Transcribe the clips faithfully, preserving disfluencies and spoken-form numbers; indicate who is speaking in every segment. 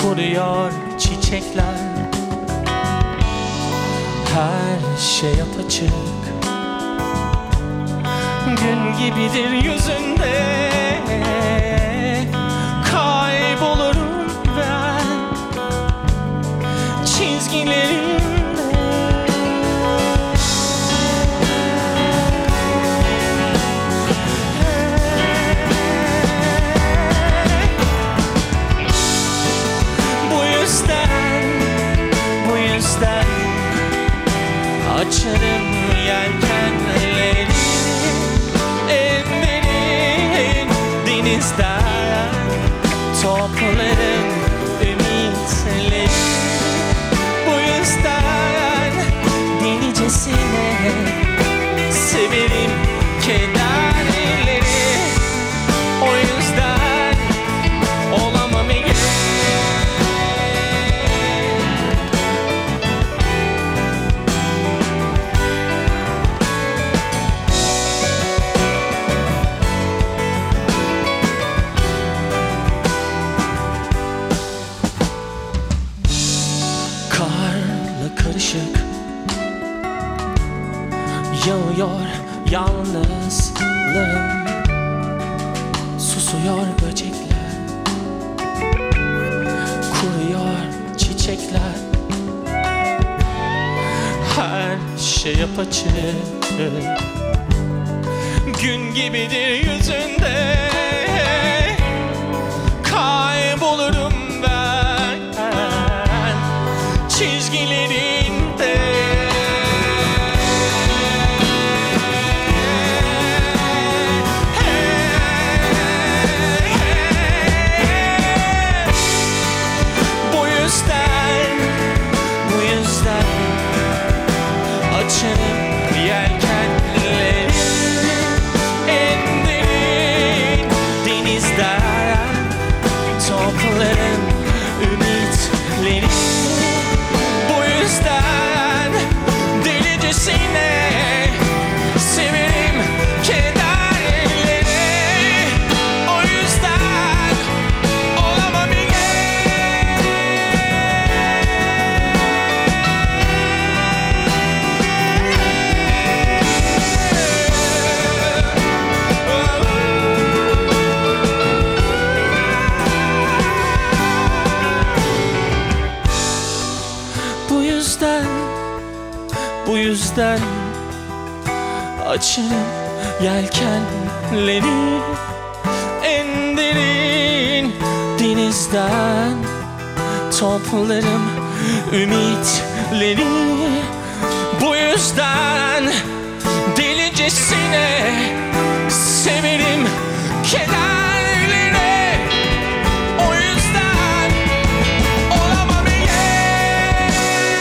Speaker 1: kuruyor çiçekler. Her şey apaçık, gün gibidir yüzünde. Kaybolurum ben çizgilerimde. Bu yüzden, bu yüzden açarım yelkenleri en derin denizden, toplarım ümitleri. Bu yüzden delicesine severim kederleri. O yüzden olamam engel. Karla karışık yağıyor yalnızlığım, susuyor böcekler, kuruyor çiçekler. Her şey apaçık, gün gibidir yüzünde. Kaybolurum ben çizgilerinde. Bu yüzden, bu yüzden açarım yelkenleri en derin denizden, toplarım ümitleri. Bu yüzden delicesine severim kederleri. O yüzden olamam engel. Bu yüzden, bu yüzden açarım yelkenleri en derin denizden, toplarım ümitleri. Bu yüzden delicesine severim kederleri. O yüzden olamam engel.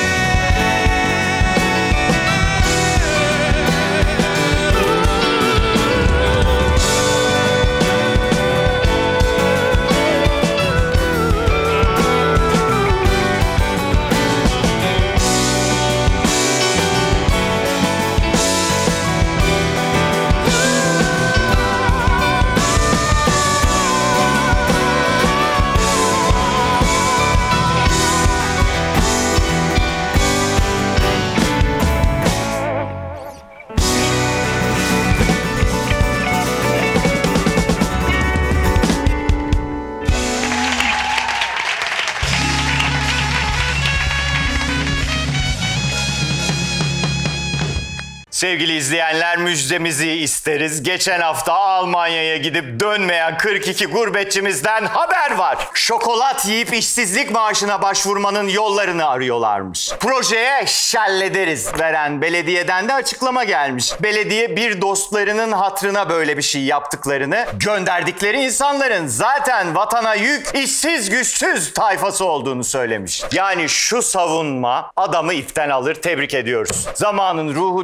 Speaker 2: Sevgili izleyenler, müjdemizi isteriz. Geçen hafta Almanya'ya gidip dönmeyen kırk iki gurbetçimizden haber var. Şokolat yiyip işsizlik maaşına başvurmanın yollarını arıyorlarmış. Projeye hallederiz veren belediyeden de açıklama gelmiş. Belediye bir dostlarının hatırına böyle bir şey yaptıklarını, gönderdikleri insanların zaten vatana yük, işsiz güçsüz tayfası olduğunu söylemiş. Yani şu savunma adamı ipten alır, tebrik ediyoruz. Zamanın ruhu dedikleri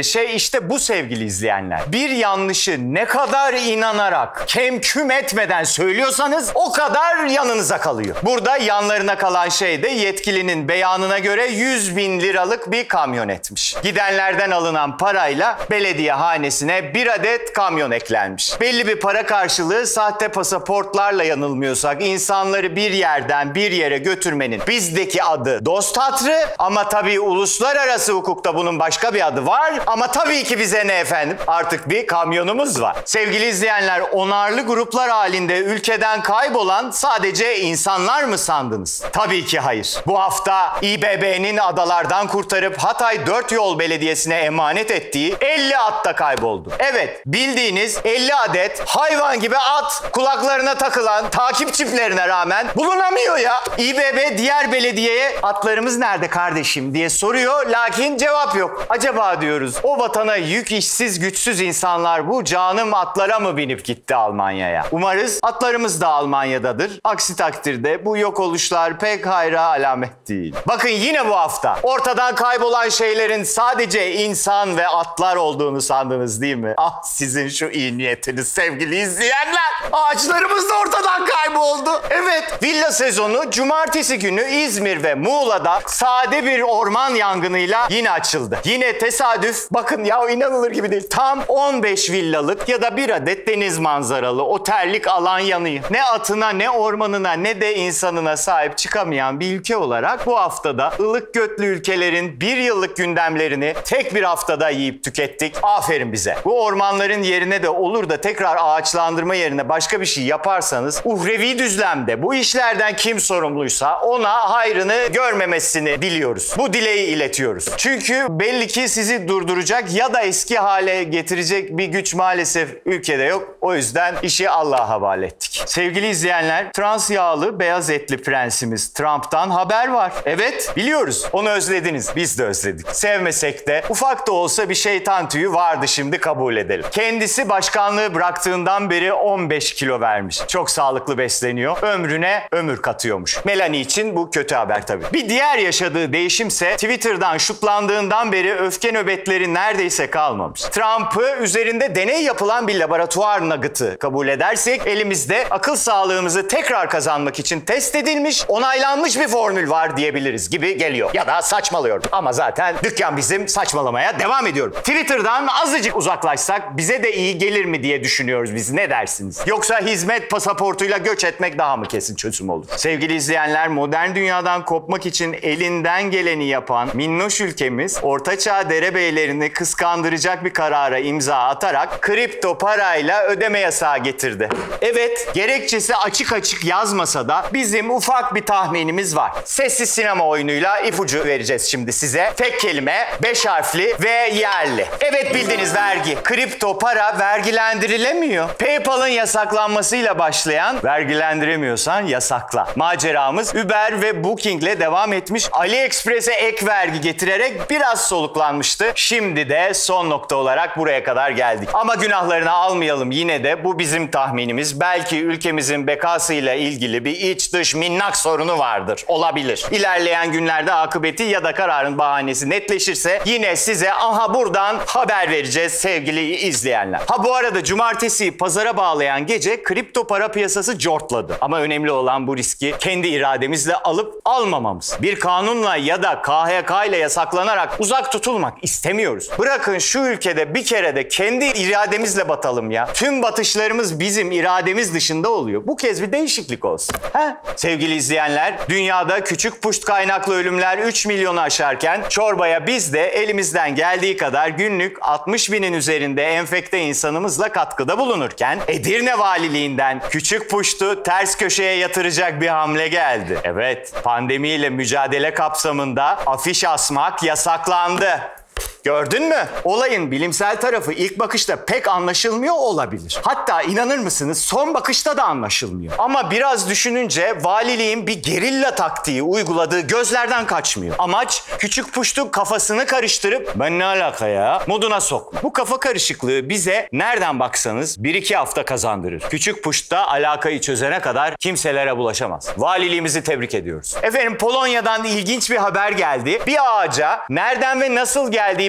Speaker 2: dedikleri şey işte bu sevgili izleyenler. Bir yanlışı ne kadar inanarak, kemküm etmeden söylüyorsanız o kadar yanınıza kalıyor. Burada yanlarına kalan şey de yetkilinin beyanına göre yüz bin liralık bir kamyonetmiş. Gidenlerden alınan parayla belediye hanesine bir adet kamyon eklenmiş. Belli bir para karşılığı sahte pasaportlarla yanılmıyorsak insanları bir yerden bir yere götürmenin bizdeki adı dost hatrı, ama tabii uluslararası hukukta bunun başka bir adı var, ama tabii ki bize ne efendim? Artık bir kamyonumuz var. Sevgili izleyenler, onarlı gruplar halinde ülkeden kaybolan sadece insanlar mı sandınız? Tabii ki hayır. Bu hafta İBB'nin adalardan kurtarıp Hatay Dört Yol Belediyesi'ne emanet ettiği elli at da kayboldu. Evet, bildiğiniz elli adet hayvan gibi at kulaklarına takılan takip çiplerine rağmen bulunamıyor ya. İBB diğer belediyeye atlarımız nerede kardeşim diye soruyor, lakin cevap yok. Acaba diyoruz o vatana yük işsiz güçsüz insanlar bu canım atlara mı binip gitti Almanya'ya? Umarız atlarımız da Almanya'dadır. Aksi takdirde bu yok oluşlar pek hayra alamet değil. Bakın yine bu hafta ortadan kaybolan şeylerin sadece insan ve atlar olduğunu sandınız değil mi? Ah sizin şu iyi niyetiniz sevgili izleyenler. Ağaçlarımız da ortadan kayboldu. Evet, villa sezonu cumartesi günü İzmir ve Muğla'da sade bir orman yangınıyla yine açıldı. Yine tesadüf, bakın ya inanılır gibi değil. Tam on beş villalık ya da bir adet deniz manzaralı otellik alan yanıyor. Ne atına ne ormanına ne de insanına sahip çıkamayan bir ülke olarak bu haftada ılık götlü ülkelerin bir yıllık gündemlerini tek bir haftada yiyip tükettik. Aferin bize. Bu ormanların yerine de olur da tekrar ağaçlandırma yerine başka bir şey yaparsanız uhrevi düzlemde bu işlerden kim sorumluysa ona hayrını görmemesini diliyoruz. Bu dileği iletiyoruz. Çünkü belli ki sizi durduracak ya da eski hale getirecek bir güç maalesef ülkede yok. O yüzden işi Allah'a havale ettik. Sevgili izleyenler, trans yağlı beyaz etli prensimiz Trump'tan haber var. Evet, biliyoruz. Onu özlediniz. Biz de özledik. Sevmesek de ufak da olsa bir şeytan tüyü vardı, şimdi kabul edelim. Kendisi başkanlığı bıraktığından beri on beş kilo vermiş. Çok sağlıklı besleniyor. Ömrüne ömür katıyormuş. Melanie için bu kötü haber tabii. Bir diğer yaşadığı değişimse Twitter'dan şutlandığından beri öfke nöbetleri neredeyse kalmamış. Trump'ı üzerinde deney yapılan bir laboratuvar nugget'ı kabul edersek elimizde akıl sağlığımızı tekrar kazanmak için test edilmiş, onaylanmış bir formül var diyebiliriz gibi geliyor. Ya da saçmalıyorum. Ama zaten dükkan bizim, saçmalamaya devam ediyorum. Twitter'dan azıcık uzaklaşsak bize de iyi gelir mi diye düşünüyoruz biz. Ne dersiniz? Yoksa hizmet pasaportuyla göç etmek daha mı kesin çözüm olur? Sevgili izleyenler, modern dünyadan kopmak için elinden geleni yapan minnoş ülkemiz ortaçağ derebeylerini kıskandıracak bir karara imza atarak kripto parayla ödeme yasağı getirdi. Evet, gerekçesi açık açık yazmasa da bizim ufak bir tahminimiz var. Sessiz sinema oyunuyla ipucu vereceğiz şimdi size. Tek kelime, beş harfli ve yerli. Evet, bildiğiniz vergi. Kripto para vergilendirilemiyor. PayPal'ın yasaklanmasıyla başlayan vergilendiremiyorsan yasakla maceramız Uber ve Booking'le devam etmiş. AliExpress'e ek vergi getirerek biraz soluklanmıştı. Şimdi de son nokta olarak buraya kadar geldik. Ama günahlarını almayalım, yine de bu bizim tahminimiz. Belki ülkemizin bekasıyla ilgili bir iç dış minnak sorunu vardır. Olabilir. İlerleyen günlerde akıbeti ya da kararın bahanesi netleşirse yine size aha buradan haber vereceğiz sevgili izleyenler. Ha bu arada cumartesi pazara bağlayan gece kripto para piyasası cortladı. Ama önemli olan bu riski kendi irademizle alıp almamamız. Bir kanunla ya da K H K ile yasaklanarak uzak tutulmak istemiyoruz. Bırakın şu ülkede bir kere de kendi irademizle batalım ya. Tüm batışlarımız bizim irademiz dışında oluyor. Bu kez bir değişiklik olsun. He? Sevgili izleyenler, dünyada küçük puşt kaynaklı ölümler üç milyonu aşarken çorbaya biz de elimizden geldiği kadar günlük altmış binin üzerinde enfekte insanımızla katkıda bulunurken Edirne Valiliğinden küçük puştu ters köşeye yatıracak bir hamle geldi. Evet, pandemiyle mücadele kapsamında afiş asmak yasaklandı. Gördün mü? Olayın bilimsel tarafı ilk bakışta pek anlaşılmıyor olabilir. Hatta inanır mısınız son bakışta da anlaşılmıyor. Ama biraz düşününce valiliğin bir gerilla taktiği uyguladığı gözlerden kaçmıyor. Amaç küçük puştu kafasını karıştırıp ben ne alaka ya moduna sokma. Bu kafa karışıklığı bize nereden baksanız bir iki hafta kazandırır. Küçük puşta alakayı çözene kadar kimselere bulaşamaz. Valiliğimizi tebrik ediyoruz. Efendim, Polonya'dan ilginç bir haber geldi. Bir ağaca nereden ve nasıl geldiği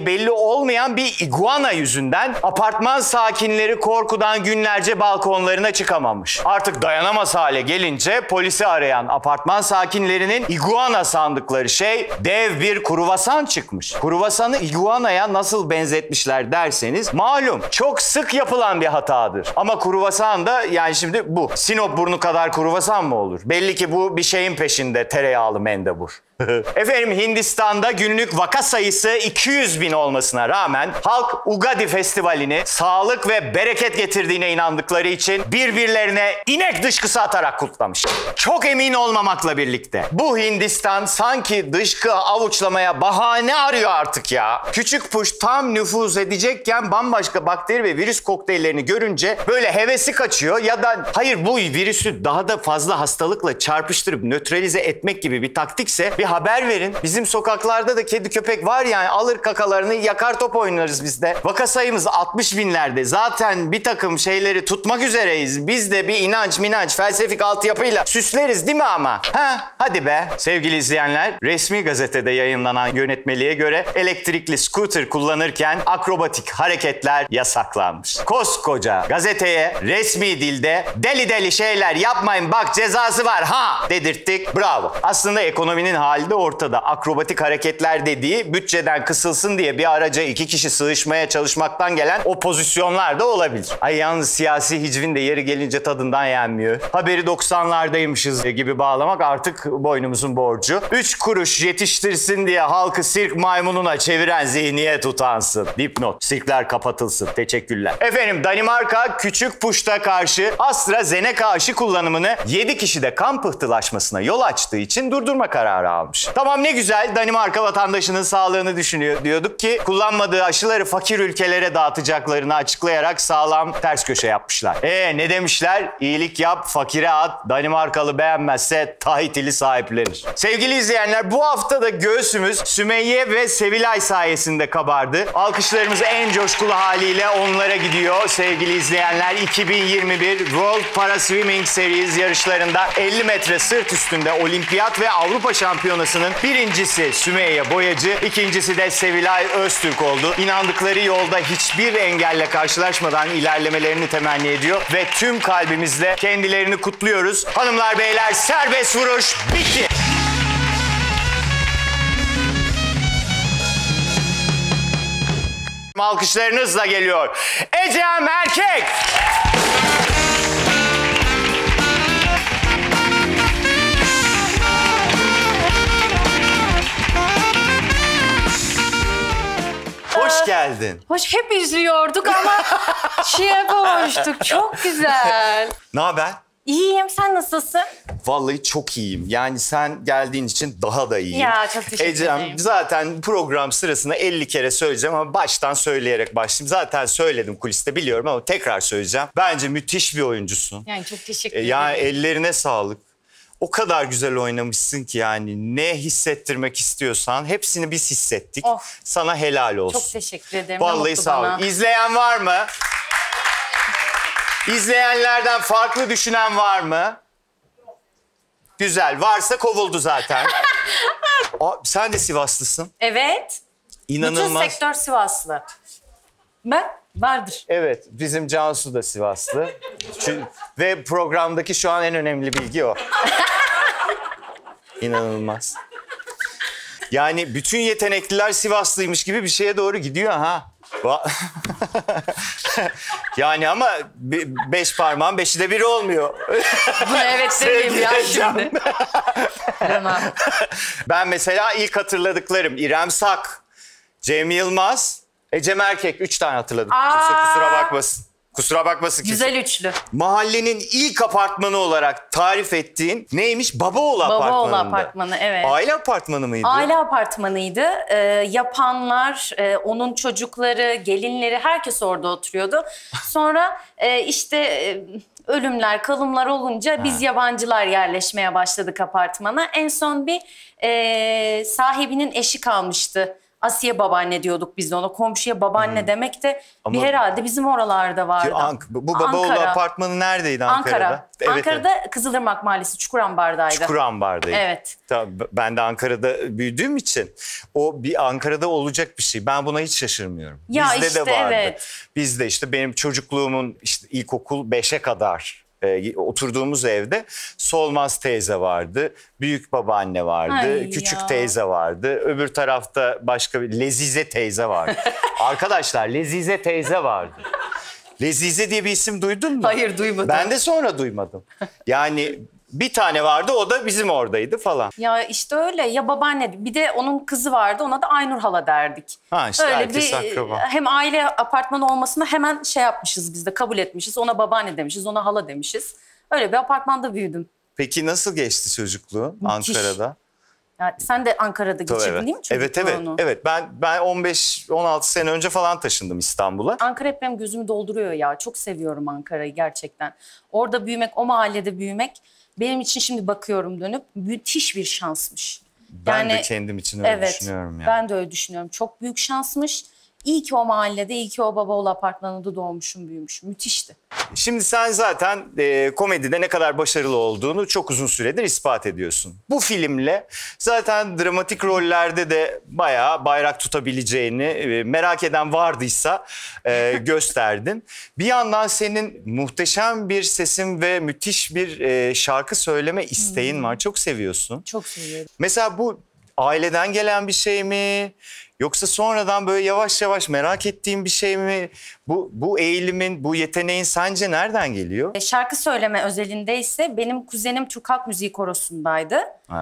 Speaker 2: güvenliği belli olmayan bir iguana yüzünden apartman sakinleri korkudan günlerce balkonlarına çıkamamış. Artık dayanamaz hale gelince polisi arayan apartman sakinlerinin iguana sandıkları şey dev bir kruvasan çıkmış. Kruvasanı iguanaya nasıl benzetmişler derseniz malum çok sık yapılan bir hatadır. Ama kruvasan da yani şimdi bu. Sinop burnu kadar kruvasan mı olur? Belli ki bu bir şeyin peşinde, tereyağlı mendebur. Efendim Hindistan'da günlük vaka sayısı iki yüz bin olmasına rağmen halk Ugadi Festivali'ni sağlık ve bereket getirdiğine inandıkları için birbirlerine inek dışkısı atarak kutlamış. Çok emin olmamakla birlikte bu Hindistan sanki dışkı avuçlamaya bahane arıyor artık ya. Küçük puş tam nüfuz edecekken bambaşka bakteri ve virüs kokteyllerini görünce böyle hevesi kaçıyor ya da hayır bu virüsü daha da fazla hastalıkla çarpıştırıp nötralize etmek gibi bir taktikse bir haber verin. Bizim sokaklarda da kedi köpek var yani alır kakalarını yakar top oynarız biz de. Vaka sayımız altmış binlerde. Zaten bir takım şeyleri tutmak üzereyiz. Biz de bir inanç minanç felsefik altyapıyla süsleriz değil mi ama? Ha, hadi be. Sevgili izleyenler, resmi gazetede yayınlanan yönetmeliğe göre elektrikli scooter kullanırken akrobatik hareketler yasaklanmış. Koskoca gazeteye resmi dilde deli deli şeyler yapmayın bak cezası var ha dedirttik. Bravo. Aslında ekonominin hali de ortada. Akrobatik hareketler dediği bütçeden kısılsın diye bir araca iki kişi sığışmaya çalışmaktan gelen o pozisyonlar da olabilir. Ay yalnız siyasi hicvin de yeri gelince tadından yenmiyor. Haberi doksanlardaymışız gibi bağlamak artık boynumuzun borcu. Üç kuruş yetiştirsin diye halkı sirk maymununa çeviren zihniyet utansın. Dipnot. Sirkler kapatılsın. Teşekkürler. Efendim Danimarka küçük puşta karşı AstraZeneca aşı kullanımını yedi kişide kan pıhtılaşmasına yol açtığı için durdurma kararı almış. Tamam ne güzel Danimarka vatandaşının sağlığını düşünüyor diyorduk ki kullanmadığı aşıları fakir ülkelere dağıtacaklarını açıklayarak sağlam ters köşe yapmışlar. Ee ne demişler? İyilik yap, fakire at, Danimarkalı beğenmezse Tahitili sahiplenir. Sevgili izleyenler bu hafta da göğsümüz Sümeyye ve Sevilay sayesinde kabardı. Alkışlarımız en coşkulu haliyle onlara gidiyor. Sevgili izleyenler iki bin yirmi bir World Para Swimming Series yarışlarında elli metre sırt üstünde olimpiyat ve Avrupa Şampiyonası'nın birincisi Sümeyye Boyacı, ikincisi de Sevilay Öztürk oldu. İnandıkları yolda hiçbir engelle karşılaşmadan ilerlemelerini temenni ediyor ve tüm kalbimizle kendilerini kutluyoruz. Hanımlar beyler serbest vuruş bitti. Alkışlarınızla geliyor. Ecem Erkek. Hoş geldin.
Speaker 3: Hoş, hep izliyorduk ama şey yapamamıştık. Çok güzel.
Speaker 2: Ne haber?
Speaker 3: İyiyim, sen nasılsın?
Speaker 2: Vallahi çok iyiyim. Yani sen geldiğin için daha da iyiyim.
Speaker 3: Ya çok teşekkür
Speaker 2: Ecem,
Speaker 3: ederim.
Speaker 2: zaten program sırasında elli kere söyleyeceğim ama baştan söyleyerek başlayayım. Zaten söyledim kuliste biliyorum ama tekrar söyleyeceğim. Bence müthiş bir oyuncusun.
Speaker 3: Yani çok teşekkür
Speaker 2: E,
Speaker 3: ederim.
Speaker 2: Yani ellerine sağlık. O kadar güzel oynamışsın ki yani ne hissettirmek istiyorsan hepsini biz hissettik.
Speaker 3: Of.
Speaker 2: Sana helal olsun.
Speaker 3: Çok teşekkür ederim. Ne
Speaker 2: Vallahi
Speaker 3: mutlu
Speaker 2: sağ ol.
Speaker 3: bana.
Speaker 2: İzleyen var mı? İzleyenlerden farklı düşünen var mı? Güzel. Varsa kovuldu zaten. Aa, sen de Sivaslısın.
Speaker 3: Evet.
Speaker 2: İnanılmaz.
Speaker 3: Bütün sektör Sivaslı. Ben vardır.
Speaker 2: Evet. Bizim Cansu da Sivaslı. Çünkü, ve programdaki şu an en önemli bilgi o. İnanılmaz. Yani bütün yetenekliler Sivaslıymış gibi bir şeye doğru gidiyor ha. Yani ama beş parmağın beşi de biri olmuyor.
Speaker 3: Bunu evet demeyeyim ya şimdi. Tamam.
Speaker 2: Ben mesela ilk hatırladıklarım İrem Sak, Cem Yılmaz, Ecem Erkek. Üç tane hatırladım.
Speaker 3: Aa!
Speaker 2: Kimse kusura bakmasın. Kusura bakmasın kimse.
Speaker 3: Güzel üçlü.
Speaker 2: Mahallenin ilk apartmanı olarak tarif ettiğin neymiş? Babaoğlu apartmanında.
Speaker 3: Babaoğlu apartmanı, evet.
Speaker 2: Aile apartmanı mıydı?
Speaker 3: Aile apartmanıydı. Ee, yapanlar, e, onun çocukları, gelinleri herkes orada oturuyordu. Sonra e, işte e, ölümler, kalımlar olunca biz yabancılar yerleşmeye başladık apartmana. En son bir e, sahibinin eşi kalmıştı Asiye babaanne diyorduk biz de ona. Komşuya babaanne hmm. demek de
Speaker 2: Ama,
Speaker 3: bir herhalde bizim oralarda vardı.
Speaker 2: Ank- bu Babaoğlu
Speaker 3: Ankara.
Speaker 2: Apartmanı neredeydi Ankara'da?
Speaker 3: Ankara.
Speaker 2: Evet,
Speaker 3: Ankara'da
Speaker 2: evet.
Speaker 3: Kızılırmak Mahallesi Çukurambar'daydı.
Speaker 2: Çukurambar'daydı.
Speaker 3: Evet.
Speaker 2: Tabii, ben de Ankara'da büyüdüğüm için o bir Ankara'da olacak bir şey. Ben buna hiç şaşırmıyorum.
Speaker 3: Ya
Speaker 2: Bizde
Speaker 3: işte,
Speaker 2: de vardı.
Speaker 3: evet.
Speaker 2: Bizde işte benim çocukluğumun işte ilkokul beşe kadar e, oturduğumuz evde Solmaz teyze vardı, büyük babaanne vardı,
Speaker 3: Ay
Speaker 2: küçük
Speaker 3: ya.
Speaker 2: teyze vardı. Öbür tarafta başka bir Lezize teyze vardı. Arkadaşlar Lezize teyze vardı. Lezize diye bir isim duydun mu?
Speaker 3: Hayır, duymadım.
Speaker 2: Ben de sonra duymadım. Yani bir tane vardı, o da bizim oradaydı falan.
Speaker 3: Ya işte öyle ya babaanne. Bir de onun kızı vardı, ona da Aynur hala derdik.
Speaker 2: Ha işte
Speaker 3: öyle
Speaker 2: herkes
Speaker 3: bir
Speaker 2: akraba.
Speaker 3: hem aile apartmanı olmasını hemen şey yapmışız biz de, kabul etmişiz. Ona babaanne demişiz, ona hala demişiz. Öyle bir apartmanda büyüdüm.
Speaker 2: Peki nasıl geçti çocukluğun
Speaker 3: Müthiş.
Speaker 2: Ankara'da?
Speaker 3: Yani sen de Ankara'da
Speaker 2: Tabii,
Speaker 3: geçirdin
Speaker 2: evet.
Speaker 3: değil mi
Speaker 2: Evet evet.
Speaker 3: çocukluğunu?
Speaker 2: Evet ben ben on beş on altı sene önce falan taşındım İstanbul'a.
Speaker 3: Ankara hep benim gözümü dolduruyor ya. Çok seviyorum Ankara'yı gerçekten. Orada büyümek, o mahallede büyümek benim için şimdi bakıyorum dönüp müthiş bir şansmış.
Speaker 2: Ben
Speaker 3: yani,
Speaker 2: de kendim için öyle
Speaker 3: evet,
Speaker 2: düşünüyorum yani.
Speaker 3: Ben de öyle düşünüyorum. Çok büyük şansmış. İyi ki o mahallede, iyi ki o Babaoğlu Apartmanı'nda doğmuşum, büyümüşüm. Müthişti.
Speaker 2: Şimdi sen zaten e, komedide ne kadar başarılı olduğunu çok uzun süredir ispat ediyorsun. Bu filmle zaten dramatik rollerde de bayağı bayrak tutabileceğini e, merak eden vardıysa e, gösterdin. Bir yandan senin muhteşem bir sesin ve müthiş bir e, şarkı söyleme isteğin hmm. var. Çok seviyorsun.
Speaker 3: Çok seviyorum.
Speaker 2: Mesela bu aileden gelen bir şey mi? Yoksa sonradan böyle yavaş yavaş merak ettiğin bir şey mi? Bu bu eğilimin, bu yeteneğin sence nereden geliyor?
Speaker 3: Şarkı söyleme özelinde ise benim kuzenim Türk Halk Müziği Korosundaydı.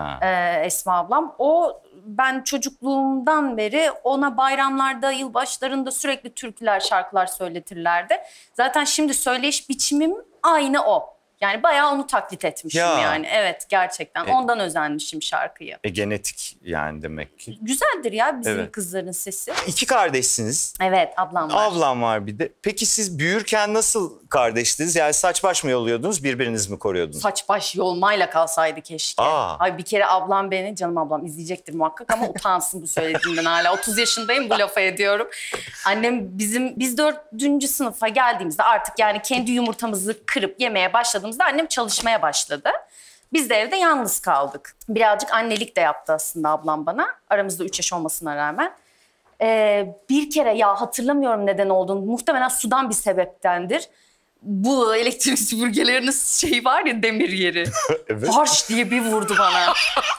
Speaker 3: Ee, Esma ablam. O ben çocukluğumdan beri ona bayramlarda, yılbaşlarında sürekli türküler, şarkılar söyletirlerdi. Zaten şimdi söyleyiş biçimim aynı o. Yani bayağı onu taklit etmişim
Speaker 2: ya.
Speaker 3: yani. Evet gerçekten. E, Ondan özenmişim şarkıyı.
Speaker 2: E, genetik yani demek ki.
Speaker 3: Güzeldir ya bizim
Speaker 2: evet.
Speaker 3: kızların sesi.
Speaker 2: İki kardeşsiniz.
Speaker 3: Evet ablam var.
Speaker 2: Ablam var bir de. Peki siz büyürken nasıl kardeştiniz? Yani saç baş mı yoluyordunuz, birbiriniz mi koruyordunuz?
Speaker 3: Saç baş yolmayla kalsaydı keşke.
Speaker 2: Aa.
Speaker 3: Ay bir kere ablam beni, canım ablam izleyecektir muhakkak ama utansın bu söylediğimden hala. otuz yaşındayım bu lafa ediyorum. Annem bizim, biz dördüncü sınıfa geldiğimizde artık yani kendi yumurtamızı kırıp yemeye başladığımızda annem çalışmaya başladı. Biz de evde yalnız kaldık. Birazcık annelik de yaptı aslında ablam bana. Aramızda üç yaş olmasına rağmen. Ee, bir kere ya hatırlamıyorum neden olduğunu. Muhtemelen sudan bir sebeptendir. Bu elektrik süpürgelerinin şeyi var ya, demir yeri.
Speaker 2: Evet.
Speaker 3: Harş diye bir vurdu bana.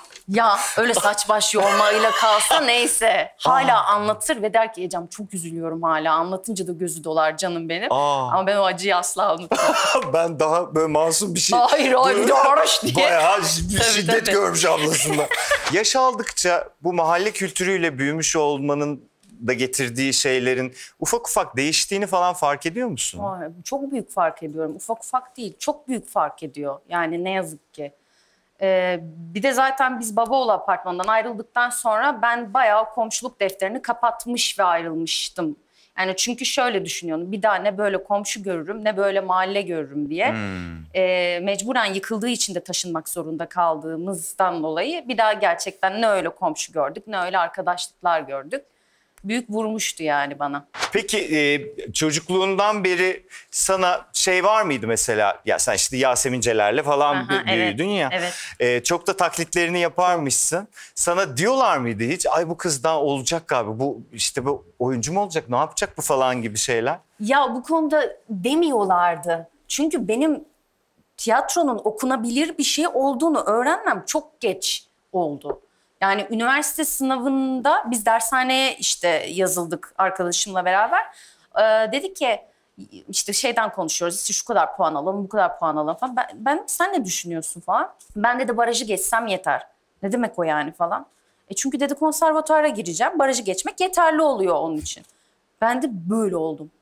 Speaker 3: Ya öyle saç baş yolmayla kalsa neyse. Hala anlatır ve der ki Ecem çok üzülüyorum hala. Anlatınca da gözü dolar canım benim.
Speaker 2: Aa.
Speaker 3: Ama ben o acıyı asla unutmam.
Speaker 2: Ben daha böyle masum bir şey...
Speaker 3: Hayır hayır harş diye.
Speaker 2: Bayağı bir
Speaker 3: Tabii,
Speaker 2: şiddet
Speaker 3: tabii.
Speaker 2: görmüş ablasından. Yaş aldıkça bu mahalle kültürüyle büyümüş olmanın da getirdiği şeylerin ufak ufak değiştiğini falan fark ediyor musun?
Speaker 3: Ay, çok büyük fark ediyorum. Ufak ufak değil. Çok büyük fark ediyor. Yani ne yazık ki. Ee, bir de zaten biz Babaoğlu Apartmanı'ndan ayrıldıktan sonra ben bayağı komşuluk defterini kapatmış ve ayrılmıştım. Yani çünkü şöyle düşünüyorum. Bir daha ne böyle komşu görürüm ne böyle mahalle görürüm diye. Hmm. Ee, mecburen yıkıldığı için de taşınmak zorunda kaldığımızdan dolayı bir daha gerçekten ne öyle komşu gördük ne öyle arkadaşlıklar gördük. Büyük vurmuştu yani bana.
Speaker 2: Peki e, çocukluğundan beri sana şey var mıydı mesela? Ya sen işte Yasemincelerle falan
Speaker 3: Aha,
Speaker 2: b- büyüdün
Speaker 3: evet,
Speaker 2: ya.
Speaker 3: Evet.
Speaker 2: E, çok da taklitlerini yaparmışsın. Sana diyorlar mıydı hiç? Ay bu kızdan olacak galiba. Bu işte bu oyuncu mu olacak? Ne yapacak bu falan gibi şeyler?
Speaker 3: Ya bu konuda demiyorlardı. Çünkü benim tiyatronun okunabilir bir şey olduğunu öğrenmem çok geç oldu. Yani üniversite sınavında biz dershaneye işte yazıldık arkadaşımla beraber. Ee, dedik ki işte şeyden konuşuyoruz, işte şu kadar puan alalım, bu kadar puan alalım falan. Ben, ben sen ne düşünüyorsun falan. Ben dedi barajı geçsem yeter. Ne demek o yani falan. E çünkü dedi konservatuara gireceğim, barajı geçmek yeterli oluyor onun için. Ben de böyle oldum.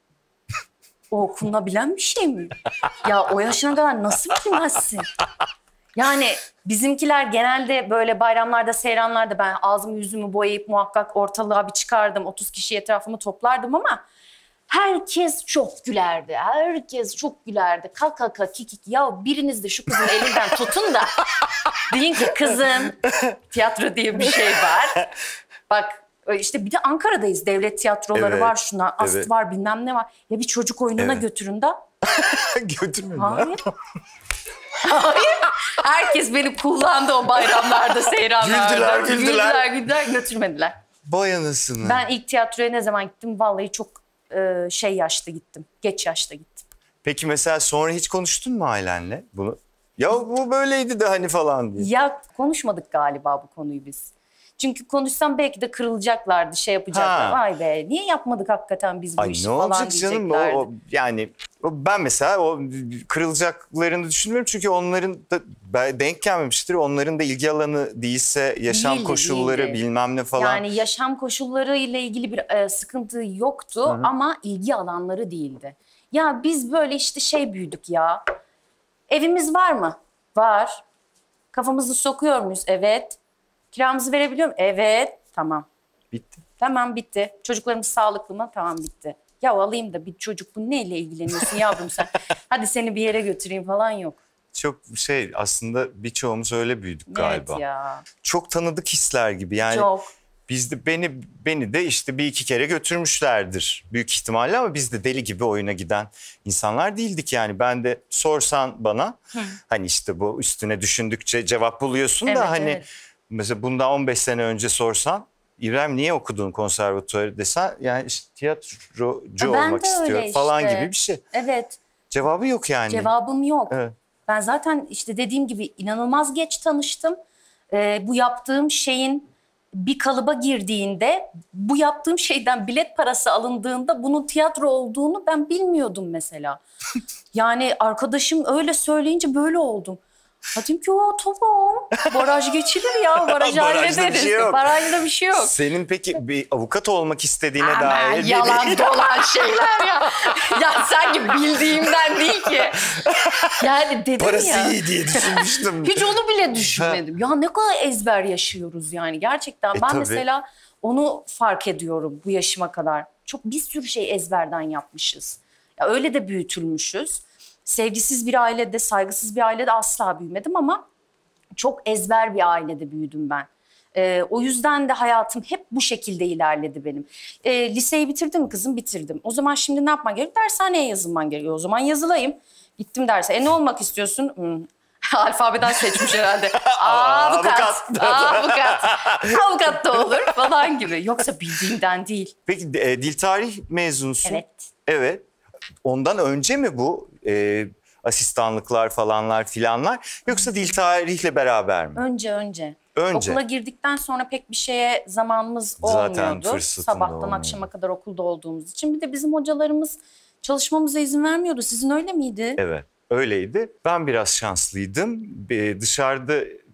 Speaker 3: O okunabilen bir şey mi? Ya o yaşına kadar nasıl bilmezsin? Yani bizimkiler genelde böyle bayramlarda, seyranlarda ben ağzımı yüzümü boyayıp muhakkak ortalığa bir çıkardım. otuz kişi etrafımı toplardım ama herkes çok gülerdi. Herkes çok gülerdi. Kalk kalk kalk kik kik. Ya biriniz de şu kızın elinden tutun da deyin ki kızım tiyatro diye bir şey var. Bak Ee, İşte bir de Ankara'dayız. Devlet tiyatroları
Speaker 2: Evet,
Speaker 3: var, şuna ast
Speaker 2: evet.
Speaker 3: var, bilmem ne var. Ya bir çocuk oyununa
Speaker 2: Evet.
Speaker 3: götürün de.
Speaker 2: Götürmedin.
Speaker 3: Hayır. Hayır. Herkes beni kullandı o bayramlarda, seyranlarda.
Speaker 2: Güldüler, güldüler.
Speaker 3: Güldüler, güldüler, götürmediler.
Speaker 2: Vay anasını.
Speaker 3: Ben ilk tiyatroya ne zaman gittim? Vallahi çok e, şey yaşta gittim. Geç yaşta gittim.
Speaker 2: Peki mesela sonra hiç konuştun mu ailenle bunu? Ya bu böyleydi de hani falan diye.
Speaker 3: Ya konuşmadık galiba bu konuyu biz. Çünkü konuşsam belki de kırılacaklardı, şey yapacaklar.
Speaker 2: Ha.
Speaker 3: Vay be, niye yapmadık hakikaten biz bu
Speaker 2: Ay
Speaker 3: işi
Speaker 2: ne
Speaker 3: falan
Speaker 2: olacak canım o,
Speaker 3: diyeceklerdi.
Speaker 2: o- yani o- ben mesela o kırılacaklarını düşünmüyorum çünkü onların da ben- denk gelmemiştir. Onların da ilgi alanı değilse yaşam
Speaker 3: Değildi,
Speaker 2: koşulları
Speaker 3: değildi.
Speaker 2: bilmem ne falan.
Speaker 3: Yani yaşam koşulları ile ilgili bir e, sıkıntı yoktu ama ilgi alanları değildi. Ya biz böyle işte şey büyüdük ya. Evimiz var mı? Var. Kafamızı sokuyor muyuz? Evet. Kiramızı verebiliyor muyum? Evet. Tamam.
Speaker 2: Bitti.
Speaker 3: Tamam bitti. Çocuklarımız sağlıklı mı? Tamam bitti. Ya alayım da bir çocuk bu neyle ilgileniyorsun yavrum sen? Hadi seni bir yere götüreyim falan yok.
Speaker 2: Çok şey aslında birçoğumuz öyle büyüdük galiba.
Speaker 3: Evet ya.
Speaker 2: Çok tanıdık hisler gibi yani.
Speaker 3: Çok.
Speaker 2: Biz de beni beni de işte bir iki kere götürmüşlerdir büyük ihtimalle ama biz de deli gibi oyuna giden insanlar değildik yani. Ben de sorsan bana hani işte bu üstüne düşündükçe cevap buluyorsun
Speaker 3: Evet,
Speaker 2: da hani
Speaker 3: evet.
Speaker 2: mesela bundan on beş sene önce sorsan İbrahim niye okudun konservatuvarı desen yani işte tiyatrocu
Speaker 3: Ben
Speaker 2: olmak
Speaker 3: de öyle
Speaker 2: istiyor falan
Speaker 3: işte.
Speaker 2: gibi bir şey.
Speaker 3: Evet.
Speaker 2: Cevabı yok yani.
Speaker 3: Cevabım yok.
Speaker 2: Evet.
Speaker 3: Ben zaten işte dediğim gibi inanılmaz geç tanıştım. Ee, bu yaptığım şeyin bir kalıba girdiğinde, bu yaptığım şeyden bilet parası alındığında bunun tiyatro olduğunu ben bilmiyordum mesela. Yani arkadaşım öyle söyleyince böyle oldum. Dedim ki o tamam, baraj geçilir ya, barajı
Speaker 2: Barajda bir
Speaker 3: hallederiz.
Speaker 2: şey yok.
Speaker 3: Barajda bir şey yok.
Speaker 2: Senin peki bir avukat olmak istediğine
Speaker 3: Aman
Speaker 2: dair bir-
Speaker 3: yalan dolan şeyler ya. Ya sanki bildiğimden değil ki. Yani dedim
Speaker 2: parası
Speaker 3: ya.
Speaker 2: iyi diye düşünmüştüm.
Speaker 3: Hiç onu bile düşünmedim. Ya ne kadar ezber yaşıyoruz yani gerçekten.
Speaker 2: E,
Speaker 3: ben
Speaker 2: tabii.
Speaker 3: mesela onu fark ediyorum bu yaşıma kadar. Çok bir sürü şey ezberden yapmışız. Ya öyle de büyütülmüşüz. Sevgisiz bir ailede, saygısız bir ailede asla büyümedim ama çok ezber bir ailede büyüdüm ben. Ee, o yüzden de hayatım hep bu şekilde ilerledi benim. Ee, liseyi bitirdin mi kızım? Bitirdim. O zaman şimdi ne yapman gerekiyor? Dershaneye yazılman gerekiyor. O zaman yazılayım. Gittim derse. E ne olmak istiyorsun? Hmm. Alfabeden seçmiş herhalde. Avukat. Avukat. Avukat da olur falan gibi. Yoksa bildiğimden değil.
Speaker 2: Peki e, dil tarih mezunusun.
Speaker 3: Evet.
Speaker 2: Evet. Ondan önce mi bu e, asistanlıklar falanlar filanlar yoksa dil tarihle beraber mi?
Speaker 3: Önce önce.
Speaker 2: Önce.
Speaker 3: Okula girdikten sonra pek bir şeye zamanımız
Speaker 2: Zaten
Speaker 3: olmuyordu.
Speaker 2: fırsatın da
Speaker 3: Sabahtan
Speaker 2: olmuyordu.
Speaker 3: akşama kadar okulda olduğumuz için. Bir de bizim hocalarımız çalışmamıza izin vermiyordu. Sizin öyle miydi?
Speaker 2: Evet. Öyleydi. Ben biraz şanslıydım. E, dışarıda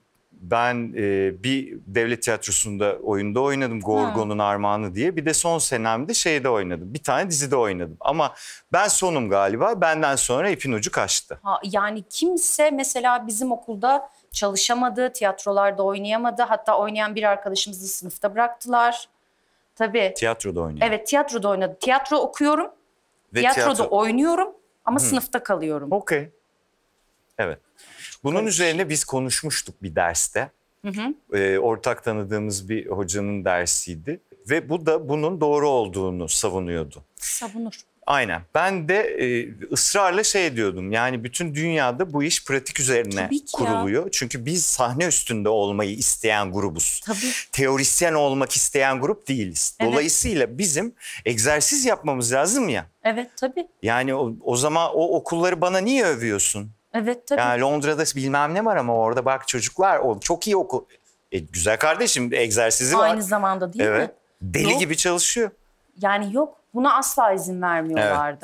Speaker 2: ben e, bir devlet tiyatrosunda oyunda oynadım. Gorgon'un Armağanı diye. Bir de son senemde şeyde oynadım. Bir tane dizide oynadım. Ama ben sonum galiba. Benden sonra ipin ucu kaçtı.
Speaker 3: Ha, yani kimse mesela bizim okulda çalışamadı, tiyatrolarda oynayamadı. Hatta oynayan bir arkadaşımızı sınıfta bıraktılar. Tabii.
Speaker 2: Tiyatroda oynadım.
Speaker 3: Evet, tiyatroda oynadı. Tiyatro okuyorum,
Speaker 2: Ve
Speaker 3: tiyatroda
Speaker 2: tiyatro-
Speaker 3: oynuyorum ama sınıfta kalıyorum.
Speaker 2: Okey. Evet. Bunun üzerine biz konuşmuştuk bir derste. Ee, ortak tanıdığımız bir hocanın dersiydi. Ve bu da bunun doğru olduğunu savunuyordu.
Speaker 3: Savunur.
Speaker 2: Aynen. Ben de e, ısrarla şey diyordum. Yani bütün dünyada bu iş pratik üzerine
Speaker 3: Tabii ki ya.
Speaker 2: kuruluyor. Çünkü biz sahne üstünde olmayı isteyen grubuz.
Speaker 3: Tabii.
Speaker 2: Teorisyen olmak isteyen grup değiliz.
Speaker 3: Evet.
Speaker 2: Dolayısıyla bizim egzersiz yapmamız lazım ya.
Speaker 3: Evet tabii.
Speaker 2: Yani o, o zaman o okulları bana niye övüyorsun?
Speaker 3: Evet tabii.
Speaker 2: Yani Londra'da bilmem ne var ama orada bak çocuklar o çok iyi okul. E, güzel kardeşim egzersizi var.
Speaker 3: Aynı zamanda değil
Speaker 2: Evet.
Speaker 3: mi?
Speaker 2: Deli
Speaker 3: Yok.
Speaker 2: gibi çalışıyor.
Speaker 3: Yani yok. Buna asla izin vermiyorlardı.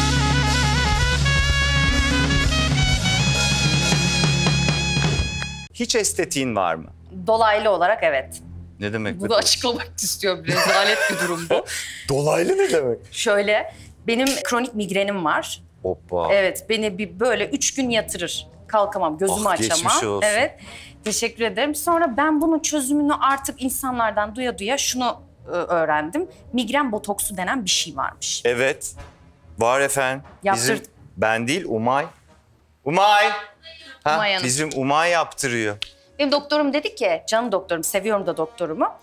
Speaker 2: Hiç estetiğin var mı?
Speaker 3: Dolaylı olarak evet.
Speaker 2: Ne demek?
Speaker 3: Bunu açıklamak istiyorum. Bir rezalet bir durum bu.
Speaker 2: Dolaylı ne demek?
Speaker 3: Şöyle, benim kronik migrenim var.
Speaker 2: Hoppa.
Speaker 3: Evet, beni bir böyle üç gün yatırır. Kalkamam, gözümü
Speaker 2: Ah,
Speaker 3: açamam.
Speaker 2: geçmiş olsun.
Speaker 3: Evet, teşekkür ederim. Sonra ben bunun çözümünü artık insanlardan duya duya şunu e, öğrendim. Migren botoksu denen bir şey varmış.
Speaker 2: Evet. Var efendim.
Speaker 3: Yaptır-
Speaker 2: Bizim, ben değil Umay. Umay. Ha,
Speaker 3: Umay Hanım.
Speaker 2: bizim Umay yaptırıyor.
Speaker 3: Benim doktorum dedi ki, canım doktorum, seviyorum da doktorumu.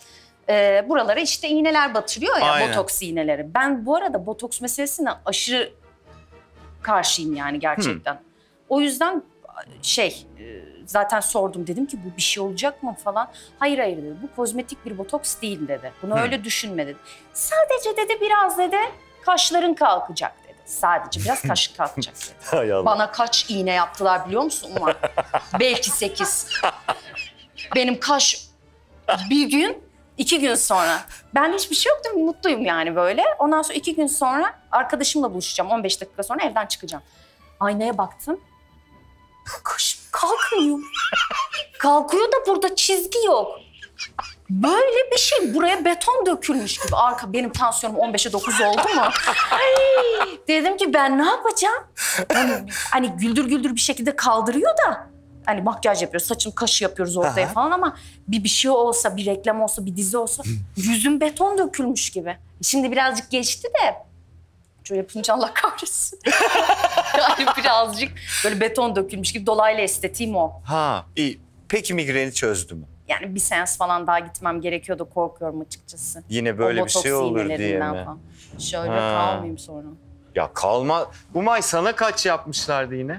Speaker 3: Ee, buralara işte iğneler batırıyor ya,
Speaker 2: Aynen.
Speaker 3: botoks iğneleri. Ben bu arada botoks meselesine aşırı karşıyım yani gerçekten. O yüzden şey e, zaten sordum, dedim ki bu bir şey olacak mı falan. Hayır hayır dedi, bu kozmetik bir botoks değil dedi. Bunu öyle düşünme dedi. Sadece dedi biraz dedi kaşların kalkacak dedi. Sadece biraz kaş kalkacak dedi.
Speaker 2: Hay Allah.
Speaker 3: Bana kaç iğne yaptılar biliyor musun Umar? Belki sekiz. Benim kaş bir gün, iki gün sonra. Ben hiçbir şey yoktu, mutluyum yani böyle. Ondan sonra iki gün sonra arkadaşımla buluşacağım. on beş dakika sonra evden çıkacağım. Aynaya baktım. Kaşım kalkmıyor. Kalkıyor da burada çizgi yok. Böyle bir şey. Buraya beton dökülmüş gibi. Arka, benim tansiyonum on beşe dokuz oldu mu? Ay, dedim ki ben ne yapacağım? Hani, hani güldür güldür bir şekilde kaldırıyor da. Hani makyaj yapıyoruz, saçım kaşı yapıyoruz ortaya falan ama bir bir şey olsa, bir reklam olsa, bir dizi olsa yüzüm beton dökülmüş gibi. Şimdi birazcık geçti de şöyle yapınca Allah kahretsin. Yani birazcık böyle beton dökülmüş gibi, dolaylı estetiğim o.
Speaker 2: Ha, iyi. Peki migreni çözdü mü?
Speaker 3: Yani bir seans falan daha gitmem gerekiyordu, korkuyorum açıkçası.
Speaker 2: Yine böyle
Speaker 3: O
Speaker 2: bir şey
Speaker 3: botoks
Speaker 2: olur diye
Speaker 3: iğnelerinden
Speaker 2: mi?
Speaker 3: falan. Şöyle
Speaker 2: Ha.
Speaker 3: kalmayayım sonra.
Speaker 2: Ya kalma. Umay sana kaç yapmışlardı yine?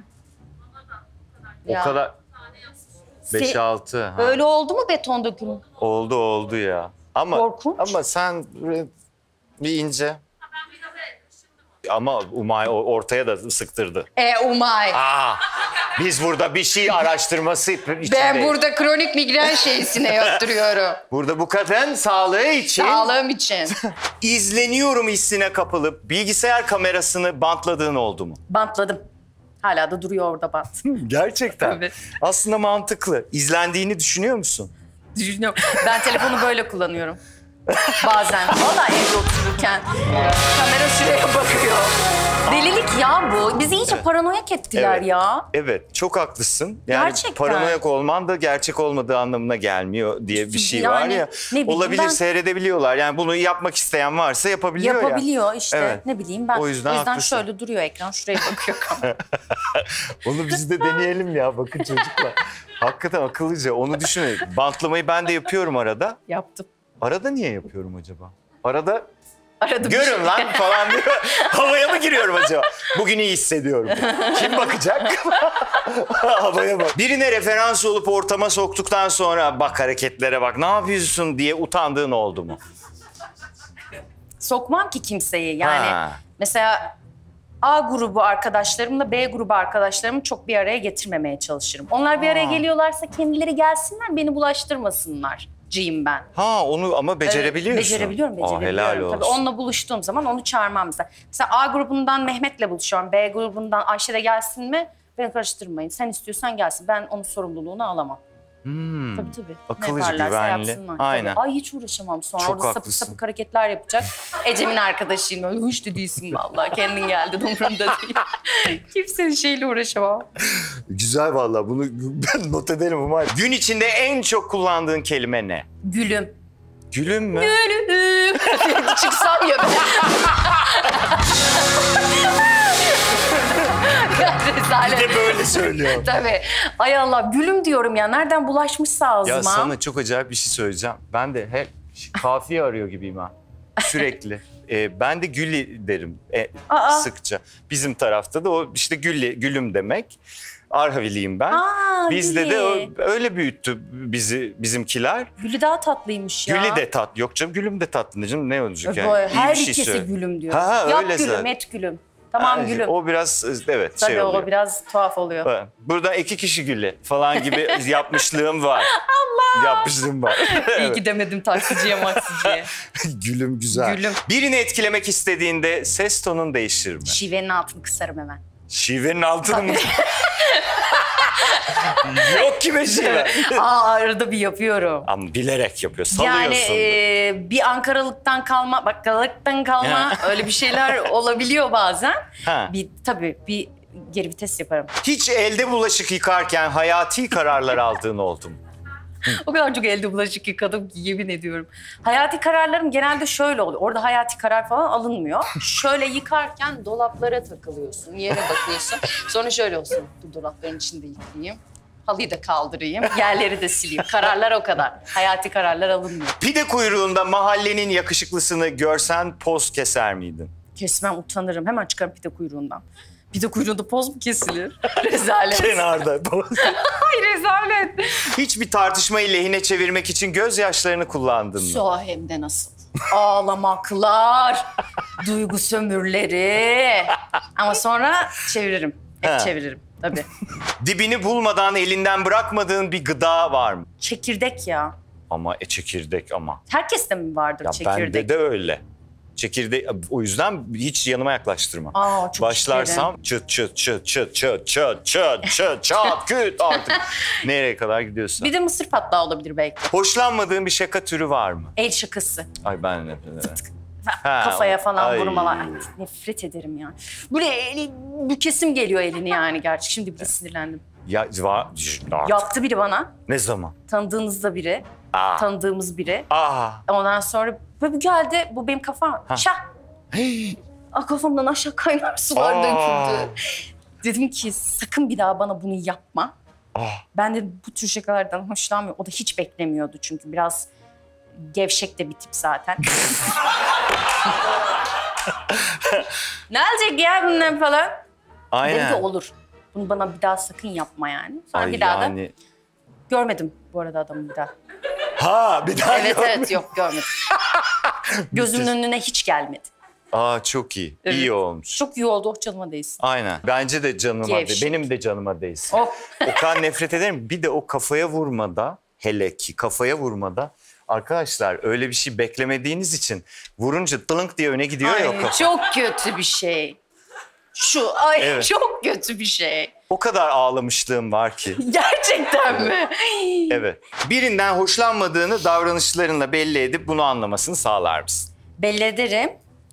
Speaker 2: O
Speaker 3: Ya.
Speaker 2: kadar. beş
Speaker 3: Se-
Speaker 2: altı.
Speaker 3: Öyle oldu mu beton dökümü?
Speaker 2: Oldu oldu ya. Ama
Speaker 3: Korkunç.
Speaker 2: ama sen bir ince. Ama Umay o- ortaya da sıktırdı.
Speaker 3: E Umay.
Speaker 2: Aa, biz burada bir şey araştırması içindeyiz.
Speaker 3: Ben burada kronik migren şeysine yaptırıyorum.
Speaker 2: Burada bu kadın sağlığı için
Speaker 3: Sağlığım için.
Speaker 2: izleniyorum hissine kapılıp bilgisayar kamerasını bantladığın oldu mu?
Speaker 3: Bantladım. Hala da duruyor orada bant.
Speaker 2: Gerçekten.
Speaker 3: Evet.
Speaker 2: Aslında mantıklı. İzlendiğini düşünüyor musun?
Speaker 3: Düşünüyorum. Ben telefonu böyle kullanıyorum. Bazen. Valla evde otururken. Kamera şuraya bakıyor. Delilik ya bu. Bizi iyice paranoyak ettiler
Speaker 2: Evet.
Speaker 3: ya.
Speaker 2: Evet, çok haklısın. Yani
Speaker 3: Gerçekten.
Speaker 2: paranoyak olman da gerçek olmadığı anlamına gelmiyor diye bir şey var
Speaker 3: Yani
Speaker 2: ya.
Speaker 3: ne bileyim
Speaker 2: Olabilir,
Speaker 3: ben-
Speaker 2: seyredebiliyorlar. Yani bunu yapmak isteyen varsa yapabiliyor ya.
Speaker 3: Yapabiliyor işte.
Speaker 2: Evet.
Speaker 3: Ne bileyim ben.
Speaker 2: O yüzden haklısın.
Speaker 3: şöyle duruyor ekran. Şuraya bakıyor kamera.
Speaker 2: Onu biz de deneyelim ya, bakın çocuklar. Hakikaten akıllıca, onu düşünün. Bantlamayı ben de yapıyorum arada.
Speaker 3: Yaptım.
Speaker 2: Arada niye yapıyorum acaba? Arada
Speaker 3: Aradım.
Speaker 2: görün lan falan diyor. Havaya mı giriyorum acaba? Bugün iyi hissediyorum. Kim bakacak? Havaya bak. Birine referans olup ortama soktuktan sonra bak hareketlere bak, ne yapıyorsun diye utandığın oldu mu?
Speaker 3: Sokmam ki kimseyi. Yani
Speaker 2: Ha.
Speaker 3: mesela A grubu arkadaşlarımla B grubu arkadaşlarımı çok bir araya getirmemeye çalışırım. Onlar bir araya geliyorlarsa kendileri gelsinler, beni bulaştırmasınlar. Ciyim ben.
Speaker 2: Ha, onu ama becerebiliyorsun.
Speaker 3: Evet, becerebiliyorum,
Speaker 2: Aa,
Speaker 3: becerebiliyorum.
Speaker 2: helal olsun.
Speaker 3: Tabii onunla buluştuğum zaman onu çağırmam mesela. Mesela A grubundan Mehmet'le buluşuyorum. B grubundan Ayşe de gelsin mi? Beni karıştırmayın. Sen istiyorsan gelsin. Ben onun sorumluluğunu alamam.
Speaker 2: Hmm.
Speaker 3: Tabii tabii.
Speaker 2: Akıllıca,
Speaker 3: ne yaparlarsa
Speaker 2: güvenli.
Speaker 3: yapsınlar.
Speaker 2: Aynen.
Speaker 3: Tabii. Ay hiç uğraşamam sonra.
Speaker 2: Çok
Speaker 3: Orada sapık
Speaker 2: haklısın.
Speaker 3: sapık hareketler yapacak. Ecem'in arkadaşıyım. Öyle hiç de değilsin vallahi. Kendin geldin, umurumda değil. Kimsenin şeyle uğraşamam.
Speaker 2: Güzel vallahi, bunu ben not edelim Umay. Gün içinde en çok kullandığın kelime ne?
Speaker 3: Gülüm.
Speaker 2: Gülüm mü?
Speaker 3: Gülüm. Çıksam ya ben. Rezalet.
Speaker 2: Bir de böyle söylüyor.
Speaker 3: Tabii. Ay Allah, gülüm diyorum ya. Nereden bulaşmışsa ağzıma.
Speaker 2: Ya sana çok acayip bir şey söyleyeceğim. Ben de hep kafiye arıyor gibiyim ha. Sürekli. Ee, ben de Gülli derim e,
Speaker 3: Aa.
Speaker 2: sıkça. Bizim tarafta da o işte Gülli, Gülüm demek. Arhaviliyim ben.
Speaker 3: Aa,
Speaker 2: Bizde de
Speaker 3: Gülli.
Speaker 2: o- öyle büyüttü bizi bizimkiler.
Speaker 3: Gülü daha tatlıymış ya.
Speaker 2: Gülü de tat. Yok canım, Gülüm de tatlı canım, ne olacak yani?
Speaker 3: Böyle
Speaker 2: İyi bir
Speaker 3: herkese
Speaker 2: şey söyle.
Speaker 3: gülüm diyor.
Speaker 2: Ha, ha,
Speaker 3: Yap
Speaker 2: öyle
Speaker 3: gülüm,
Speaker 2: zaten.
Speaker 3: et gülüm. Tamam
Speaker 2: Ha,
Speaker 3: gülüm.
Speaker 2: O biraz evet
Speaker 3: Tabii
Speaker 2: şey oluyor.
Speaker 3: o biraz tuhaf oluyor.
Speaker 2: Ha, burada iki kişi gülle falan gibi yapmışlığım var. Allah! Yapmışlığım var.
Speaker 3: İyi ki demedim taksiciye maksiciye.
Speaker 2: Gülüm güzel.
Speaker 3: Gülüm.
Speaker 2: Birini etkilemek istediğinde ses tonun değişir mi?
Speaker 3: Şivenin altını kısarım hemen.
Speaker 2: Şivenin altını mı? Yok ki be şive.
Speaker 3: Aa, arada bir yapıyorum.
Speaker 2: Ama bilerek yapıyor. Salıyorsun.
Speaker 3: Yani e, bir Ankaralıktan kalma, bakkalıktan kalma öyle bir şeyler olabiliyor bazen.
Speaker 2: Ha.
Speaker 3: Bir tabii bir geri vites yaparım.
Speaker 2: Hiç elde bulaşık yıkarken hayati kararlar aldığın oldu mu?
Speaker 3: O kadar çok elde bulaşık yıkadım ki yemin ediyorum. Hayati kararlarım genelde şöyle oluyor. Orada hayati karar falan alınmıyor. Şöyle yıkarken dolaplara takılıyorsun, yere bakıyorsun. Sonra şöyle olsun. Bu dolapların içinde yıkayayım. Halıyı da kaldırayım, yerleri de sileyim. Kararlar o kadar. Hayati kararlar alınmıyor.
Speaker 2: Pide kuyruğunda mahallenin yakışıklısını görsen poz keser miydin?
Speaker 3: Kesmem, utanırım. Hemen çıkarım pide kuyruğundan. Pide kuyruğunda poz mu kesilir? Rezalet.
Speaker 2: Kenarda poz.
Speaker 3: Ay rezalet.
Speaker 2: Hiçbir tartışmayı lehine çevirmek için gözyaşlarını kullandın mı?
Speaker 3: Su hem de nasıl? Ağlamaklar, duygu sömürleri. Ama sonra çeviririm. Hep
Speaker 2: Ha.
Speaker 3: çeviririm tabii.
Speaker 2: Dibini bulmadan elinden bırakmadığın bir gıda var mı?
Speaker 3: Çekirdek ya.
Speaker 2: Ama e, çekirdek ama.
Speaker 3: Herkeste mi vardır
Speaker 2: Ya
Speaker 3: çekirdek?
Speaker 2: bende de öyle. Çekirdek, o yüzden hiç yanıma yaklaştırma.
Speaker 3: Aa, çok
Speaker 2: Başlarsam çıt çıt çıt çıt çıt çıt çıt çıt çat küt artık. Nereye kadar gidiyorsan.
Speaker 3: Bir de mısır patlağı olabilir belki.
Speaker 2: Hoşlanmadığın bir şaka türü var mı?
Speaker 3: El şakası.
Speaker 2: Ay ben ne? Ha,
Speaker 3: Kafaya falan
Speaker 2: ay.
Speaker 3: vurmalar. Ay, nefret ederim ya. Böyle eli, bükesim geliyor elini yani gerçi. Şimdi bile sinirlendim.
Speaker 2: Ya, var, artık.
Speaker 3: Yaptı biri bana.
Speaker 2: Ne zaman?
Speaker 3: Tanıdığınızda biri.
Speaker 2: Aa.
Speaker 3: Tanıdığımız biri.
Speaker 2: Aa.
Speaker 3: Ondan sonra böyle geldi. Bu benim kafam. Şah.
Speaker 2: Hey.
Speaker 3: Ah, kafamdan aşağı kaynar sular
Speaker 2: Aa.
Speaker 3: döküldü. Dedim ki sakın bir daha bana bunu yapma.
Speaker 2: Aa.
Speaker 3: Ben de bu tür şakalardan hoşlanmıyorum. O da hiç beklemiyordu çünkü biraz gevşek de bir tip zaten. Ne olacak ya bundan falan?
Speaker 2: Aynen.
Speaker 3: Dedim ki olur. Bunu bana bir daha sakın yapma yani. Sonra
Speaker 2: Ay,
Speaker 3: bir daha
Speaker 2: yani...
Speaker 3: da görmedim bu arada adamı bir daha.
Speaker 2: Ha bir daha
Speaker 3: Evet
Speaker 2: görmedim.
Speaker 3: evet yok görmedim. Gözümün önüne hiç gelmedi.
Speaker 2: Aa çok iyi.
Speaker 3: Evet.
Speaker 2: İyi olmuş.
Speaker 3: Çok iyi oldu. Oh canıma değsin.
Speaker 2: Aynen. Bence de canıma
Speaker 3: Gevşek.
Speaker 2: değsin. Benim de canıma değsin.
Speaker 3: Oh.
Speaker 2: O kadar nefret ederim. Bir de o kafaya vurmada, hele ki kafaya vurmada arkadaşlar öyle bir şey beklemediğiniz için vurunca tılınk diye öne gidiyor ya o
Speaker 3: Ay,
Speaker 2: kafa.
Speaker 3: çok kötü bir şey. Şu ay
Speaker 2: Evet.
Speaker 3: çok kötü bir şey.
Speaker 2: O kadar ağlamışlığım var ki.
Speaker 3: Gerçekten mi?
Speaker 2: Evet. Birinden hoşlanmadığını davranışlarınla belli edip bunu anlamasını sağlar mısın?
Speaker 3: Belli ederim.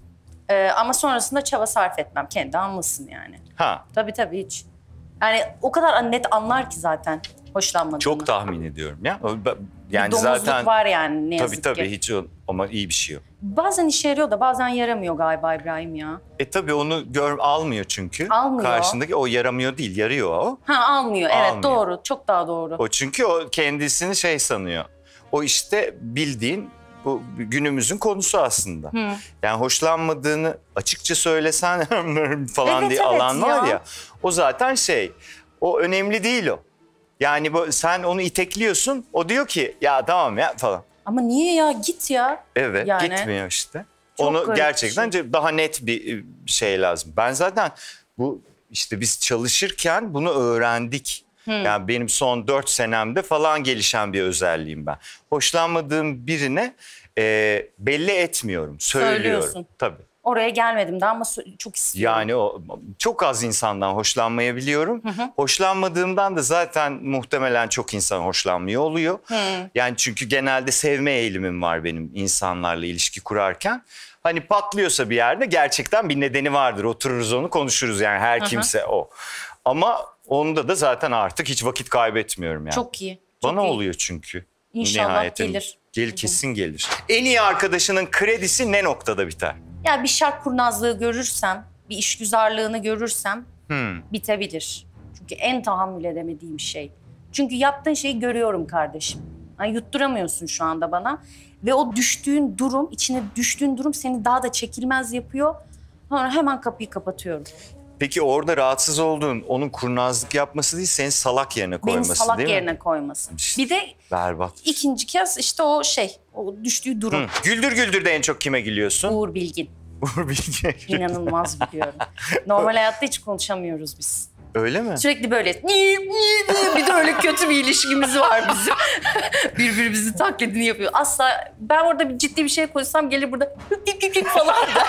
Speaker 3: Ee, ama sonrasında çaba sarf etmem. Kendi anlasın yani.
Speaker 2: Ha.
Speaker 3: Tabii tabii hiç. Yani o kadar net anlar ki zaten hoşlanmadığını.
Speaker 2: Çok tahmin ediyorum ya. O-
Speaker 3: Bir
Speaker 2: Yani
Speaker 3: domuzluk
Speaker 2: zaten
Speaker 3: var yani ne
Speaker 2: tabii
Speaker 3: yazık
Speaker 2: tabii
Speaker 3: ki.
Speaker 2: hiç o, ama iyi bir şey yok.
Speaker 3: Bazen işe yarıyor da bazen yaramıyor galiba İbrahim ya.
Speaker 2: E tabii onu gör almıyor çünkü.
Speaker 3: Almıyor.
Speaker 2: Karşındaki o yaramıyor değil, yarıyor o.
Speaker 3: Ha almıyor. Evet
Speaker 2: Almıyor.
Speaker 3: doğru. Çok daha doğru.
Speaker 2: O çünkü o kendisini şey sanıyor. O işte bildiğin bu günümüzün konusu aslında. Yani hoşlanmadığını açıkça söylesen falan
Speaker 3: Evet,
Speaker 2: diye
Speaker 3: evet
Speaker 2: alan var
Speaker 3: ya.
Speaker 2: ya. O zaten şey, o önemli değil o. Yani bu, sen onu itekliyorsun, o diyor ki ya tamam ya falan.
Speaker 3: Ama niye ya? Git ya.
Speaker 2: Evet,
Speaker 3: Yani.
Speaker 2: gitmiyor işte.
Speaker 3: Çok
Speaker 2: Onu
Speaker 3: garip
Speaker 2: gerçekten
Speaker 3: bir şey.
Speaker 2: daha net bir şey lazım. Ben zaten bu işte biz çalışırken bunu öğrendik. Yani benim son dört senemde falan gelişen bir özelliğim ben. Hoşlanmadığım birine e, belli etmiyorum, söylüyorum.
Speaker 3: Söylüyorsun.
Speaker 2: Tabii.
Speaker 3: Oraya gelmedim daha ama sö- çok istiyorum.
Speaker 2: Yani o çok az insandan hoşlanmayabiliyorum. Hoşlanmadığımdan da zaten muhtemelen çok insan hoşlanmıyor oluyor. Yani çünkü genelde sevme eğilimim var benim insanlarla ilişki kurarken. Hani patlıyorsa bir yerde gerçekten bir nedeni vardır. Otururuz onu konuşuruz yani her kimse o. Ama onda da zaten artık hiç vakit kaybetmiyorum yani.
Speaker 3: Çok iyi. Çok
Speaker 2: Bana
Speaker 3: iyi.
Speaker 2: oluyor çünkü.
Speaker 3: İnşallah
Speaker 2: Nihayetinde.
Speaker 3: gelir.
Speaker 2: Gel, kesin gelir. En iyi arkadaşının kredisi ne noktada biter?
Speaker 3: Ya bir şark kurnazlığı görürsem, bir işgüzarlığını görürsem
Speaker 2: Hmm.
Speaker 3: bitebilir. Çünkü en tahammül edemediğim şey. Çünkü yaptığın şeyi görüyorum kardeşim. Yani yutturamıyorsun şu anda bana. Ve o düştüğün durum, içine düştüğün durum seni daha da çekilmez yapıyor. Sonra hemen kapıyı kapatıyorum.
Speaker 2: Peki orada rahatsız olduğun onun kurnazlık yapması değil, seni salak yerine
Speaker 3: Beni
Speaker 2: koyması
Speaker 3: salak
Speaker 2: değil
Speaker 3: yerine
Speaker 2: mi?
Speaker 3: koyması.
Speaker 2: İşte
Speaker 3: Bir de
Speaker 2: berbat.
Speaker 3: ikinci kez işte o şey, o düştüğü durum.
Speaker 2: Hı. Güldür Güldür'de en çok kime gülüyorsun?
Speaker 3: Uğur Bilgin.
Speaker 2: Uğur Bilge.
Speaker 3: İnanılmaz biliyorum. Normal hayatta hiç konuşamıyoruz biz.
Speaker 2: Öyle mi?
Speaker 3: Sürekli böyle "Nii, nii, nii." bir de öyle kötü bir ilişkimiz var bizim. Birbirimizin taklidini yapıyor. Asla ben orada bir ciddi bir şey koysam gelir burada hık hık hık hık falan da.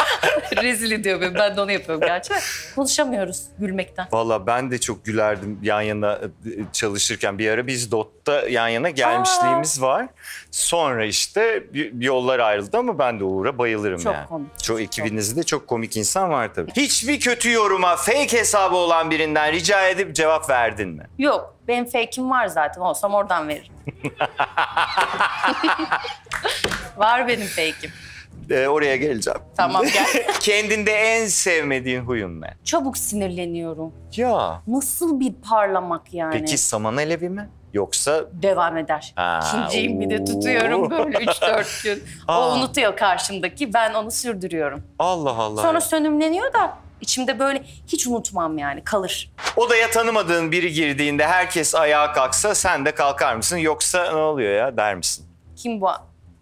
Speaker 3: Rezil ediyor beni. Ben de onu yapıyorum gerçi. Konuşamıyoruz gülmekten.
Speaker 2: Valla ben de çok gülerdim yan yana e, çalışırken. Bir ara biz D O T'ta yan yana gelmişliğimiz var. Sonra işte bir- bir yollar ayrıldı ama ben de Uğur'a bayılırım
Speaker 3: Çok
Speaker 2: yani.
Speaker 3: komik.
Speaker 2: Çok ekibinizde çok komik insan var tabii. Hiçbir kötü yoruma fake hesabı olan birinden rica edip cevap verdin mi?
Speaker 3: Yok benim fake'im var zaten. Olsam oradan veririm. Var benim fake'im.
Speaker 2: Ee, oraya geleceğim.
Speaker 3: Tamam, gel.
Speaker 2: Kendinde en sevmediğin huyun ne?
Speaker 3: Çabuk sinirleniyorum.
Speaker 2: Ya.
Speaker 3: Nasıl bir parlamak yani.
Speaker 2: Peki saman alevi mi? Yoksa
Speaker 3: Devam eder.
Speaker 2: Ha,
Speaker 3: İkinciyim bir de
Speaker 2: oo.
Speaker 3: tutuyorum böyle üç dört gün.
Speaker 2: Aa.
Speaker 3: O unutuyor karşımdaki, ben onu sürdürüyorum.
Speaker 2: Allah Allah.
Speaker 3: Sonra sönümleniyor da içimde böyle hiç unutmam yani, kalır.
Speaker 2: Odaya tanımadığın biri girdiğinde herkes ayağa kalksa sen de kalkar mısın? Yoksa ne oluyor ya der misin?
Speaker 3: Kim bu?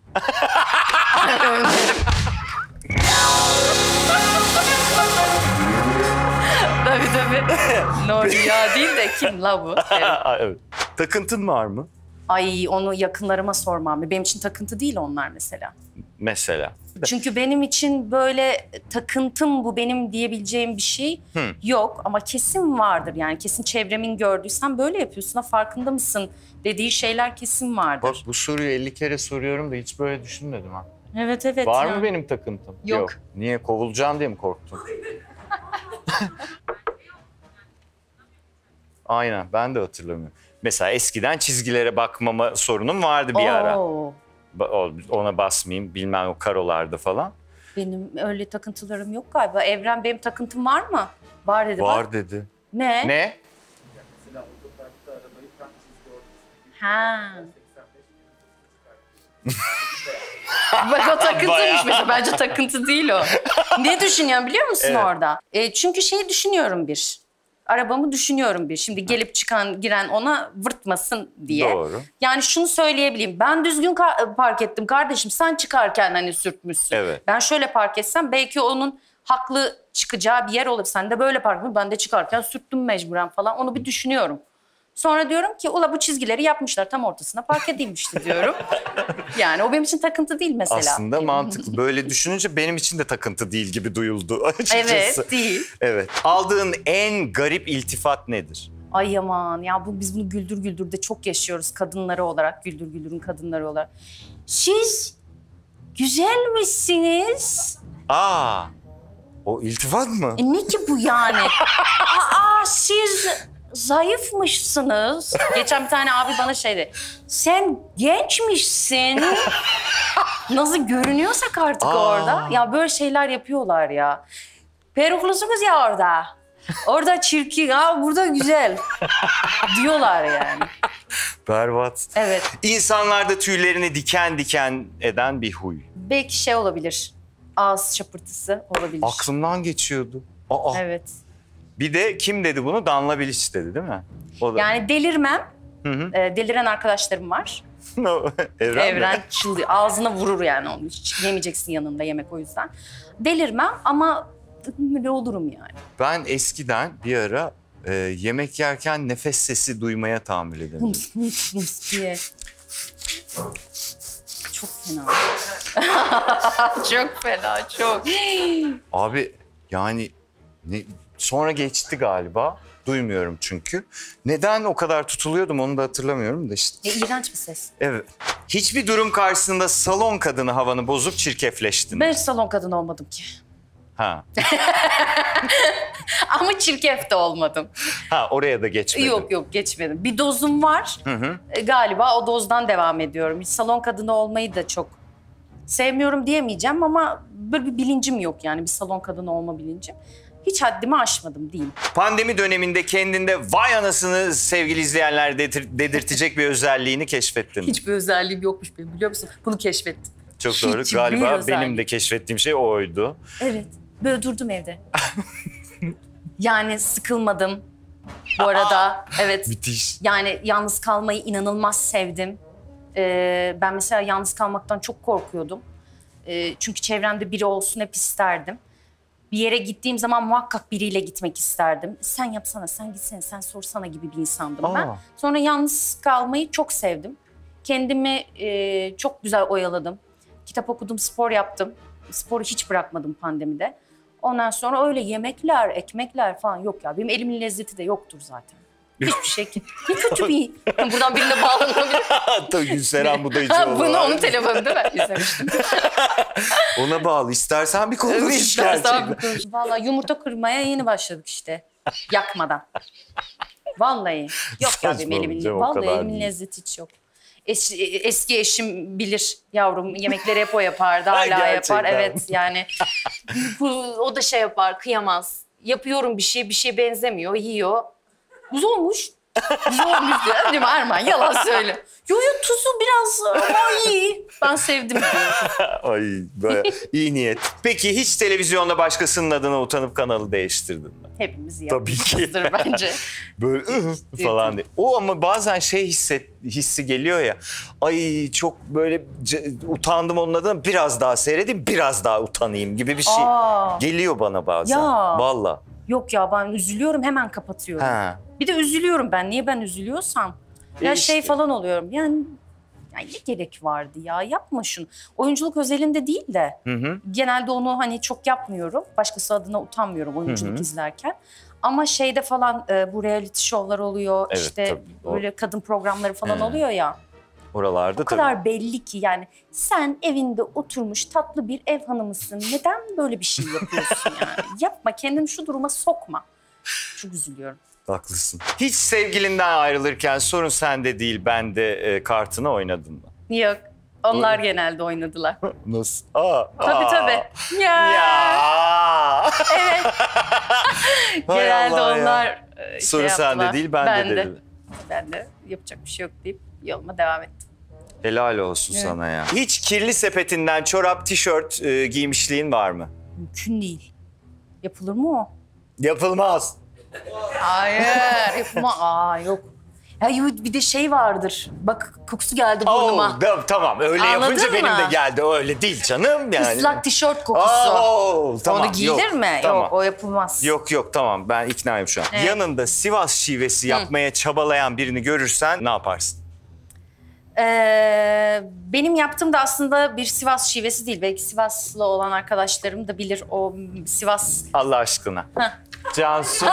Speaker 3: Tabii tabii. Nuri ya değil de kim la bu? Evet.
Speaker 2: Evet. Takıntın var mı?
Speaker 3: Ay, onu yakınlarıma sormam. Benim için takıntı değil onlar mesela.
Speaker 2: Mesela.
Speaker 3: Çünkü benim için böyle takıntım bu benim diyebileceğim bir şey
Speaker 2: Hı.
Speaker 3: yok. Ama kesin vardır yani, kesin çevremin gördüysen böyle yapıyorsun, ha, farkında mısın dediği şeyler kesin vardır.
Speaker 2: Bak bu soruyu elli kere soruyorum da hiç böyle düşünmedim ha.
Speaker 3: Evet evet.
Speaker 2: Var
Speaker 3: ya.
Speaker 2: mı benim takıntım?
Speaker 3: Yok.
Speaker 2: Niye? Kovulacağım diye mi korktun? Aynen, ben de hatırlamıyorum. Mesela eskiden çizgilere bakmama sorunum vardı bir ara.
Speaker 3: Oo,
Speaker 2: Ba- o- Ona basmayayım, bilmem o karolarda falan.
Speaker 3: benim öyle takıntılarım yok galiba. Evren, benim takıntım var mı? Var dedi.
Speaker 2: Var
Speaker 3: bak.
Speaker 2: dedi.
Speaker 3: Ne?
Speaker 2: Ne?
Speaker 3: Ha. Bak o takıntıymış mesela. Bence takıntı değil o. Ne düşünüyorsun biliyor musun
Speaker 2: Evet.
Speaker 3: orada? E, çünkü şeyi düşünüyorum bir. Arabamı düşünüyorum bir. Şimdi gelip çıkan giren ona vırtmasın diye.
Speaker 2: Doğru.
Speaker 3: Yani şunu söyleyebileyim. Ben düzgün ka- park ettim kardeşim. Sen çıkarken hani sürtmüşsün.
Speaker 2: Evet.
Speaker 3: Ben şöyle park etsem belki onun haklı çıkacağı bir yer olur. Sen de böyle park ettin. Ben de çıkarken sürttüm mecburen falan. Onu bir düşünüyorum. Sonra diyorum ki ula bu çizgileri yapmışlar, tam ortasına park edilmişti diyorum. Yani o benim için takıntı değil mesela.
Speaker 2: Aslında mantıklı. Böyle düşününce benim için de takıntı değil gibi duyuldu açıkçası.
Speaker 3: Evet, değil.
Speaker 2: Evet. Aldığın en garip iltifat nedir?
Speaker 3: Ay aman ya, bu biz bunu Güldür Güldür'de çok yaşıyoruz kadınları olarak. Güldür Güldür'ün kadınları olarak. Siz güzelmişsiniz.
Speaker 2: Aa, o iltifat mı?
Speaker 3: E ne ki bu yani? Aa, siz zayıfmışsınız. Geçen bir tane abi bana şey dedi. Sen gençmişsin. Nasıl görünüyorsak artık
Speaker 2: Aa.
Speaker 3: orada. Ya böyle şeyler yapıyorlar ya. Peruklusunuz ya orada. Orada çirkin, ha burada güzel. Diyorlar yani.
Speaker 2: Berbat.
Speaker 3: Evet.
Speaker 2: İnsanlarda tüylerini diken diken eden bir huy.
Speaker 3: Belki şey olabilir. Ağız şapırtısı olabilir.
Speaker 2: Aklımdan geçiyordu. Aa.
Speaker 3: Evet.
Speaker 2: Bir de kim dedi bunu? Danla Bilic dedi değil mi? O da.
Speaker 3: Yani delirmem.
Speaker 2: Hı hı.
Speaker 3: Ee, deliren arkadaşlarım var.
Speaker 2: Evren, mi?
Speaker 3: Evren çıldı. Ağzına vurur yani onu. Hiç yemeyeceksin yanında yemek o yüzden. Delirmem ama öyle olurum yani.
Speaker 2: Ben eskiden bir ara e, yemek yerken nefes sesi duymaya tahammül edemiyorum.
Speaker 3: Hıms hıms hıms diye. Çok fena. Çok fena, çok.
Speaker 2: Abi yani ne, sonra geçti galiba. Duymuyorum çünkü. Neden o kadar tutuluyordum onu da hatırlamıyorum da işte.
Speaker 3: E, iğrenç bir ses.
Speaker 2: Evet. Hiçbir durum karşısında salon kadını havanı bozup çirkefleştin.
Speaker 3: Ben hiç salon kadını olmadım ki.
Speaker 2: Ha.
Speaker 3: Ama çirkef de olmadım.
Speaker 2: Ha oraya da geçmedim.
Speaker 3: Yok yok, geçmedim. Bir dozum var.
Speaker 2: Hı hı.
Speaker 3: E, galiba o dozdan devam ediyorum. Hiç salon kadını olmayı da çok sevmiyorum diyemeyeceğim ama böyle bir bilincim yok yani, bir salon kadını olma bilincim. Hiç haddimi aşmadım diyeyim.
Speaker 2: Pandemi döneminde kendinde vay anasını sevgili izleyenler dedir- dedirtecek bir özelliğini keşfettin.
Speaker 3: Hiçbir özelliğim yokmuş benim, biliyor musun? Bunu keşfettim.
Speaker 2: Çok doğru.
Speaker 3: Hiçbir
Speaker 2: Galiba
Speaker 3: özellik.
Speaker 2: benim de keşfettiğim şey oydu.
Speaker 3: Evet, böyle durdum evde. Yani sıkılmadım bu arada. Evet.
Speaker 2: Müthiş.
Speaker 3: Yani yalnız kalmayı inanılmaz sevdim. Ee, ben mesela yalnız kalmaktan çok korkuyordum. Ee, çünkü çevremde biri olsun hep isterdim. Bir yere gittiğim zaman muhakkak biriyle gitmek isterdim. Sen yapsana, sen gitsene, sen sorsana gibi bir insandım ben.
Speaker 2: Aa.
Speaker 3: Sonra yalnız kalmayı çok sevdim. Kendimi e, çok güzel oyaladım. Kitap okudum, spor yaptım. Sporu hiç bırakmadım pandemide. Ondan sonra öyle yemekler, ekmekler falan yok ya. Benim elimin lezzeti de yoktur zaten. Hiçbir şey. Ne kötü bir... Buradan birine bağlanabilir.
Speaker 2: Tabii Gülseren bu da hiç
Speaker 3: Ha,
Speaker 2: olmaz.
Speaker 3: bunu onun telefonu değil mi? İzlemiştim.
Speaker 2: Ona bağlı. İstersen bir konuş
Speaker 3: İstersen
Speaker 2: gerçekten.
Speaker 3: bir konuş. Vallahi yumurta kırmaya yeni başladık işte. Yakmadan. Vallahi. Yok ya benim elimin,
Speaker 2: Saçmalayacağım, o
Speaker 3: vallahi
Speaker 2: kadar
Speaker 3: elimin
Speaker 2: değil.
Speaker 3: lezzeti hiç yok. Es, eski eşim bilir yavrum, yemekleri hep o yapardı, hala yapar.
Speaker 2: Gerçekten.
Speaker 3: Evet yani bu, o da şey yapar, kıyamaz. Yapıyorum bir şey, bir şey benzemiyor, yiyor. Güzel olmuş. Güzel olmuş diyor. Değil mi Erman? Yalan söyle. Yo yo tuzu biraz ama iyi. Ben sevdim diyor.
Speaker 2: Ay baya iyi niyet. Peki hiç televizyonda başkasının adına utanıp kanalı değiştirdin mi?
Speaker 3: Hepimiz
Speaker 2: Tabii ki.
Speaker 3: yapmışızdır bence.
Speaker 2: Böyle ıh falan diye. O ama bazen şey hisset, hissi geliyor ya. Ay çok böyle c- utandım onun adına, biraz daha seyredeyim, biraz daha utanayım gibi bir şey
Speaker 3: Aa.
Speaker 2: geliyor bana bazen.
Speaker 3: Ya.
Speaker 2: Vallahi.
Speaker 3: Yok ya ben üzülüyorum, hemen kapatıyorum.
Speaker 2: Ha.
Speaker 3: Bir de üzülüyorum ben. Niye ben üzülüyorsam? Ya
Speaker 2: E
Speaker 3: şey
Speaker 2: işte.
Speaker 3: falan oluyorum. Yani ya ne gerek vardı ya? Yapma şunu. Oyunculuk özelinde değil de
Speaker 2: Hı hı.
Speaker 3: genelde onu hani çok yapmıyorum. Başkası adına utanmıyorum oyunculuk
Speaker 2: Hı hı.
Speaker 3: izlerken. Ama şeyde falan e, bu reality şovlar oluyor.
Speaker 2: Evet,
Speaker 3: işte
Speaker 2: tabii. O-
Speaker 3: böyle kadın programları falan
Speaker 2: He.
Speaker 3: oluyor ya.
Speaker 2: Oralarda
Speaker 3: O
Speaker 2: tabii.
Speaker 3: kadar belli ki yani sen evinde oturmuş tatlı bir ev hanımısın. Neden böyle bir şey yapıyorsun yani? Yapma, kendini şu duruma sokma. Çok üzülüyorum.
Speaker 2: Haklısın. Hiç sevgilinden ayrılırken sorun sende değil, bende e, kartını oynadın mı?
Speaker 3: Yok. Onlar genelde oynadılar.
Speaker 2: Nasıl? Aa,
Speaker 3: Tabii
Speaker 2: aa.
Speaker 3: tabii. Ya.
Speaker 2: Ya.
Speaker 3: Evet.
Speaker 2: Hay
Speaker 3: Genelde
Speaker 2: Allah ya.
Speaker 3: onlar e, şey
Speaker 2: Soru sende
Speaker 3: yaptılar.
Speaker 2: değil, bende
Speaker 3: ben de.
Speaker 2: dedi.
Speaker 3: Ben de yapacak bir şey yok deyip yoluma devam ettim.
Speaker 2: Helal olsun
Speaker 3: Evet.
Speaker 2: sana ya. Hiç kirli sepetinden çorap, tişört e, giymişliğin var mı?
Speaker 3: Mümkün değil. Yapılır mı o?
Speaker 2: Yapılmaz.
Speaker 3: Hayır. Yapılma. Aa yok. Ya bir de şey vardır. Bak kokusu geldi burnuma.
Speaker 2: Oo, da- tamam öyle
Speaker 3: Anladın
Speaker 2: yapınca benim
Speaker 3: mı?
Speaker 2: de geldi. Öyle değil canım yani.
Speaker 3: Islak tişört kokusu.
Speaker 2: Oo, tamam,
Speaker 3: Onu giyilir
Speaker 2: yok,
Speaker 3: mi?
Speaker 2: Tamam.
Speaker 3: Yok, o yapılmaz.
Speaker 2: Yok yok tamam, ben iknayım şu an.
Speaker 3: Evet.
Speaker 2: Yanında Sivas şivesi yapmaya çabalayan birini görürsen ne yaparsın?
Speaker 3: Ee, benim yaptığım da aslında bir Sivas şivesi değil. Belki Sivaslı olan arkadaşlarım da bilir o Sivas.
Speaker 2: Allah aşkına.
Speaker 3: Heh.
Speaker 2: Cansu.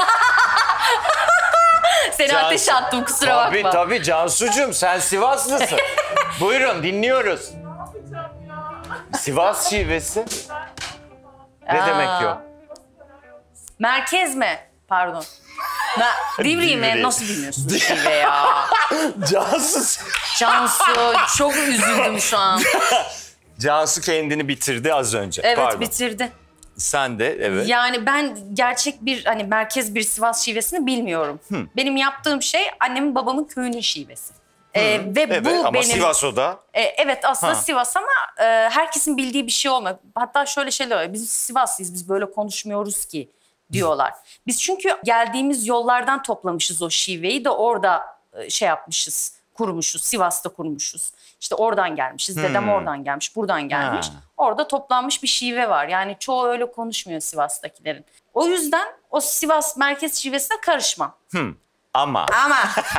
Speaker 3: Seni
Speaker 2: Cansu.
Speaker 3: ateşe attım, kusura
Speaker 2: Tabii
Speaker 3: bakma.
Speaker 2: tabii Cansucuğum, sen Sivaslısın. Buyurun dinliyoruz. Sivas şivesi. Ne
Speaker 3: Aa.
Speaker 2: demek yok?
Speaker 3: Merkez mi? Pardon. Me- Divri mi?
Speaker 2: Divri.
Speaker 3: Nasıl bilmiyorsun şive ya?
Speaker 2: Cansu.
Speaker 3: Cansu, çok üzüldüm şu an.
Speaker 2: Cansu kendini bitirdi az önce.
Speaker 3: Evet,
Speaker 2: Pardon.
Speaker 3: bitirdi.
Speaker 2: Sen de evet.
Speaker 3: Yani ben gerçek bir hani merkez bir Sivas şivesini bilmiyorum. Benim yaptığım şey annemin babamın köyünün şivesi. Ee, ve
Speaker 2: Evet
Speaker 3: bu
Speaker 2: ama
Speaker 3: benim
Speaker 2: Sivas o da.
Speaker 3: E, evet aslında
Speaker 2: Ha.
Speaker 3: Sivas ama e, herkesin bildiği bir şey olmuyor. Hatta şöyle şeyler oluyor. Biz Sivaslıyız, biz böyle konuşmuyoruz ki diyorlar. Biz çünkü geldiğimiz yollardan toplamışız o şiveyi de orada e, şey yapmışız, kurmuşuz. Sivas'ta kurmuşuz. İşte oradan gelmişiz. Dedem oradan gelmiş, buradan gelmiş.
Speaker 2: Ha.
Speaker 3: Orada toplanmış bir şive var. Yani çoğu öyle konuşmuyor Sivas'takilerin. O yüzden o Sivas merkez şivesine karışmam.
Speaker 2: Ama
Speaker 3: Ama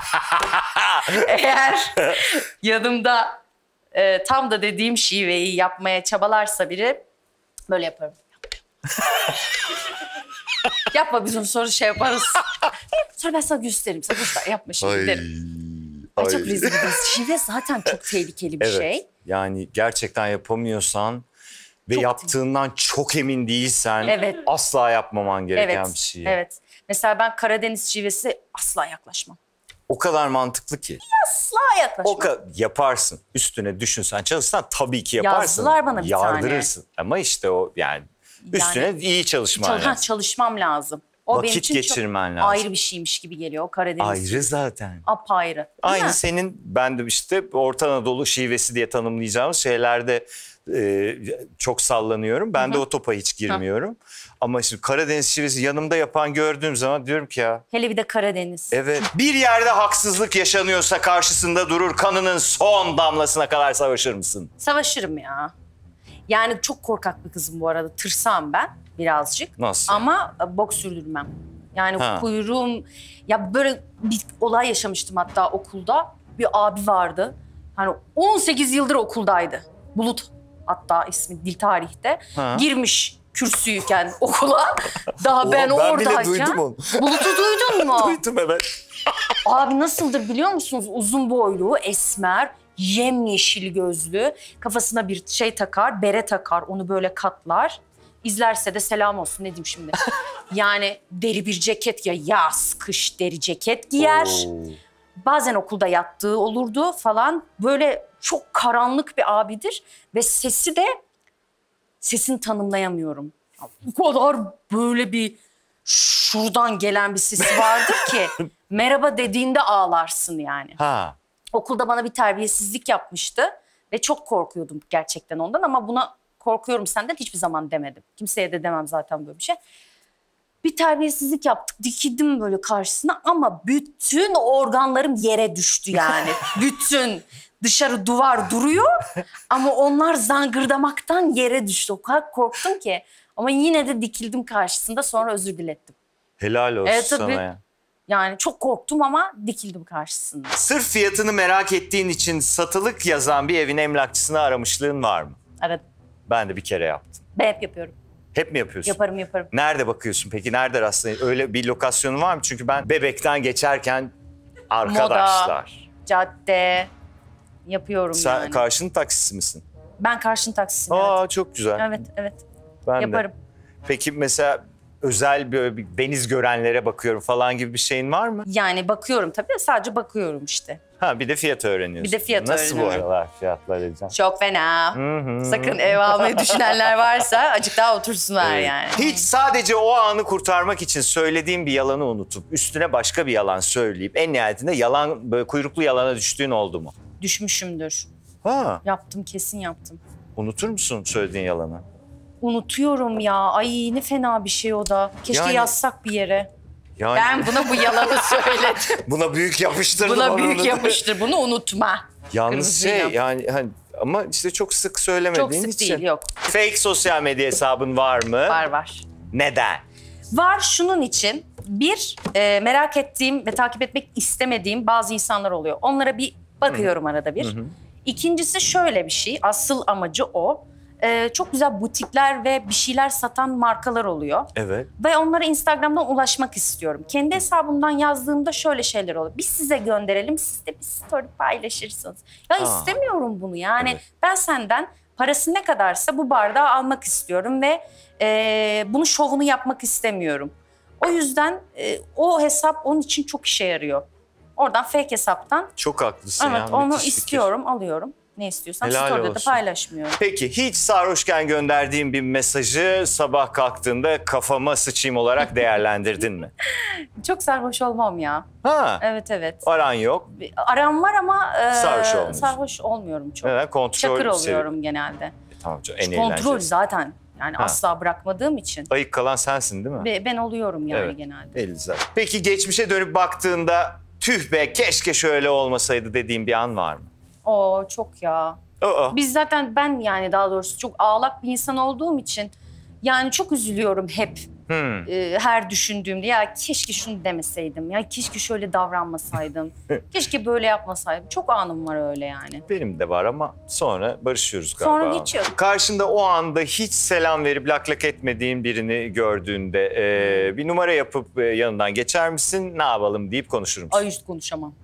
Speaker 3: eğer yanımda e, tam da dediğim şiveyi yapmaya çabalarsa biri böyle yaparım. Yapma, biz onu sonra şey yaparız. Sonra ben sana gösteririm. Sen boş ver, yapma şimdi derim. Ay, çok rezil bir şive zaten çok tehlikeli bir
Speaker 2: evet.
Speaker 3: şey.
Speaker 2: Yani gerçekten yapamıyorsan ve
Speaker 3: Çok
Speaker 2: yaptığından çok emin değilsen
Speaker 3: Evet.
Speaker 2: asla yapmaman gereken
Speaker 3: Evet,
Speaker 2: bir şey.
Speaker 3: evet. Mesela ben Karadeniz şivesi asla yaklaşmam.
Speaker 2: O kadar mantıklı ki.
Speaker 3: Asla yaklaşmam.
Speaker 2: O kadar yaparsın. Üstüne düşünsen, çalışsan tabii ki yaparsın.
Speaker 3: Yazdılar bana bir tane.
Speaker 2: Yardırırsın. Ama işte o yani üstüne
Speaker 3: Yani
Speaker 2: iyi çalışman
Speaker 3: Çal- ha,
Speaker 2: lazım.
Speaker 3: çalışmam lazım. O
Speaker 2: Vakit
Speaker 3: benim için
Speaker 2: geçirmen
Speaker 3: çok
Speaker 2: lazım.
Speaker 3: ayrı bir şeymiş gibi geliyor o Karadeniz.
Speaker 2: Ayrı zaten.
Speaker 3: Apayrı. Değil
Speaker 2: Aynı
Speaker 3: mi?
Speaker 2: senin, ben de işte Orta Anadolu şivesi diye tanımlayacağımız şeylerde e, çok sallanıyorum. Ben de o topa hiç girmiyorum. Ama şimdi Karadeniz şivesi yanımda yapan gördüğüm zaman diyorum ki ya
Speaker 3: Hele bir de Karadeniz.
Speaker 2: evet. Bir yerde haksızlık yaşanıyorsa karşısında durur, kanının son damlasına kadar savaşır mısın?
Speaker 3: Savaşırım ya. Yani çok korkak bir kızım bu arada. Tırsağım ben birazcık.
Speaker 2: Nasıl?
Speaker 3: Ama bok sürdürmem. Yani
Speaker 2: Ha.
Speaker 3: kuyruğum... Ya böyle bir olay yaşamıştım hatta okulda. Bir abi vardı. Hani on sekiz yıldır okuldaydı. Bulut hatta ismi dil tarihte.
Speaker 2: Ha.
Speaker 3: Girmiş kürsüyken okula. Daha ben,
Speaker 2: Oha, ben bile
Speaker 3: oradayken.
Speaker 2: duydum onu.
Speaker 3: Bulut'u duydun mu?
Speaker 2: Duydum evet.
Speaker 3: Abi nasıldır biliyor musunuz? Uzun boylu, esmer, yemyeşil gözlü. Kafasına bir şey takar, bere takar. Onu böyle katlar. İzlerse de selam olsun, ne diyeyim şimdi. Yani deri bir ceket ya, yaz, kış deri ceket giyer.
Speaker 2: Oo.
Speaker 3: Bazen okulda yattığı olurdu falan. Böyle çok karanlık bir abidir ve sesi de sesini tanımlayamıyorum. O kadar böyle bir şuradan gelen bir sesi vardır ki merhaba dediğinde ağlarsın yani.
Speaker 2: Ha.
Speaker 3: Okulda bana bir terbiyesizlik yapmıştı ve çok korkuyordum gerçekten ondan ama buna korkuyorum senden hiçbir zaman demedim. Kimseye de demem zaten böyle bir şey. Bir terbiyesizlik yaptık, dikildim böyle karşısına ama bütün organlarım yere düştü yani. Bütün dışarı duvar duruyor ama onlar zangırdamaktan yere düştü. O kadar korktum ki ama yine de dikildim karşısında, sonra özür dilettim.
Speaker 2: Helal olsun
Speaker 3: Evet,
Speaker 2: sana
Speaker 3: tabii.
Speaker 2: ya.
Speaker 3: Yani çok korktum ama dikildim karşısında.
Speaker 2: Sırf fiyatını merak ettiğin için satılık yazan bir evin emlakçısını aramışlığın var mı?
Speaker 3: Aradım.
Speaker 2: Ben de bir kere yaptım.
Speaker 3: Ben hep yapıyorum.
Speaker 2: Hep mi yapıyorsun?
Speaker 3: Yaparım yaparım.
Speaker 2: Nerede bakıyorsun peki? Nerede rastlanıyorsun? Öyle bir lokasyonu var mı? Çünkü ben Bebek'ten geçerken arkadaşlar.
Speaker 3: Cadde yapıyorum
Speaker 2: Sen
Speaker 3: yani.
Speaker 2: karşının taksisi misin?
Speaker 3: Ben karşının taksisiyim.
Speaker 2: Aa
Speaker 3: Evet.
Speaker 2: çok güzel.
Speaker 3: Evet evet.
Speaker 2: Ben
Speaker 3: Yaparım.
Speaker 2: de. Peki mesela özel böyle bir deniz görenlere bakıyorum falan gibi bir şeyin var mı?
Speaker 3: Yani bakıyorum tabii, sadece bakıyorum işte.
Speaker 2: Ha bir de fiyat öğreniyorsun.
Speaker 3: Bir de fiyat
Speaker 2: Nasıl
Speaker 3: öğreniyorum.
Speaker 2: bu aralar fiyatlar edeceğim?
Speaker 3: Çok fena.
Speaker 2: hı.
Speaker 3: Sakın ev almayı düşünenler varsa azıcık daha otursunlar yani.
Speaker 2: Hiç sadece o anı kurtarmak için söylediğin bir yalanı unutup üstüne başka bir yalan söyleyip en nihayetinde yalan, böyle kuyruklu yalana düştüğün oldu mu?
Speaker 3: Düşmüşümdür.
Speaker 2: Ha,
Speaker 3: Yaptım, kesin yaptım.
Speaker 2: unutur musun söylediğin yalanı?
Speaker 3: Unutuyorum ya. Ay ne fena bir şey o da. Keşke
Speaker 2: Yani-
Speaker 3: yazsak bir yere.
Speaker 2: Yani
Speaker 3: Ben buna bu yalanı söyledim.
Speaker 2: buna büyük yapıştırdım.
Speaker 3: Buna
Speaker 2: onu
Speaker 3: büyük
Speaker 2: unut-
Speaker 3: yapıştır. Bunu unutma.
Speaker 2: Yalnız
Speaker 3: Kırmızı
Speaker 2: şey
Speaker 3: ilan.
Speaker 2: yani hani, ama işte çok sık söylemediğin
Speaker 3: Çok sık
Speaker 2: için.
Speaker 3: değil, yok.
Speaker 2: Fake sosyal medya hesabın var mı?
Speaker 3: Var var.
Speaker 2: Neden?
Speaker 3: Var şunun için. Bir, e, merak ettiğim ve takip etmek istemediğim bazı insanlar oluyor. Onlara bir bakıyorum arada bir. İkincisi şöyle bir şey. Asıl amacı o. E, çok güzel butikler ve bir şeyler satan markalar oluyor.
Speaker 2: Evet.
Speaker 3: Ve onlara Instagram'dan ulaşmak istiyorum. Kendi hesabımdan yazdığımda şöyle şeyler oluyor. Biz size gönderelim, siz de bir story paylaşırsınız. Ya
Speaker 2: Aa.
Speaker 3: istemiyorum bunu yani.
Speaker 2: Evet.
Speaker 3: Ben senden parası ne kadarsa bu bardağı almak istiyorum ve e, bunun şovunu yapmak istemiyorum. O yüzden e, o hesap onun için çok işe yarıyor. Oradan fake hesaptan,
Speaker 2: Çok haklısın ya.
Speaker 3: evet onu
Speaker 2: müthiş fikir.
Speaker 3: istiyorum, alıyorum. Ne istiyorsam
Speaker 2: Helal
Speaker 3: story'de de
Speaker 2: olsun.
Speaker 3: paylaşmıyorum.
Speaker 2: Peki hiç sarhoşken gönderdiğin bir mesajı sabah kalktığında kafama sıçayım olarak değerlendirdin mi?
Speaker 3: Çok sarhoş olmam ya.
Speaker 2: Ha,
Speaker 3: Evet evet.
Speaker 2: aran yok.
Speaker 3: Aram var ama e,
Speaker 2: Sarhoş olmuyorsun.
Speaker 3: sarhoş olmuyorum çok.
Speaker 2: Neden? Kontrol
Speaker 3: Çakır
Speaker 2: sevi-
Speaker 3: oluyorum genelde.
Speaker 2: E, tamam canım, en
Speaker 3: Kontrol
Speaker 2: eğlenceli.
Speaker 3: zaten yani
Speaker 2: Ha.
Speaker 3: asla bırakmadığım için.
Speaker 2: Ayık kalan sensin değil mi?
Speaker 3: Ve ben oluyorum yani
Speaker 2: Evet.
Speaker 3: genelde.
Speaker 2: Belli zaten. Peki geçmişe dönüp baktığında tüh be keşke şöyle olmasaydı dediğin bir an var mı?
Speaker 3: Oo çok ya.
Speaker 2: Aa,
Speaker 3: Biz zaten ben yani daha doğrusu çok ağlak bir insan olduğum için yani çok üzülüyorum hep.
Speaker 2: hmm.
Speaker 3: e, her düşündüğümde ya keşke şunu demeseydim, ya keşke şöyle davranmasaydım, keşke böyle yapmasaydım. Çok anım var öyle yani.
Speaker 2: Benim de var ama sonra barışıyoruz galiba.
Speaker 3: Sonra hiç yok.
Speaker 2: Karşında o anda hiç selam verip lak lak etmediğin birini gördüğünde e, bir numara yapıp e, yanından geçer misin? Ne yapalım deyip konuşur musun?
Speaker 3: Ay hiç konuşamam.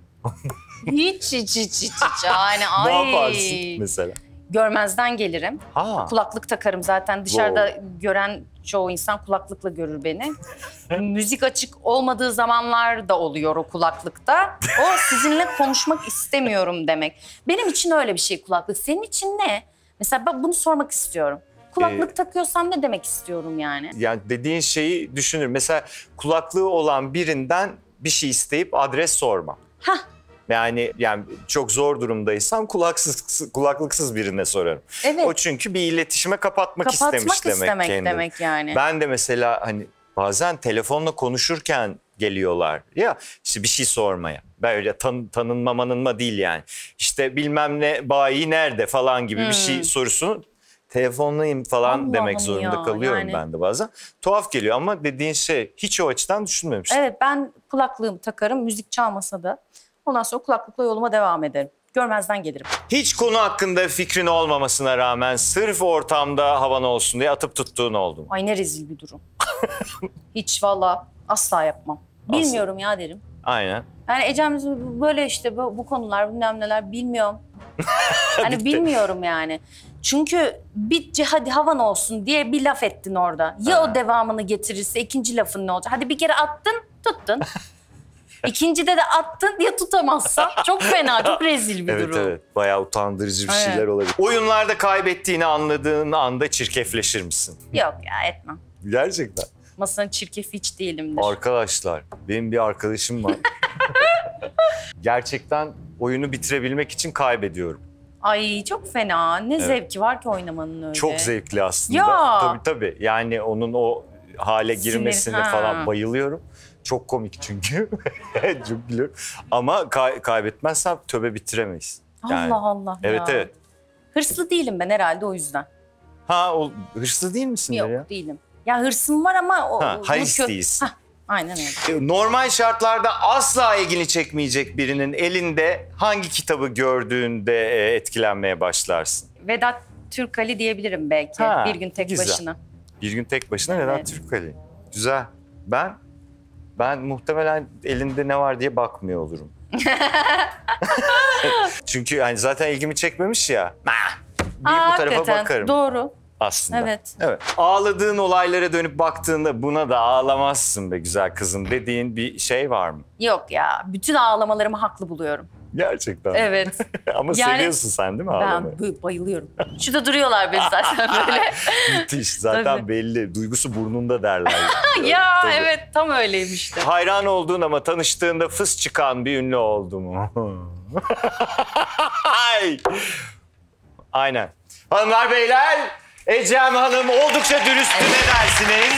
Speaker 3: hiç hiç hiç hiç hiç yani
Speaker 2: Ne
Speaker 3: ay.
Speaker 2: yaparsın mesela?
Speaker 3: Görmezden gelirim.
Speaker 2: Ha.
Speaker 3: Kulaklık takarım zaten. Dışarıda gören çoğu insan kulaklıkla görür beni. Müzik açık olmadığı zamanlar da oluyor o kulaklıkta. O sizinle konuşmak istemiyorum demek. Benim için öyle bir şey kulaklık. Senin için ne? Mesela ben bunu sormak istiyorum. Kulaklık
Speaker 2: Ee,
Speaker 3: takıyorsam ne demek istiyorum yani?
Speaker 2: Yani dediğin şeyi düşünür. Mesela kulaklığı olan birinden bir şey isteyip adres sorma.
Speaker 3: Hah.
Speaker 2: Yani yani çok zor durumdaysam kulaksız kulaklıksız birine sorarım.
Speaker 3: Evet.
Speaker 2: O çünkü bir iletişime kapatmak,
Speaker 3: Kapatmak
Speaker 2: istemiş demek
Speaker 3: istemek
Speaker 2: kendini.
Speaker 3: demek yani.
Speaker 2: Ben de mesela hani bazen telefonla konuşurken geliyorlar ya işte bir şey sormaya. Böyle tan tanınmamanın mı değil yani. İşte bilmem ne bayi nerede falan gibi bir şey sorusunu telefonlayayım falan
Speaker 3: Allah'ım
Speaker 2: demek zorunda
Speaker 3: ya,
Speaker 2: kalıyorum
Speaker 3: yani.
Speaker 2: ben de bazen. Tuhaf geliyor ama dediğin şey hiç o açıdan düşünmemiştim.
Speaker 3: Evet, ben kulaklığımı takarım, müzik çalmasa da. Ondan sonra kulaklıkla yoluma devam ederim. Görmezden gelirim.
Speaker 2: Hiç konu hakkında fikrin olmamasına rağmen sırf ortamda havan olsun diye atıp tuttuğun oldu mu?
Speaker 3: Ay ne rezil bir durum. Hiç valla asla yapmam. Bilmiyorum ya derim.
Speaker 2: Aynen.
Speaker 3: Yani Ecem böyle işte bu, bu konular bilmem neler bilmiyorum. Hani bilmiyorum yani. Çünkü bir hadi havan olsun diye bir laf ettin orada. Ya
Speaker 2: Ha.
Speaker 3: o devamını getirirse ikinci lafın ne olacak? Hadi bir kere attın tuttun. İkincide de attın ya tutamazsan çok fena, çok rezil bir
Speaker 2: Evet
Speaker 3: durum.
Speaker 2: evet. Bayağı utandırıcı bir
Speaker 3: Evet.
Speaker 2: şeyler olabilir. Oyunlarda kaybettiğini anladığın anda çirkefleşir misin?
Speaker 3: Yok ya, etmem.
Speaker 2: Gerçekten.
Speaker 3: Masanın çirkefi hiç değilimdir.
Speaker 2: Arkadaşlar, benim bir arkadaşım var. Gerçekten oyunu bitirebilmek için kaybediyorum.
Speaker 3: Ay çok fena. Ne
Speaker 2: Evet.
Speaker 3: zevki var ki oynamanın öyle.
Speaker 2: Çok zevkli aslında.
Speaker 3: Ya.
Speaker 2: Tabii tabii. Yani onun o hale
Speaker 3: Sinir,
Speaker 2: girmesine
Speaker 3: ha.
Speaker 2: falan bayılıyorum. Çok komik çünkü. Çok gülüyorum. Ama kay- kaybetmezsem töbe bitiremeyiz. Yani-
Speaker 3: Allah Allah
Speaker 2: Evet
Speaker 3: ya.
Speaker 2: evet.
Speaker 3: Hırslı değilim ben herhalde o yüzden.
Speaker 2: Ha o hırslı değil misin
Speaker 3: Yok
Speaker 2: ya?
Speaker 3: değilim. Ya hırsım var ama o...
Speaker 2: Ha,
Speaker 3: bu
Speaker 2: halis
Speaker 3: kö-
Speaker 2: değilsin.
Speaker 3: Hah, aynen öyle.
Speaker 2: Normal şartlarda asla ilgini çekmeyecek birinin elinde hangi kitabı gördüğünde e, etkilenmeye başlarsın?
Speaker 3: Vedat Türkali diyebilirim belki.
Speaker 2: Ha,
Speaker 3: bir gün tek
Speaker 2: güzel.
Speaker 3: başına.
Speaker 2: Bir gün tek başına
Speaker 3: Evet.
Speaker 2: Vedat Türkali. Güzel. Ben ben muhtemelen elinde ne var diye bakmıyor olurum. Çünkü yani zaten ilgimi çekmemiş ya. "Mah!" deyip
Speaker 3: Aa,
Speaker 2: bu tarafa
Speaker 3: hakikaten.
Speaker 2: bakarım
Speaker 3: Doğru.
Speaker 2: aslında.
Speaker 3: Evet.
Speaker 2: Evet. Ağladığın olaylara dönüp baktığında buna da ağlamazsın be güzel kızım dediğin bir şey var mı?
Speaker 3: Yok ya. Bütün ağlamalarımı haklı buluyorum.
Speaker 2: Gerçekten.
Speaker 3: Evet.
Speaker 2: Ama
Speaker 3: Yani-
Speaker 2: seviyorsun sen değil mi ağlamayı?
Speaker 3: Ben bu- bayılıyorum. Şurada duruyorlar beni zaten böyle.
Speaker 2: Müthiş. Zaten
Speaker 3: Tabii.
Speaker 2: belli. Duygusu burnunda derler.
Speaker 3: Ya
Speaker 2: Tabii.
Speaker 3: evet, tam öyleymişti.
Speaker 2: Hayran olduğun ama tanıştığında fıs çıkan bir ünlü oldu mu? Ay! Aynen. Hanımlar beyler, Ecem Hanım oldukça dürüsttü, ne dersiniz?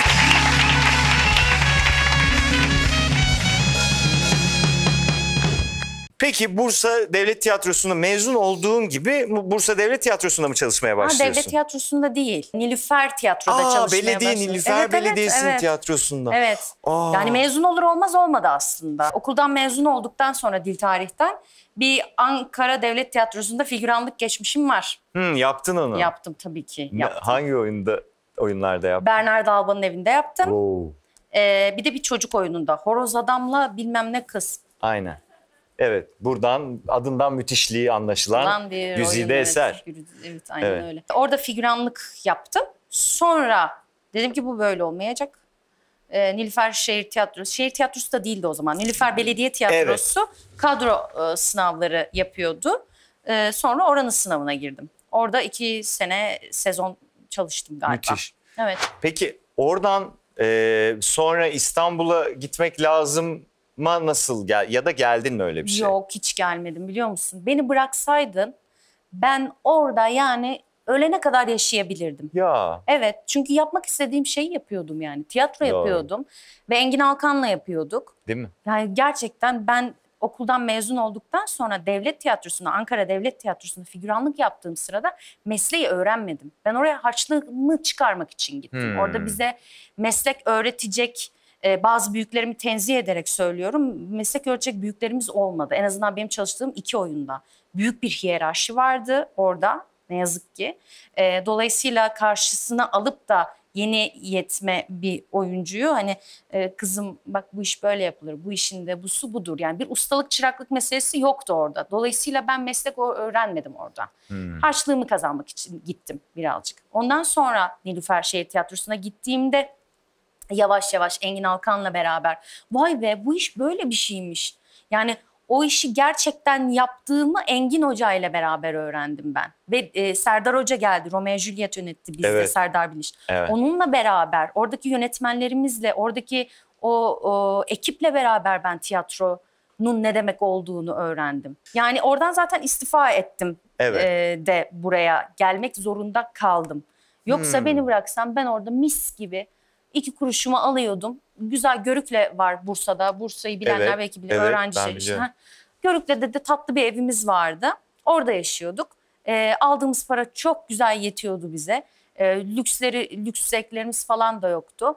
Speaker 2: Peki Bursa Devlet Tiyatrosu'nda mezun olduğun gibi Bursa Devlet Tiyatrosu'nda mı çalışmaya
Speaker 3: Ha,
Speaker 2: başlıyorsun?
Speaker 3: devlet tiyatrosunda değil. Nilüfer tiyatroda
Speaker 2: Aa,
Speaker 3: çalışmaya
Speaker 2: belediye,
Speaker 3: başladım.
Speaker 2: Nilüfer
Speaker 3: Evet, evet,
Speaker 2: Belediyesi'nin
Speaker 3: evet.
Speaker 2: tiyatrosunda.
Speaker 3: Evet.
Speaker 2: Aa.
Speaker 3: Yani mezun olur olmaz olmadı aslında. Okuldan mezun olduktan sonra dil tarihten bir Ankara Devlet Tiyatrosu'nda figüranlık geçmişim var.
Speaker 2: Hmm, yaptın onu.
Speaker 3: Yaptım tabii ki.
Speaker 2: Ne-
Speaker 3: Yaptım.
Speaker 2: Hangi oyunda, oyunlarda yaptın?
Speaker 3: Bernard Alba'nın evinde yaptım.
Speaker 2: Wow.
Speaker 3: Ee, bir de bir çocuk oyununda. Horoz Adam'la bilmem ne kız.
Speaker 2: Aynen. Evet, buradan adından müthişliği anlaşılan
Speaker 3: Lan bir
Speaker 2: güzide
Speaker 3: oyun,
Speaker 2: eser.
Speaker 3: Evet, evet aynen
Speaker 2: Evet.
Speaker 3: öyle. Orada figüranlık yaptım. Sonra dedim ki bu böyle olmayacak. Ee, Nilüfer Şehir Tiyatrosu. Şehir Tiyatrosu da değildi o zaman. Nilüfer Belediye Tiyatrosu kadro e, sınavları yapıyordu. E, sonra oranın sınavına girdim. Orada iki sene sezon çalıştım galiba.
Speaker 2: Müthiş.
Speaker 3: Evet.
Speaker 2: Peki oradan e, sonra İstanbul'a gitmek lazım mı nasıl gel ya da geldin mi öyle bir şey?
Speaker 3: Yok, hiç gelmedim biliyor musun? Beni bıraksaydın ben orada yani ölene kadar yaşayabilirdim.
Speaker 2: Ya
Speaker 3: Evet, çünkü yapmak istediğim şeyi yapıyordum yani. Tiyatro
Speaker 2: Doğru.
Speaker 3: yapıyordum ve Engin Alkan'la yapıyorduk.
Speaker 2: değil mi?
Speaker 3: Yani gerçekten ben okuldan mezun olduktan sonra devlet tiyatrosunda, Ankara Devlet Tiyatrosu'nda figüranlık yaptığım sırada mesleği öğrenmedim. Ben oraya harçlığımı çıkarmak için gittim.
Speaker 2: Hmm.
Speaker 3: Orada bize meslek öğretecek e, bazı büyüklerimi tenzih ederek söylüyorum. Meslek öğretecek büyüklerimiz olmadı. En azından benim çalıştığım iki oyunda. Büyük bir hiyerarşi vardı orada ne yazık ki. E, dolayısıyla karşısına alıp da yeni yetme bir oyuncuyu hani e, kızım bak bu iş böyle yapılır, bu işin de busu budur. Yani bir ustalık çıraklık meselesi yoktu orada. Dolayısıyla ben meslek o- öğrenmedim orada.
Speaker 2: Hmm.
Speaker 3: Harçlığımı kazanmak için gittim birazcık. Ondan sonra Nilüfer Şehir Tiyatrosu'na gittiğimde yavaş yavaş Engin Alkan'la beraber vay be bu iş böyle bir şeymiş. Yani o işi gerçekten yaptığımı Engin Hoca ile beraber öğrendim ben. Ve e, Serdar Hoca geldi. Romeo Juliet yönetti bizde,
Speaker 2: Evet.
Speaker 3: Serdar Biliş.
Speaker 2: Evet.
Speaker 3: Onunla beraber, oradaki yönetmenlerimizle, oradaki o, o ekiple beraber ben tiyatronun ne demek olduğunu öğrendim. Yani oradan zaten istifa ettim
Speaker 2: Evet.
Speaker 3: e, de buraya gelmek zorunda kaldım. Yoksa
Speaker 2: Hmm.
Speaker 3: beni bıraksam ben orada mis gibi iki kuruşumu alıyordum. Güzel Görükle var Bursa'da. Bursa'yı bilenler
Speaker 2: Evet,
Speaker 3: belki bilir.
Speaker 2: evet,
Speaker 3: Öğrenci
Speaker 2: ben
Speaker 3: şey işte.
Speaker 2: biliyorum.
Speaker 3: Ha. Görükle'de de tatlı bir evimiz vardı. Orada yaşıyorduk. Ee, aldığımız para çok güzel yetiyordu bize. Ee, lüksleri, lüks zevklerimiz falan da yoktu.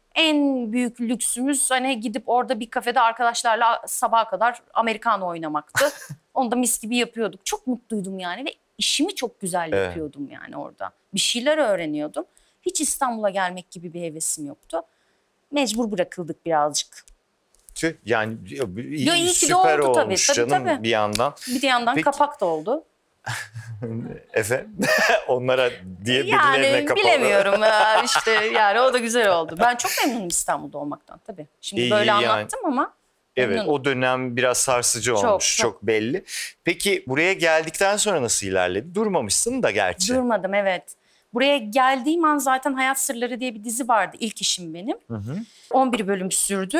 Speaker 3: En büyük lüksümüz hani gidip orada bir kafede arkadaşlarla sabaha kadar Americano oynamaktı. Onu da mis gibi yapıyorduk. Çok mutluydum yani ve işimi çok güzel
Speaker 2: Evet.
Speaker 3: yapıyordum yani orada. Bir şeyler öğreniyordum. Hiç İstanbul'a gelmek gibi bir hevesim yoktu. Mecbur bırakıldık birazcık.
Speaker 2: Tüh, yani iyi,
Speaker 3: Ya iyi ki de
Speaker 2: süper
Speaker 3: oldu tabii,
Speaker 2: olmuş
Speaker 3: tabii,
Speaker 2: canım
Speaker 3: tabii.
Speaker 2: bir yandan.
Speaker 3: Bir de yandan
Speaker 2: Peki-
Speaker 3: kapak da oldu.
Speaker 2: Efe onlara diye birilerine
Speaker 3: Yani
Speaker 2: kapalı.
Speaker 3: bilemiyorum ya, işte yani o da güzel oldu. Ben çok memnunum İstanbul'da olmaktan tabii. Şimdi
Speaker 2: İyi,
Speaker 3: böyle
Speaker 2: yani.
Speaker 3: anlattım ama
Speaker 2: Evet,
Speaker 3: Memnunum.
Speaker 2: o dönem biraz sarsıcı olmuş, çok,
Speaker 3: çok.
Speaker 2: belli. Peki buraya geldikten sonra nasıl ilerledi? Durmamışsın da gerçi.
Speaker 3: Durmadım, evet. Buraya geldiğim an zaten Hayat Sırları diye bir dizi vardı. İlk işim benim.
Speaker 2: Hı hı.
Speaker 3: on bir bölüm sürdü.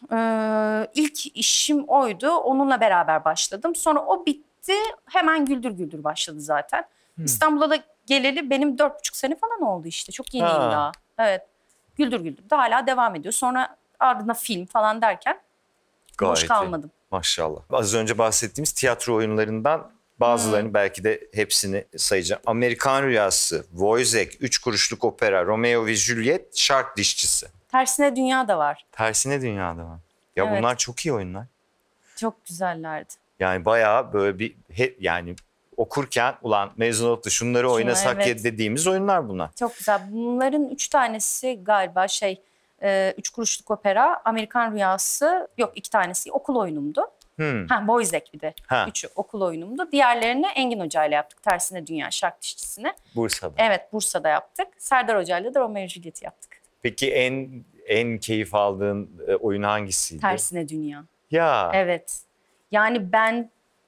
Speaker 3: Ee, ilk işim oydu. Onunla beraber başladım. Sonra o bitti. Hemen Güldür Güldür başladı zaten. İstanbul'a da geleli benim dört buçuk sene falan oldu işte. Çok yeniyim
Speaker 2: Ha.
Speaker 3: daha. Evet. Güldür Güldür de hala devam ediyor. Sonra ardına film falan derken
Speaker 2: Gayet
Speaker 3: boş
Speaker 2: iyi.
Speaker 3: kalmadım.
Speaker 2: Maşallah. Az önce bahsettiğimiz tiyatro oyunlarından bazılarını belki de hepsini sayacağım. Amerikan Rüyası, Voyzek, Üç Kuruşluk Opera, Romeo ve Juliet, Şark Dişçisi.
Speaker 3: Tersine Dünya da var.
Speaker 2: Tersine Dünya'da var. Ya
Speaker 3: Evet.
Speaker 2: bunlar çok iyi oyunlar.
Speaker 3: Çok güzellerdi.
Speaker 2: Yani bayağı böyle bir hep yani okurken ulan mezun olup da şunları
Speaker 3: Şunu,
Speaker 2: oynasak ya
Speaker 3: evet.
Speaker 2: dediğimiz oyunlar bunlar.
Speaker 3: Çok güzel. Bunların üç tanesi galiba şey e, Üç Kuruşluk Opera, Amerikan Rüyası, yok iki tanesi okul oyunumdu.
Speaker 2: Hmm.
Speaker 3: Ha, Boyzek bir de.
Speaker 2: Ha.
Speaker 3: Üçü okul oyunumdu. Diğerlerini Engin Hoca ile yaptık. Tersine Dünya Şark Dişçisi'ni.
Speaker 2: Bursa'da.
Speaker 3: Evet, Bursa'da yaptık. Serdar Hoca ile de Romeo ve Juliet'i yaptık.
Speaker 2: Peki en en keyif aldığın e, oyun hangisiydi?
Speaker 3: Tersine Dünya.
Speaker 2: Ya.
Speaker 3: Evet. Yani ben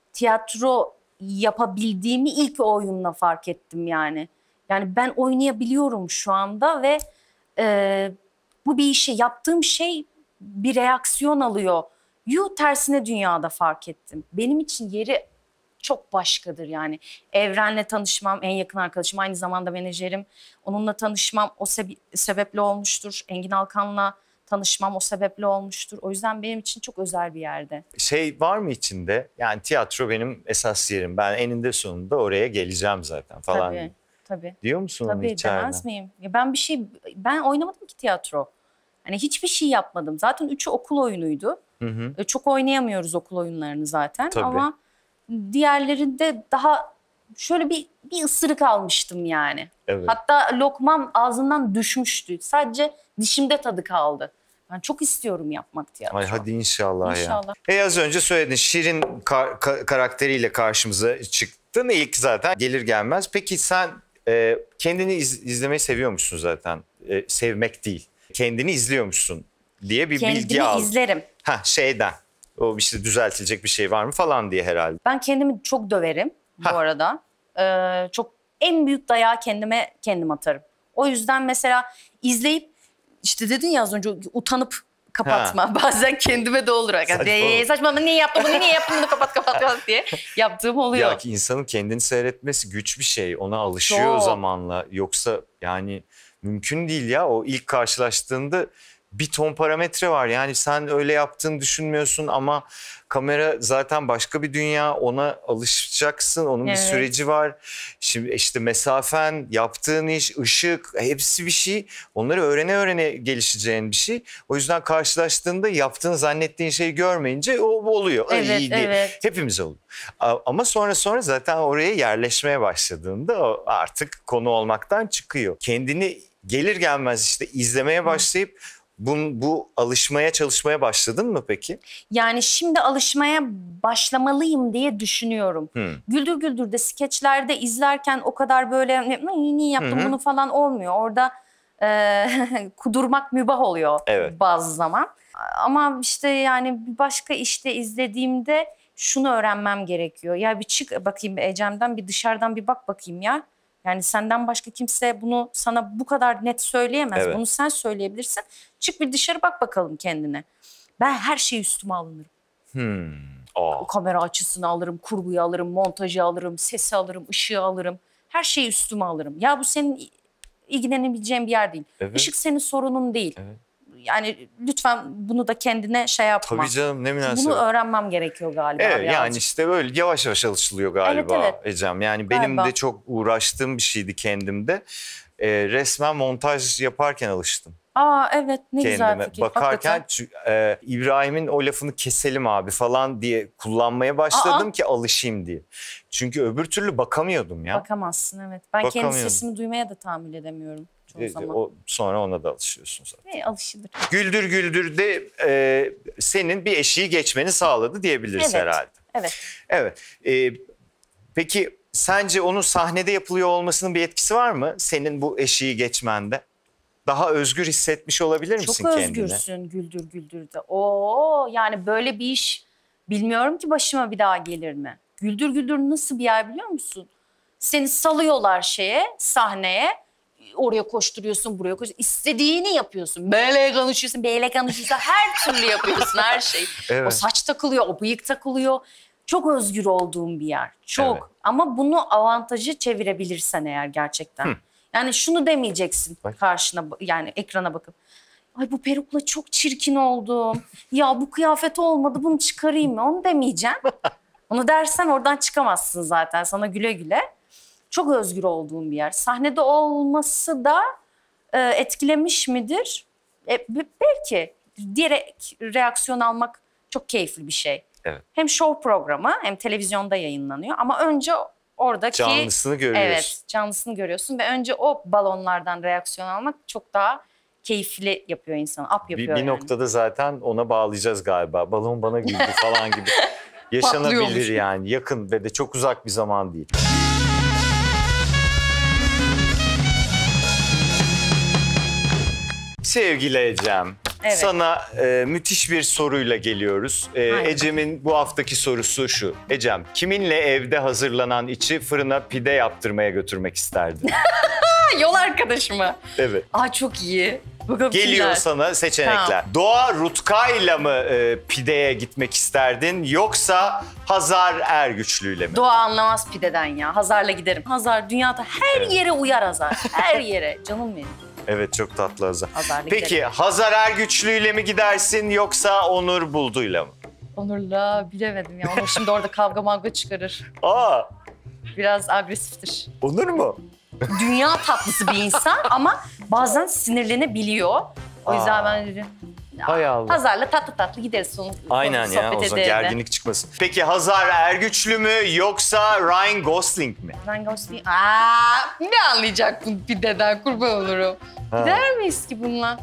Speaker 3: tiyatro yapabildiğimi ilk o oyunla fark ettim yani. Yani ben oynayabiliyorum şu anda ve e, bu bir işe yaptığım şey bir reaksiyon alıyor. Yuh, Tersine Dünya'da fark ettim. Benim için yeri çok başkadır yani. Evren'le tanışmam, en yakın arkadaşım, aynı zamanda menajerim. Onunla tanışmam o sebe- sebeple olmuştur. Engin Alkan'la tanışmam o sebeple olmuştur. O yüzden benim için çok özel bir yerde.
Speaker 2: Şey var mı içinde? Yani tiyatro benim esas yerim. Ben eninde sonunda oraya geleceğim zaten falan.
Speaker 3: Tabii, tabii.
Speaker 2: Diyor musun onu
Speaker 3: Tabii,
Speaker 2: içeriden?
Speaker 3: demez miyim? Ya ben bir şey, ben oynamadım ki tiyatro. Hani hiçbir şey yapmadım. Zaten üçü okul oyunuydu.
Speaker 2: Hı hı.
Speaker 3: E, Çok oynayamıyoruz okul oyunlarını zaten.
Speaker 2: Tabii.
Speaker 3: Ama diğerlerinde daha şöyle bir bir ısırık almıştım yani.
Speaker 2: Evet.
Speaker 3: Hatta lokmam ağzından düşmüştü. Sadece dişimde tadı kaldı. Ben çok istiyorum yapmak tiyatro.
Speaker 2: Ay hadi inşallah,
Speaker 3: İnşallah.
Speaker 2: ya. E az önce söyledin Şirin ka- ka- karakteriyle karşımıza çıktın ilk zaten gelir gelmez. Peki sen e, kendini iz- izlemeyi seviyormuşsun zaten. E, sevmek değil. Kendini izliyormuşsun diye bir bilgi
Speaker 3: Kendimi
Speaker 2: aldım.
Speaker 3: izlerim.
Speaker 2: Ha şeyden. O işte düzeltilecek bir şey var mı falan diye herhalde.
Speaker 3: Ben kendimi çok döverim bu
Speaker 2: Ha.
Speaker 3: arada. Ee, çok en büyük dayağı kendime kendim atarım. O yüzden mesela izleyip işte dedin ya az önce utanıp kapatma. Bazen kendime de olur.
Speaker 2: Saçma.
Speaker 3: Saçma. Saçmalama, niye yaptım bunu, niye yaptım bunu, kapat kapat kapat diye yaptığım oluyor.
Speaker 2: Ya ki insanın kendini seyretmesi güç bir şey. Ona alışıyor
Speaker 3: Çok.
Speaker 2: zamanla. Yoksa yani mümkün değil ya. O ilk karşılaştığında bir ton parametre var. Yani sen öyle yaptığını düşünmüyorsun ama kamera zaten başka bir dünya. Ona alışacaksın. Onun
Speaker 3: Evet.
Speaker 2: bir süreci var. Şimdi işte mesafen, yaptığın iş, ışık hepsi bir şey. Onları öğrene öğrene gelişeceğin bir şey. O yüzden karşılaştığında yaptığın zannettiğin şeyi görmeyince o oluyor. Ay,
Speaker 3: Evet,
Speaker 2: iyi diye.
Speaker 3: evet.
Speaker 2: Hepimiz oluyor. A- Ama sonra sonra zaten oraya yerleşmeye başladığında o artık konu olmaktan çıkıyor. Kendini gelir gelmez işte izlemeye başlayıp bu, bu alışmaya çalışmaya başladın mı peki?
Speaker 3: Yani şimdi alışmaya başlamalıyım diye düşünüyorum.
Speaker 2: Hı.
Speaker 3: Güldür Güldür'de skeçlerde izlerken o kadar böyle "Ay, niye yaptım
Speaker 2: Hı hı.
Speaker 3: bunu" falan olmuyor. Orada e, kudurmak mübah oluyor
Speaker 2: Evet.
Speaker 3: bazı zaman. Ama işte yani bir başka işte izlediğimde şunu öğrenmem gerekiyor. Ya bir çık bakayım Ecem'den, bir dışarıdan bir bak bakayım ya. Yani senden başka kimse bunu sana bu kadar net söyleyemez.
Speaker 2: Evet.
Speaker 3: Bunu sen söyleyebilirsin. Çık bir dışarı bak bakalım kendine. Ben her şeyi üstüme alınırım.
Speaker 2: Hmm. Aa.
Speaker 3: O kamera açısını alırım, kurguyu alırım, montajı alırım, sesi alırım, ışığı alırım. Her şeyi üstüme alırım. Ya bu senin ilgilenebileceğin bir yer değil.
Speaker 2: Evet.
Speaker 3: Işık senin sorunun değil.
Speaker 2: Evet.
Speaker 3: Yani lütfen bunu da kendine şey yapma.
Speaker 2: Tabii canım, ne münasebet.
Speaker 3: Bunu öğrenmem gerekiyor galiba.
Speaker 2: Evet
Speaker 3: birazcık.
Speaker 2: yani işte böyle yavaş yavaş alışılıyor galiba
Speaker 3: Evet, evet.
Speaker 2: Ecem. Yani benim
Speaker 3: Galiba.
Speaker 2: de çok uğraştığım bir şeydi kendimde. Ee, resmen montaj yaparken alıştım.
Speaker 3: Aa evet, ne güzel
Speaker 2: Kendime
Speaker 3: fikir.
Speaker 2: bakarken
Speaker 3: Hakikaten.
Speaker 2: çü- e, İbrahim'in o lafını keselim abi falan diye kullanmaya başladım
Speaker 3: Aa.
Speaker 2: ki alışayım diye. Çünkü öbür türlü bakamıyordum ya.
Speaker 3: Bakamazsın, evet. Ben kendi
Speaker 2: Bakamıyorum.
Speaker 3: sesimi duymaya da tahammül edemiyorum çoğu
Speaker 2: E,
Speaker 3: zaman.
Speaker 2: o, sonra ona da alışıyorsun zaten.
Speaker 3: Ne alışılır.
Speaker 2: Güldür Güldür de e, senin bir eşiği geçmeni sağladı diyebiliriz
Speaker 3: Evet.
Speaker 2: herhalde.
Speaker 3: Evet.
Speaker 2: Evet. E, peki sence onun sahnede yapılıyor olmasının bir etkisi var mı senin bu eşiği geçmende? daha özgür hissetmiş olabilir misin
Speaker 3: Çok
Speaker 2: kendini?
Speaker 3: özgürsün Güldür Güldür'de. Oo yani böyle bir iş bilmiyorum ki başıma bir daha gelir mi? Güldür Güldür nasıl bir yer biliyor musun? Seni salıyorlar şeye, sahneye. Oraya koşturuyorsun, buraya koşturuyorsun. İstediğini yapıyorsun. Böyle konuşuyorsun, böyle konuşuyorsun. Her türlü yapıyorsun her şeyi.
Speaker 2: Evet.
Speaker 3: O saç takılıyor, o bıyık takılıyor. Çok özgür olduğum bir yer. Çok.
Speaker 2: Evet.
Speaker 3: Ama bunu avantajı çevirebilirsen eğer gerçekten.
Speaker 2: Hı.
Speaker 3: Yani şunu demeyeceksin
Speaker 2: Bak.
Speaker 3: karşına, yani ekrana bakıp. Ay bu perukla çok çirkin oldum. Ya bu kıyafet olmadı, bunu çıkarayım mı? Onu demeyeceğim. Onu dersen oradan çıkamazsın zaten. Sana güle güle. Çok özgür olduğum bir yer. Sahnede olması da e, etkilemiş midir? E, b- belki. Direkt reaksiyon almak çok keyifli bir şey.
Speaker 2: Evet.
Speaker 3: Hem show programı hem televizyonda yayınlanıyor. Ama önce oradaki...
Speaker 2: Canlısını görüyorsun.
Speaker 3: Evet, canlısını görüyorsun. Ve önce o balonlardan reaksiyon almak çok daha keyifli yapıyor insanı. Up
Speaker 2: Bir,
Speaker 3: yapıyor
Speaker 2: bir
Speaker 3: yani.
Speaker 2: noktada zaten ona bağlayacağız galiba. Balon bana güldü falan gibi. Yaşanabilir
Speaker 3: Patlıyormuş.
Speaker 2: yani. Yakın ve de çok uzak bir zaman değil. Sevgili Ecem,
Speaker 3: Evet.
Speaker 2: sana e, müthiş bir soruyla geliyoruz. E,
Speaker 3: Haydi.
Speaker 2: Ecem'in bu haftaki sorusu şu. Ecem, kiminle evde hazırlanan içi fırına pide yaptırmaya götürmek isterdin?
Speaker 3: Yol arkadaşı mı?
Speaker 2: Evet.
Speaker 3: Aa çok iyi. Bakalım
Speaker 2: Geliyor
Speaker 3: kimler?
Speaker 2: sana seçenekler.
Speaker 3: Tamam.
Speaker 2: Doğa Rutkay'la mı e, pideye gitmek isterdin yoksa Hazar Ergüçlü'yle mi?
Speaker 3: Doğa anlamaz pideden ya. Hazar'la giderim. Hazar dünyada her yere uyar Hazar. Her yere. Canım benim.
Speaker 2: Evet, çok tatlı Hazar.
Speaker 3: Hazar'la
Speaker 2: Peki
Speaker 3: giderim.
Speaker 2: Hazar Ergüçlü'yle mi gidersin yoksa Onur Buldu'yla mı?
Speaker 3: Onur'la bilemedim ya. Onur şimdi orada kavga mavga çıkarır.
Speaker 2: Aa,
Speaker 3: Biraz agresiftir.
Speaker 2: Onur mu?
Speaker 3: Dünya tatlısı bir insan ama bazen sinirlenebiliyor. O yüzden
Speaker 2: Aa.
Speaker 3: ben dedim. ya,
Speaker 2: Hay Allah.
Speaker 3: Hazar'la tatlı tatlı gideriz sonra.
Speaker 2: Aynen ya,
Speaker 3: sohbet
Speaker 2: o zaman
Speaker 3: ede ede.
Speaker 2: gerginlik çıkmasın. Peki Hazar Ergüçlü mü yoksa Ryan Gosling mi?
Speaker 3: Ben Gosling... Aa, ne anlayacak bu pideden kurban olurum.
Speaker 2: Ha.
Speaker 3: Gider miyiz ki bununla?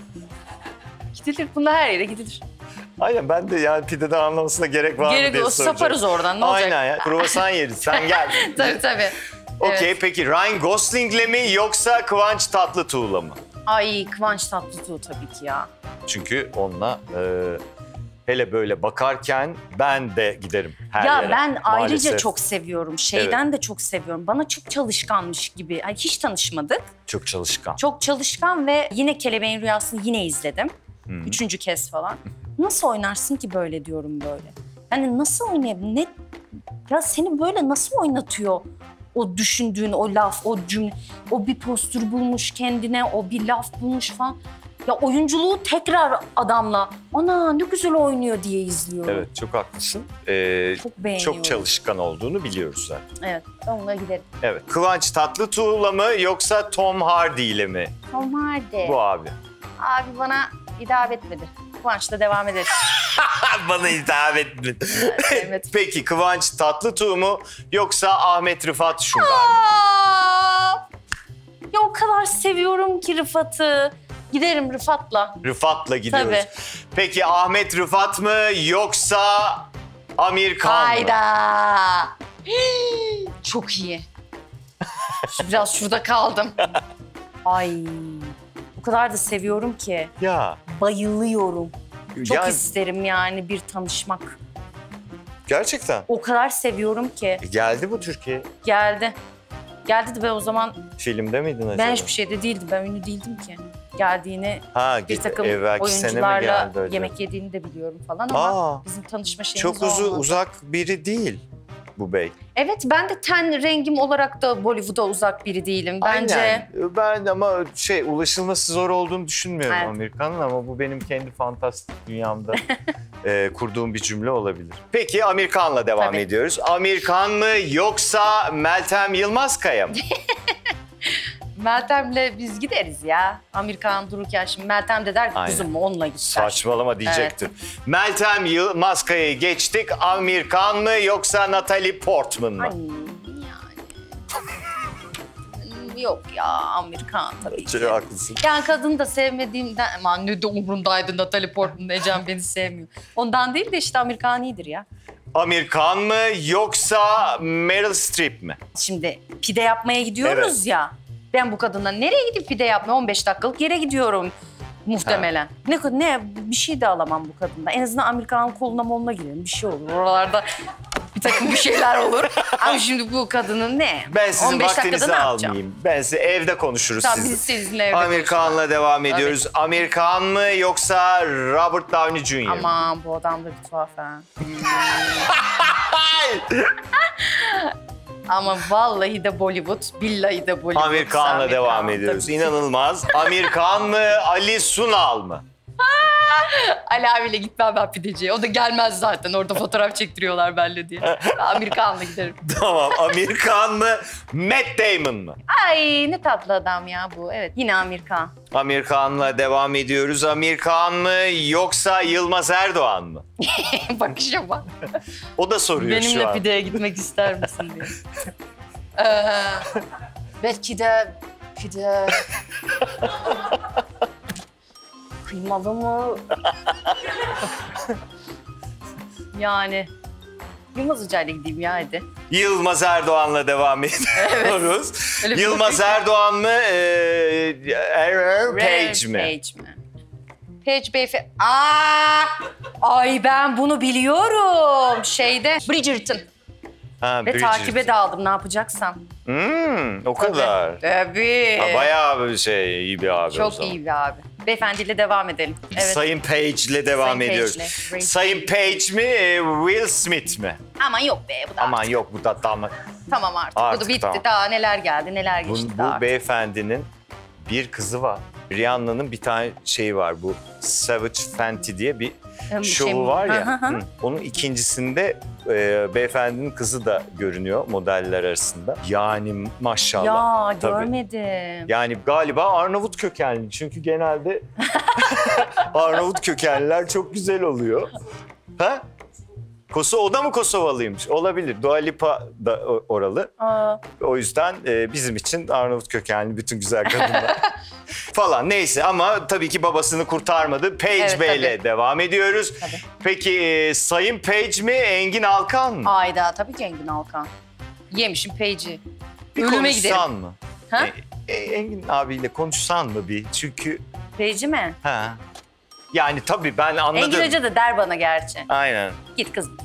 Speaker 3: Gidilir. Bununla her yere gidilir.
Speaker 2: Aynen, ben de yani pideden anlamasına gerek var mı
Speaker 3: Gerek
Speaker 2: diye
Speaker 3: yok.
Speaker 2: soracağım.
Speaker 3: Saparız oradan. Ne olacak?
Speaker 2: Aynen ya, kruvasan yeriz. Sen gel.
Speaker 3: Tabii tabii.
Speaker 2: Okey,
Speaker 3: Evet.
Speaker 2: peki Ryan Gosling'le mi yoksa Kıvanç Tatlıtuğ'la mı?
Speaker 3: Ay Kıvanç Tatlıtuğ tabii ki ya.
Speaker 2: Çünkü onunla e, hele böyle bakarken ben de giderim her
Speaker 3: ya
Speaker 2: yere.
Speaker 3: ben ayrıca
Speaker 2: Maalesef.
Speaker 3: çok seviyorum. Şeyden de çok seviyorum. Bana çok çalışkanmış gibi. Ay, hiç tanışmadık.
Speaker 2: Çok çalışkan.
Speaker 3: Çok çalışkan ve yine Kelebeğin Rüyası'nı yine izledim.
Speaker 2: Hı.
Speaker 3: Üçüncü kez falan. Nasıl oynarsın ki böyle diyorum böyle. Yani nasıl oynayabilir? Ne? Ya seni böyle nasıl oynatıyor? O düşündüğün o laf, o cümle, o bir postür bulmuş kendine, o bir laf bulmuş falan. Ya oyunculuğu tekrar adamla, ana ne güzel oynuyor diye izliyorum.
Speaker 2: Evet, çok haklısın. Ee,
Speaker 3: Çok beğeniyorum.
Speaker 2: çok çalışkan olduğunu biliyoruz zaten.
Speaker 3: Evet, ben onunla giderim.
Speaker 2: Evet. Kıvanç Tatlıtuğ'la mı yoksa Tom Hardy ile mi?
Speaker 3: Tom Hardy.
Speaker 2: Bu abi.
Speaker 3: Abi bana hitap etmedi. Kıvanç'la devam ederiz.
Speaker 2: Bana hitap etmedi.
Speaker 3: Evet.
Speaker 2: Peki Kıvanç Tatlıtuğ mu yoksa Ahmet Rıfat Şungar mı?
Speaker 3: Aa! Ya o kadar seviyorum ki Rıfat'ı. Giderim Rıfat'la.
Speaker 2: Rıfat'la gidiyoruz.
Speaker 3: Tabii.
Speaker 2: Peki Ahmet Rıfat mı yoksa Amir Khan mı?
Speaker 3: Hayda. Hii, çok iyi. Şu- Biraz şurada kaldım. Ay. O kadar da seviyorum ki.
Speaker 2: Ya.
Speaker 3: Bayılıyorum. Çok
Speaker 2: yani,
Speaker 3: isterim yani bir tanışmak.
Speaker 2: gerçekten.
Speaker 3: O kadar seviyorum ki.
Speaker 2: E, geldi bu Türkiye.
Speaker 3: Geldi. Geldi de ben o zaman
Speaker 2: Filmde miydin acaba?
Speaker 3: ben hiçbir şeyde değildim. Ben ünlü değildim ki. Geldiğini
Speaker 2: Ha,
Speaker 3: bir takım
Speaker 2: evvelki sene mi
Speaker 3: oyuncularla
Speaker 2: geldi acaba?
Speaker 3: yemek yediğini de biliyorum falan ama
Speaker 2: Aa,
Speaker 3: bizim tanışma şeyimiz
Speaker 2: çok uzu,
Speaker 3: olmadı.
Speaker 2: uzak biri değil bu bey.
Speaker 3: Evet ben de ten rengim olarak da Bollywood'a uzak biri değilim. Bence
Speaker 2: Aynen. Ben ama şey ulaşılması zor olduğunu düşünmüyorum
Speaker 3: Evet.
Speaker 2: Amerikan'ın ama bu benim kendi fantastik dünyamda e, kurduğum bir cümle olabilir. Peki Amerikan'la devam
Speaker 3: Tabii.
Speaker 2: ediyoruz. Amerikan mı yoksa Meltem Yılmazkaya mı?
Speaker 3: Meltem'le biz gideriz ya. Amerikan dururken şimdi Meltem de der ki
Speaker 2: Aynen.
Speaker 3: kuzum onunla git. der.
Speaker 2: Saçmalama diyecektim. Meltem Yılmazkaya'yı geçtik. Amerikan mı yoksa Natalie Portman mı?
Speaker 3: Ay yani. Yok ya Amerikan tabii ki.
Speaker 2: Çok haklısın.
Speaker 3: Yani kadını da sevmediğimden aman ne de umrundaydı Natalie Portman, Ecem beni sevmiyor. Ondan değil de işte Amerikan iyidir ya.
Speaker 2: Amerikan mı yoksa Meryl Streep mi?
Speaker 3: Şimdi pide yapmaya gidiyoruz
Speaker 2: Evet.
Speaker 3: ya. Ben bu kadınla nereye gidip pide yapmaya on beş dakikalık yere gidiyorum muhtemelen. Ne ne bir şey de alamam bu kadından. En azından Amerikan koluna moluna girelim. Bir şey olur. Oralarda bir takım bir şeyler olur. Ama şimdi bu kadının ne?
Speaker 2: Ben sizin
Speaker 3: on beş dakikada
Speaker 2: vaktinizi
Speaker 3: ne yapacağım?
Speaker 2: almayayım. Ben size evde konuşuruz
Speaker 3: Tamam
Speaker 2: siz.
Speaker 3: biz sizinle evde
Speaker 2: Amerikan'la devam ediyoruz.
Speaker 3: Tabii.
Speaker 2: Amerikan mı yoksa Robert Downey Junior mu?
Speaker 3: Aman bu adam da bir tuhaf ha. Ama vallahi de Bollywood, billahi de Bollywood.
Speaker 2: Amerikan'la
Speaker 3: Amerikan.
Speaker 2: devam ediyoruz. İnanılmaz. Amerikan mı, Ali Sunal mı?
Speaker 3: Ali abiyle gitmem ben pideciye. O da gelmez zaten. Orada fotoğraf çektiriyorlar benimle diye. Amerikan'la giderim.
Speaker 2: Tamam. Amerikan mı, Matt Damon mı?
Speaker 3: Ay ne tatlı adam ya bu. Evet yine Amerikan.
Speaker 2: Amerikan'la devam ediyoruz. Amerikan mı yoksa Yılmaz Erdoğan mı?
Speaker 3: Bakışa bak.
Speaker 2: O da soruyor şu
Speaker 3: Benimle
Speaker 2: an.
Speaker 3: pideye gitmek ister misin diye. ee, belki de pide... Kıymalı mı? Yani... Yılmaz Hoca'yla gideyim ya hadi.
Speaker 2: Yılmaz Erdoğan'la devam ediyoruz.
Speaker 3: Öyle bir
Speaker 2: Yılmaz
Speaker 3: bakış.
Speaker 2: Erdoğan mı, e, Page mi?
Speaker 3: Page mi? Page Beyefendi... Aa! Ay ben bunu biliyorum. Şeyde Bridgerton.
Speaker 2: Ha,
Speaker 3: Ve
Speaker 2: Bridgerton.
Speaker 3: takibe de aldım ne yapacaksam.
Speaker 2: Hmm, o kadar.
Speaker 3: Tabii.
Speaker 2: Ha, bayağı bir şey, iyi bir abi o
Speaker 3: Çok
Speaker 2: zaman.
Speaker 3: iyi bir abi. Beyefendiyle devam edelim. Evet.
Speaker 2: Sayın Page ile devam
Speaker 3: Sayın
Speaker 2: ediyoruz.
Speaker 3: Page'le. Great.
Speaker 2: Sayın Page mi, e, Will Smith mi?
Speaker 3: Aman yok be bu da
Speaker 2: Aman
Speaker 3: artık.
Speaker 2: yok bu da tamam.
Speaker 3: Tamam artık.
Speaker 2: Artık
Speaker 3: bu da bitti.
Speaker 2: tamam.
Speaker 3: Daha neler geldi neler
Speaker 2: Bu,
Speaker 3: geçti
Speaker 2: bu
Speaker 3: daha artık.
Speaker 2: beyefendinin bir kızı var. Rihanna'nın bir tane şeyi var, bu Savage Fenty diye bir
Speaker 3: Hem
Speaker 2: şovu
Speaker 3: şey-
Speaker 2: var
Speaker 3: Hı hı
Speaker 2: ya.
Speaker 3: hı.
Speaker 2: Hı. Onun ikincisinde e, beyefendinin kızı da görünüyor modeller arasında. Yani maşallah.
Speaker 3: Ya
Speaker 2: Tabii.
Speaker 3: görmedim.
Speaker 2: Yani galiba Arnavut kökenli. Çünkü genelde Arnavut kökenliler çok güzel oluyor. Ha? Koso, o da mı Kosovalıymış? Olabilir. Dua Lipa da o- oralı.
Speaker 3: Aa,
Speaker 2: O yüzden e, bizim için Arnavut kökenli bütün güzel kadınlar falan. Neyse ama tabii ki babasını kurtarmadı. Page
Speaker 3: Evet,
Speaker 2: Bey'le
Speaker 3: tabii.
Speaker 2: devam ediyoruz.
Speaker 3: Tabii.
Speaker 2: Peki e, Sayın Page mi, Engin Alkan mı?
Speaker 3: Ayda tabii ki Engin Alkan. Yemişim Page'i.
Speaker 2: Bir
Speaker 3: Ölüme
Speaker 2: konuşsan
Speaker 3: giderim.
Speaker 2: mı?
Speaker 3: Ha?
Speaker 2: E, e, Engin abiyle konuşsan mı bir? Çünkü
Speaker 3: Page'i mi?
Speaker 2: ha. Yani tabii ben anladım.
Speaker 3: Engin Hoca da der bana gerçi.
Speaker 2: Aynen.
Speaker 3: Git kızım.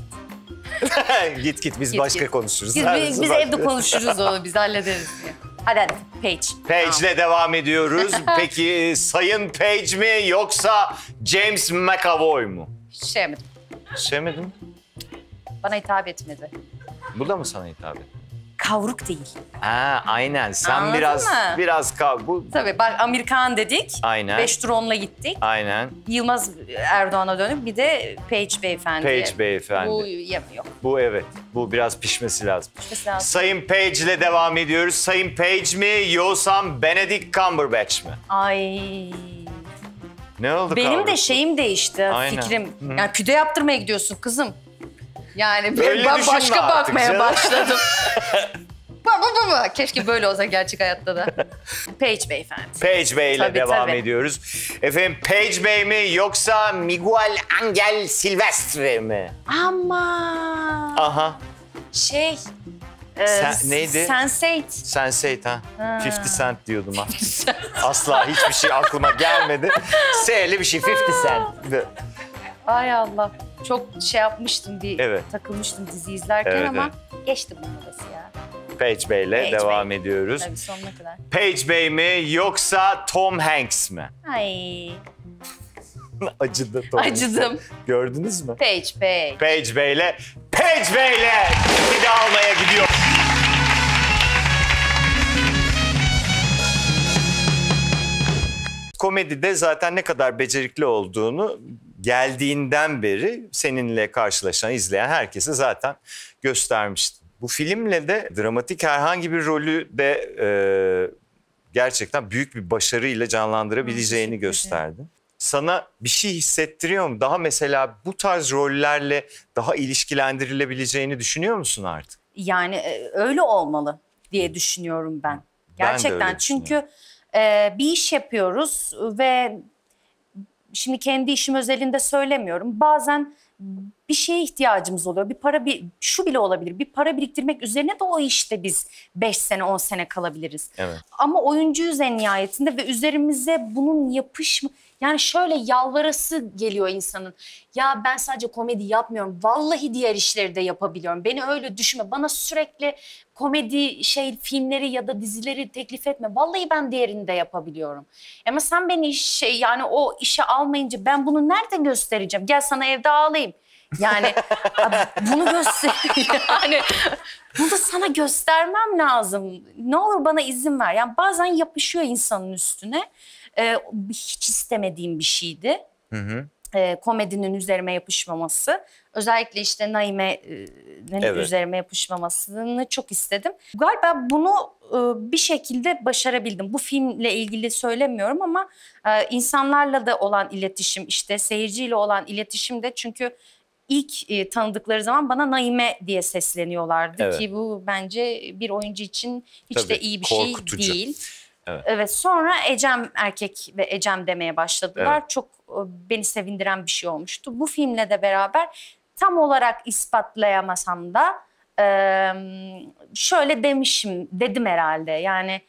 Speaker 2: git git biz
Speaker 3: Git,
Speaker 2: başka
Speaker 3: git.
Speaker 2: konuşuruz.
Speaker 3: Biz,
Speaker 2: Her
Speaker 3: biz, biz
Speaker 2: zaman.
Speaker 3: evde konuşuruz onu. Biz hallederiz diye. Hadi hadi. Page.
Speaker 2: Page'le devam ediyoruz. Peki e, Sayın Page mi yoksa James McAvoy mu?
Speaker 3: Hiç sevmedim.
Speaker 2: Sevmedin mi?
Speaker 3: Bana hitap etmedi.
Speaker 2: Bu da mı sana hitap etti?
Speaker 3: Kavruk değil.
Speaker 2: Ha, aynen. Sen
Speaker 3: Anladın
Speaker 2: biraz
Speaker 3: mı?
Speaker 2: biraz kav bu
Speaker 3: Tabii bak Amerikan dedik.
Speaker 2: Aynen.
Speaker 3: Beş drone'la gittik.
Speaker 2: aynen.
Speaker 3: Yılmaz Erdoğan'a dönüp bir de Page Beyefendi'ye.
Speaker 2: Page beyefendi.
Speaker 3: Bu
Speaker 2: Bu,
Speaker 3: yemiyor.
Speaker 2: evet. Bu biraz pişmesi lazım.
Speaker 3: Mesela
Speaker 2: Sayın Page ile devam ediyoruz. Sayın Page mi yoksa Benedict Cumberbatch mi?
Speaker 3: ay.
Speaker 2: Ne oldu
Speaker 3: Benim
Speaker 2: kavruk?
Speaker 3: de şeyim değişti
Speaker 2: Aynen.
Speaker 3: fikrim.
Speaker 2: Hı.
Speaker 3: Yani pide yaptırmaya gidiyorsun kızım. Yani
Speaker 2: Öyle
Speaker 3: ben
Speaker 2: düşünme
Speaker 3: başka
Speaker 2: artık
Speaker 3: bakmaya
Speaker 2: canım.
Speaker 3: başladım. Baba baba keşke böyle olsa gerçek hayatta da. Page Beyefendi.
Speaker 2: Page Bey ile
Speaker 3: Tabii,
Speaker 2: devam
Speaker 3: tabii.
Speaker 2: ediyoruz. Efendim Page Bey mi yoksa Miguel Angel Silvestre mi?
Speaker 3: Ama
Speaker 2: Aha.
Speaker 3: şey... e,
Speaker 2: Sen- neydi?
Speaker 3: sense eight.
Speaker 2: Sense eight ha.
Speaker 3: Ha.
Speaker 2: fifty Cent diyordum ha. Asla hiçbir şey aklıma gelmedi. S'li bir şey fifty Cent.
Speaker 3: Ay Allah. Çok şey yapmıştım bir
Speaker 2: Evet.
Speaker 3: takılmıştım dizi izlerken
Speaker 2: Evet,
Speaker 3: ama geçti bunun arası ya.
Speaker 2: Page Bey ile
Speaker 3: Page
Speaker 2: devam
Speaker 3: Bey.
Speaker 2: ediyoruz.
Speaker 3: Tabii sonuna kadar.
Speaker 2: Page Bey mi yoksa Tom Hanks mi?
Speaker 3: Ay
Speaker 2: Acıdı Tom Hanks.
Speaker 3: acıdım.
Speaker 2: Gördünüz mü?
Speaker 3: Page Page.
Speaker 2: Page Bey ile Page Bey ile bir de almaya gidiyor. Komedide zaten ne kadar becerikli olduğunu geldiğinden beri seninle karşılaşan, izleyen herkese zaten göstermişti. Bu filmle de dramatik herhangi bir rolü de e, gerçekten büyük bir başarıyla canlandırabileceğini
Speaker 3: Teşekkür ederim.
Speaker 2: gösterdi. Sana bir şey hissettiriyor mu? Daha mesela bu tarz rollerle daha ilişkilendirilebileceğini düşünüyor musun artık?
Speaker 3: Yani e, öyle olmalı diye düşünüyorum ben.
Speaker 2: Ben de
Speaker 3: Gerçekten
Speaker 2: öyle
Speaker 3: çünkü e, bir iş yapıyoruz ve şimdi kendi işim özelinde söylemiyorum. Bazen bir şeye ihtiyacımız oluyor. Bir para, bir şu bile olabilir. Bir para biriktirmek üzerine de o işte biz beş sene on sene kalabiliriz.
Speaker 2: Evet.
Speaker 3: Ama oyuncuyuz en nihayetinde ve üzerimize bunun yapışma... Yani şöyle yalvarası geliyor insanın. Ya ben sadece komedi yapmıyorum. Vallahi diğer işleri de yapabiliyorum. Beni öyle düşünme. Bana sürekli komedi şey filmleri ya da dizileri teklif etme. Vallahi ben diğerini de yapabiliyorum. Ama sen beni iş, şey yani o işe almayınca ben bunu nerede göstereceğim? Gel sana evde ağlayayım. Yani bunu göster yani bunu sana göstermem lazım. Ne olur bana izin ver. Yani bazen yapışıyor insanın üstüne. Ee, hiç istemediğim bir şeydi. Hı hı. Ee, komedinin üzerime yapışmaması. Özellikle işte Naime'nin
Speaker 2: evet.
Speaker 3: üzerime yapışmamasını çok istedim. Galiba bunu e, bir şekilde başarabildim. Bu filmle ilgili söylemiyorum ama e, insanlarla da olan iletişim, işte seyirciyle olan iletişim de, çünkü İlk e, tanıdıkları zaman bana Naime diye sesleniyorlardı, evet. Ki bu bence bir oyuncu için hiç
Speaker 2: Tabii,
Speaker 3: de iyi bir
Speaker 2: korkutucu.
Speaker 3: şey değil.
Speaker 2: Evet.
Speaker 3: Evet, sonra Ecem erkek ve Ecem demeye başladılar.
Speaker 2: Evet.
Speaker 3: Çok e, beni sevindiren bir şey olmuştu. Bu filmle de beraber tam olarak ispatlayamasam da e, şöyle demişim, dedim herhalde. Yani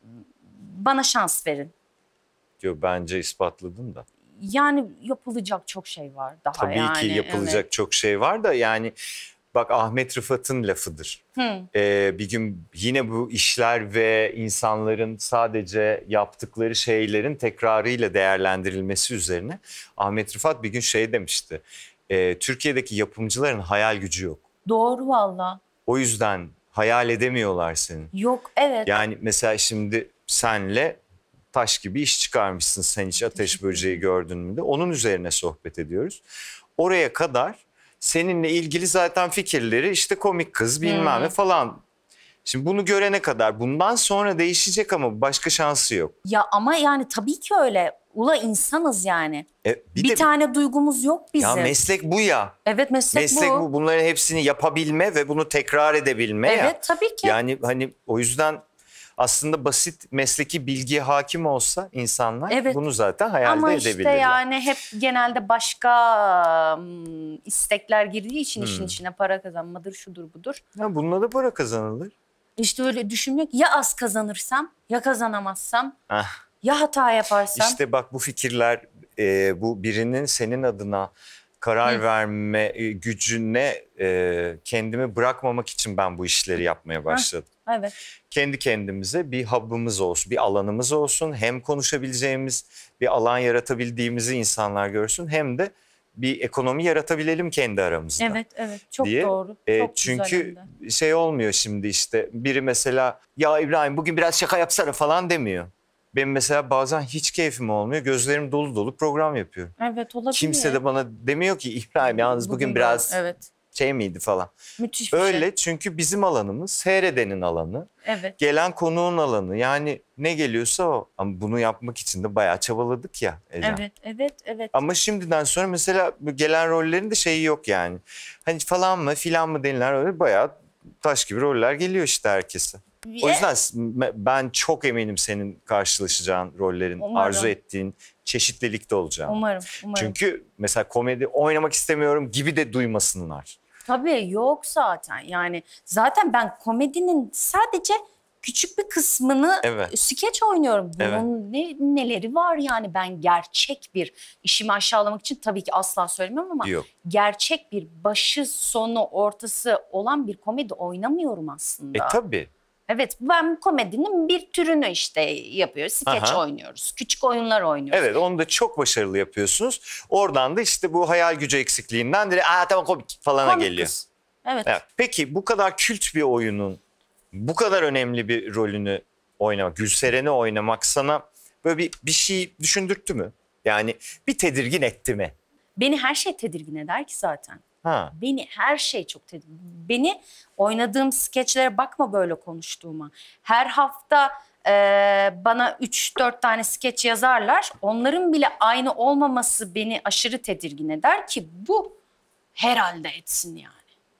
Speaker 3: bana şans verin.
Speaker 2: Yo, bence ispatladın da.
Speaker 3: Yani yapılacak çok şey var daha.
Speaker 2: Tabii
Speaker 3: yani.
Speaker 2: ki yapılacak
Speaker 3: evet.
Speaker 2: çok şey var da yani bak Ahmet Rıfat'ın lafıdır. Ee, bir gün yine bu işler ve insanların sadece yaptıkları şeylerin tekrarıyla değerlendirilmesi üzerine Ahmet Rıfat bir gün şey demişti. E, Türkiye'deki yapımcıların hayal gücü yok.
Speaker 3: Doğru valla.
Speaker 2: O yüzden hayal edemiyorlar seni.
Speaker 3: Yok, evet.
Speaker 2: Yani mesela şimdi senle taş gibi iş çıkarmışsın, sen hiç ateş böceği gördün mü de onun üzerine sohbet ediyoruz. Oraya kadar seninle ilgili zaten fikirleri işte komik kız bilmem ne falan. Şimdi bunu görene kadar bundan sonra değişecek ama başka şansı yok.
Speaker 3: Ya ama yani tabii ki öyle. Ula insanız yani.
Speaker 2: E, bir
Speaker 3: bir
Speaker 2: de,
Speaker 3: tane duygumuz yok bizim.
Speaker 2: Ya meslek bu ya.
Speaker 3: Evet, meslek,
Speaker 2: meslek bu.
Speaker 3: bu.
Speaker 2: Bunların hepsini yapabilme ve bunu tekrar edebilme
Speaker 3: evet,
Speaker 2: ya.
Speaker 3: Evet tabii ki.
Speaker 2: Yani hani o yüzden aslında basit mesleki bilgiye hakim olsa insanlar evet. bunu zaten hayal
Speaker 3: Ama
Speaker 2: edebilirler.
Speaker 3: Ama işte yani hep genelde başka ım, istekler girdiği için hmm. işin içine para kazanmadır, şudur budur.
Speaker 2: Ya bununla da para kazanılır.
Speaker 3: İşte öyle düşünmek, ya az kazanırsam ya kazanamazsam
Speaker 2: ah.
Speaker 3: ya hata yaparsam.
Speaker 2: İşte bak bu fikirler e, bu birinin senin adına karar Hı. verme e, gücüne e, kendimi bırakmamak için ben bu işleri yapmaya başladım.
Speaker 3: Hı. Evet.
Speaker 2: Kendi kendimize bir hub'ımız olsun, bir alanımız olsun. Hem konuşabileceğimiz bir alan yaratabildiğimizi insanlar görsün, hem de bir ekonomi yaratabilelim kendi aramızda.
Speaker 3: Evet, evet. Çok
Speaker 2: diye.
Speaker 3: doğru.
Speaker 2: E,
Speaker 3: Çok
Speaker 2: çünkü güzel şey olmuyor şimdi işte biri mesela ya İbrahim bugün biraz şaka yapsana falan demiyor. Benim mesela bazen hiç keyfim olmuyor. Gözlerim dolu dolu program yapıyorum.
Speaker 3: Evet, olabilir.
Speaker 2: Kimse de bana demiyor ki İbrahim yalnız bugün, bugün biraz
Speaker 3: evet.
Speaker 2: şey miydi falan.
Speaker 3: Müthiş bir
Speaker 2: Öyle
Speaker 3: şey.
Speaker 2: Çünkü bizim alanımız seyredenin alanı.
Speaker 3: Evet.
Speaker 2: Gelen konuğun alanı. Yani ne geliyorsa o. Ama bunu yapmak için de bayağı çabaladık ya Ecem.
Speaker 3: Evet, evet, evet.
Speaker 2: Ama şimdiden sonra mesela gelen rollerin de şeyi yok yani. Hani falan mı filan mı denilen roller bayağı taş gibi roller geliyor işte herkese. O yüzden ben çok eminim senin karşılaşacağın rollerin, umarım. arzu ettiğin çeşitlilikte olacağını.
Speaker 3: Umarım, umarım.
Speaker 2: Çünkü mesela komedi oynamak istemiyorum gibi de duymasınlar.
Speaker 3: Tabii yok zaten. Yani zaten ben komedinin sadece küçük bir kısmını
Speaker 2: evet.
Speaker 3: skeç oynuyorum. Bunun
Speaker 2: evet.
Speaker 3: ne, neleri var yani, ben gerçek bir, işimi aşağılamak için tabii ki asla söylemem ama
Speaker 2: yok.
Speaker 3: gerçek bir başı sonu ortası olan bir komedi oynamıyorum aslında.
Speaker 2: E tabii.
Speaker 3: Evet, ben komedinin bir türünü işte yapıyoruz. Skeç Aha. oynuyoruz. Küçük oyunlar oynuyoruz.
Speaker 2: Evet, onu da çok başarılı yapıyorsunuz. Oradan da işte bu hayal gücü eksikliğinden direkt aa tamam komik falana komik geliyor. Kız.
Speaker 3: Evet.
Speaker 2: evet. Peki bu kadar kült bir oyunun bu kadar önemli bir rolünü oynamak, Gülseren'i oynamak sana böyle bir, bir şey düşündürttü mü? Yani bir tedirgin etti mi?
Speaker 3: Beni her şey tedirgin eder ki zaten.
Speaker 2: Ha.
Speaker 3: Beni her şey çok tedirgin. Beni oynadığım skeçlere bakma böyle konuştuğuma. Her hafta e, bana üç dört tane skeç yazarlar. Onların bile aynı olmaması beni aşırı tedirgin eder ki bu herhalde etsin yani.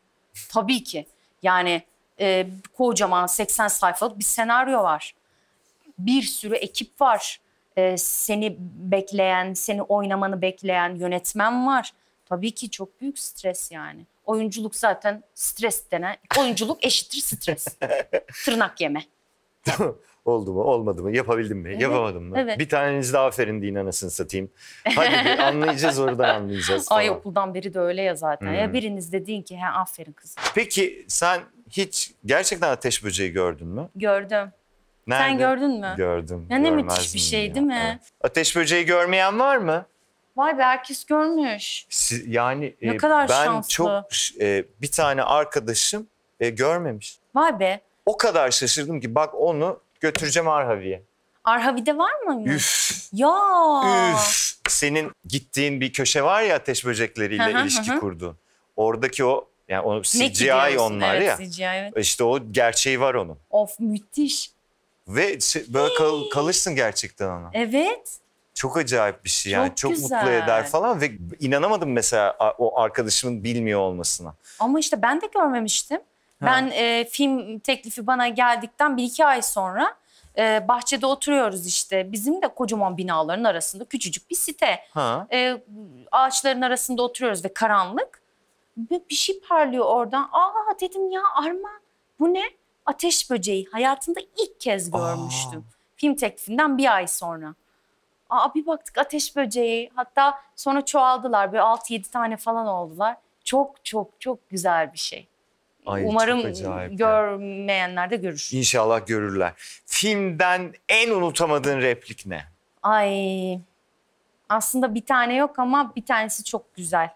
Speaker 3: Tabii ki. Yani e, kocaman seksen sayfalık bir senaryo var. Bir sürü ekip var. E, seni bekleyen, seni oynamanı bekleyen yönetmen var. Tabii ki çok büyük stres yani. Oyunculuk zaten stres denen, oyunculuk eşittir stres. Tırnak yeme.
Speaker 2: Oldu mu, olmadı mı, yapabildim mi,
Speaker 3: Evet,
Speaker 2: yapamadım mı?
Speaker 3: evet.
Speaker 2: Bir taneniz de aferin deyin anasını satayım. Hadi bir anlayacağız, oradan anlayacağız falan.
Speaker 3: Ay okuldan beri de öyle ya zaten.
Speaker 2: Hmm.
Speaker 3: Ya biriniz de deyin ki he aferin kızım.
Speaker 2: Peki sen hiç gerçekten ateş böceği gördün mü?
Speaker 3: Gördüm.
Speaker 2: Nerede?
Speaker 3: Sen gördün mü?
Speaker 2: Gördüm.
Speaker 3: Ya ne
Speaker 2: görmez
Speaker 3: müthiş bir
Speaker 2: miyim
Speaker 3: şey
Speaker 2: ya?
Speaker 3: değil mi?
Speaker 2: Evet. Ateş böceği görmeyen var mı?
Speaker 3: Vay be herkes görmüş.
Speaker 2: Si- Yani
Speaker 3: Ne
Speaker 2: e,
Speaker 3: kadar
Speaker 2: ben
Speaker 3: şanslı.
Speaker 2: çok e, bir tane arkadaşım e, görmemiş.
Speaker 3: Vay be.
Speaker 2: O kadar şaşırdım ki bak onu götüreceğim Arhavi'ye.
Speaker 3: Arhavi'de var mı?
Speaker 2: Üf.
Speaker 3: Ya.
Speaker 2: Üf. Senin gittiğin bir köşe var ya ateş böcekleriyle
Speaker 3: Hı hı,
Speaker 2: ilişki
Speaker 3: hı.
Speaker 2: kurduğun. Oradaki o yani o
Speaker 3: Ne
Speaker 2: C
Speaker 3: ki
Speaker 2: G I
Speaker 3: diyorsun?
Speaker 2: onlar
Speaker 3: evet,
Speaker 2: ya.
Speaker 3: C G I, evet.
Speaker 2: İşte o gerçeği var onun.
Speaker 3: Of müthiş.
Speaker 2: Ve şey- böyle kal- kalırsın gerçekten ona.
Speaker 3: Evet.
Speaker 2: Çok acayip bir şey yani.
Speaker 3: Çok
Speaker 2: Çok
Speaker 3: güzel.
Speaker 2: mutlu eder falan ve inanamadım mesela a- o arkadaşımın bilmiyor olmasına.
Speaker 3: Ama işte ben de görmemiştim. Ben e, film teklifi bana geldikten bir iki ay sonra e, bahçede oturuyoruz işte. Bizim de kocaman binaların arasında küçücük bir site.
Speaker 2: Ha.
Speaker 3: E, ağaçların arasında oturuyoruz ve karanlık. Bir, bir şey parlıyor oradan. Aa dedim ya Arman bu ne? Ateş böceği. Hayatımda ilk kez görmüştüm. Film teklifinden bir ay sonra. Aa bir baktık ateş böceği. Hatta sonra çoğaldılar. Böyle altı yedi tane falan oldular. Çok çok çok güzel bir şey.
Speaker 2: Ay, çok
Speaker 3: Umarım
Speaker 2: acayip ya.
Speaker 3: görmeyenler de görür.
Speaker 2: İnşallah görürler. Filmden en unutamadığın replik ne?
Speaker 3: Ay aslında bir tane yok ama bir tanesi çok güzel.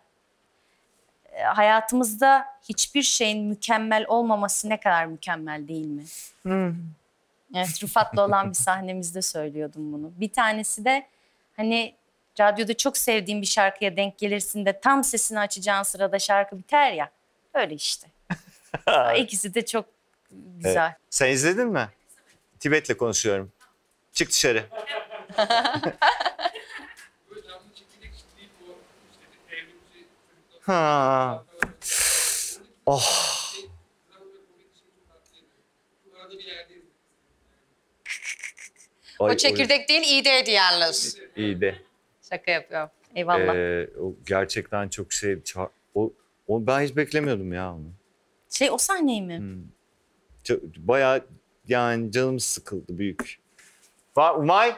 Speaker 3: E, hayatımızda hiçbir şeyin mükemmel olmaması ne kadar mükemmel değil mi? Evet, Rıfat'la olan bir sahnemizde söylüyordum bunu. Bir tanesi de hani radyoda çok sevdiğim bir şarkıya denk gelirsin de tam sesini açacağın sırada şarkı biter ya. Öyle işte. İkisi de çok güzel.
Speaker 2: Evet. Sen izledin mi? Tibet'le konuşuyorum. Çık dışarı. Ha. Oh. Ay,
Speaker 3: O çekirdek değil iğdeydi yalnız.
Speaker 2: o- iyi de.
Speaker 3: Şaka yapıyorum. Eyvallah.
Speaker 2: Ee, o gerçekten çok şey. ça- O, o ben hiç beklemiyordum ya onu.
Speaker 3: Şey o sahneyi mi?
Speaker 2: Çok- Bayağı yani canım sıkıldı büyük. Va Umay?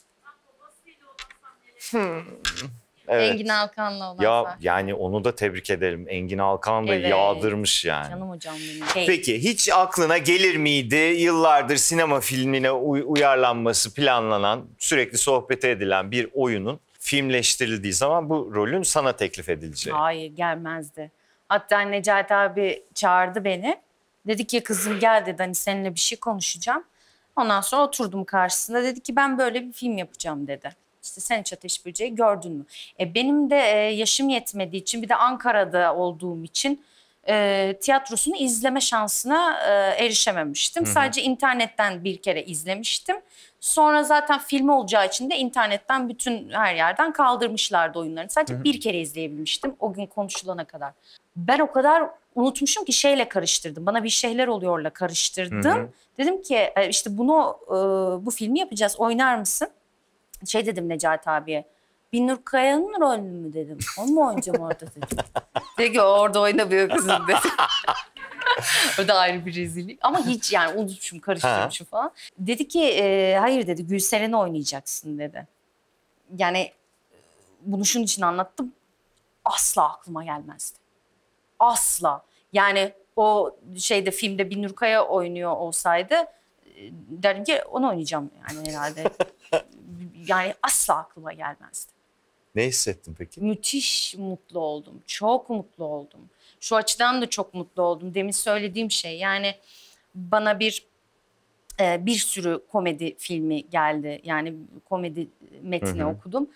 Speaker 2: Hmm. Evet.
Speaker 3: Engin Alkan'la olan
Speaker 2: Ya
Speaker 3: sahne.
Speaker 2: yani onu da tebrik ederim. Engin Alkan da
Speaker 3: Evet.
Speaker 2: yağdırmış yani.
Speaker 3: Canım hocam benim. Hey.
Speaker 2: Peki hiç aklına gelir miydi yıllardır sinema filmine uy- uyarlanması planlanan, sürekli sohbet edilen bir oyunun filmleştirildiği zaman bu rolün sana teklif edileceği?
Speaker 3: Hayır gelmezdi. Hatta Necati abi çağırdı beni. Dedi ki kızım gel dedi hani seninle bir şey konuşacağım. Ondan sonra oturdum karşısında. Dedi ki ben böyle bir film yapacağım dedi. İşte Sen Hiç Ateş Böceği gördün mü? E, benim de e, yaşım yetmediği için bir de Ankara'da olduğum için e, tiyatrosunu izleme şansına e, erişememiştim. Sadece internetten bir kere izlemiştim. Sonra zaten filmi olacağı için de internetten bütün her yerden kaldırmışlardı oyunlarını. Sadece bir kere izleyebilmiştim o gün konuşulana kadar. Ben o kadar unutmuşum ki şeyle karıştırdım. Bana bir şeyler oluyorla karıştırdım.
Speaker 2: Hı hı.
Speaker 3: Dedim ki e, işte bunu e, bu filmi yapacağız oynar mısın? Şey dedim Necati abiye. Binur Kaya'nın rolü mü dedim. Onu mu oynayacağım orada dedim. Dedi ki orada oynamıyor kızım dedi. O da ayrı bir rezillik. Ama hiç yani unutmuşum, karıştırmışım falan. Dedi ki e, hayır dedi Gülseren'i oynayacaksın dedi. Yani e, bunu şunun için anlattım. Asla aklıma gelmezdi. Asla. Yani o şeyde filmde Binur Kaya oynuyor olsaydı e, derim ki onu oynayacağım yani herhalde. Yani asla aklıma gelmezdi.
Speaker 2: Ne hissettin peki?
Speaker 3: Müthiş mutlu oldum. Çok mutlu oldum. Şu açıdan da çok mutlu oldum. Demin söylediğim şey yani bana bir e, bir sürü komedi filmi geldi. Yani komedi metni
Speaker 2: Hı hı.
Speaker 3: okudum.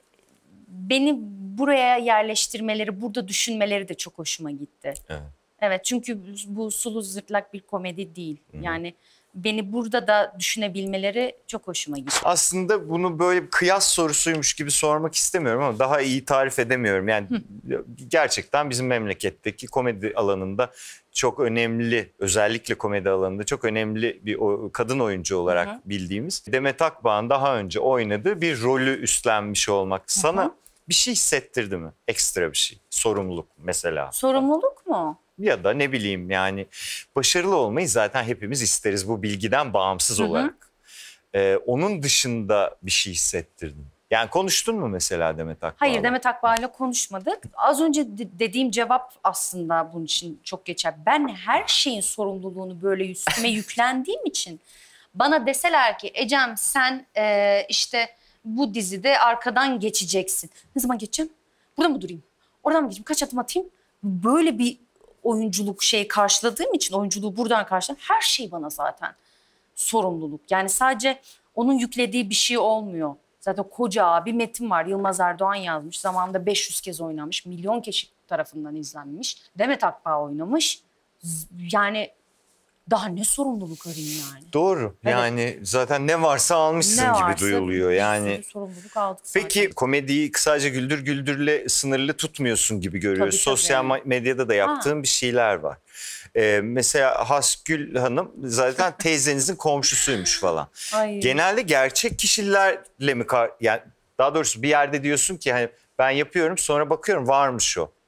Speaker 3: Beni buraya yerleştirmeleri, burada düşünmeleri de çok hoşuma gitti.
Speaker 2: Evet.
Speaker 3: Evet çünkü bu sulu zırtlak bir komedi değil. Yani beni burada da düşünebilmeleri çok hoşuma gitti.
Speaker 2: Aslında bunu böyle bir kıyas sorusuymuş gibi sormak istemiyorum ama daha iyi tarif edemiyorum. Yani gerçekten bizim memleketteki komedi alanında çok önemli, özellikle komedi alanında çok önemli bir o- kadın oyuncu olarak
Speaker 3: Hı hı.
Speaker 2: bildiğimiz Demet Akbağ'ın daha önce oynadığı bir rolü üstlenmiş olmak. Sana bir şey hissettirdi mi? Ekstra bir şey. Sorumluluk mesela.
Speaker 3: Sorumluluk mu?
Speaker 2: Ya da ne bileyim yani başarılı olmayı zaten hepimiz isteriz bu bilgiden bağımsız
Speaker 3: Hı hı.
Speaker 2: olarak. Ee, onun dışında bir şey hissettirdin. Yani konuştun mu mesela Demet Akbağ'la?
Speaker 3: Hayır, Demet Akbağ'la konuşmadık. Az önce de- dediğim cevap aslında bunun için çok geçer. Ben her şeyin sorumluluğunu böyle üstüme yüklendiğim için bana deseler ki Ecem sen e, işte bu dizide arkadan geçeceksin. Ne zaman geçeceğim? Burada mı durayım? Oradan mı geçeyim? Kaç adım atayım? Böyle bir oyunculuk şey karşıladığım için oyunculuğu buradan karşıladım. Her şey bana zaten sorumluluk. Yani sadece onun yüklediği bir şey olmuyor. Zaten koca bir metin var. Yılmaz Erdoğan yazmış. Zamanında beş yüz kez oynanmış. Milyon kişi tarafından izlenmiş. Demet Akbağ oynamış. Z- Yani daha ne sorumluluk arayayım yani.
Speaker 2: Doğru.
Speaker 3: Evet.
Speaker 2: Yani zaten ne varsa almışsın
Speaker 3: Ne
Speaker 2: gibi
Speaker 3: varsa
Speaker 2: duyuluyor.
Speaker 3: bir
Speaker 2: Yani
Speaker 3: sürü sorumluluk aldık zaten.
Speaker 2: peki komediyi sadece Güldür Güldür'le sınırlı tutmuyorsun gibi görüyoruz.
Speaker 3: Tabii, tabii.
Speaker 2: Sosyal ma- medyada da yaptığın bir şeyler var. Ee, mesela Hasgül Hanım zaten teyzenizin komşusuymuş falan.
Speaker 3: Ay.
Speaker 2: Genelde gerçek kişilerle mi kar- yani daha doğrusu bir yerde diyorsun ki hani ben yapıyorum sonra bakıyorum varmış o.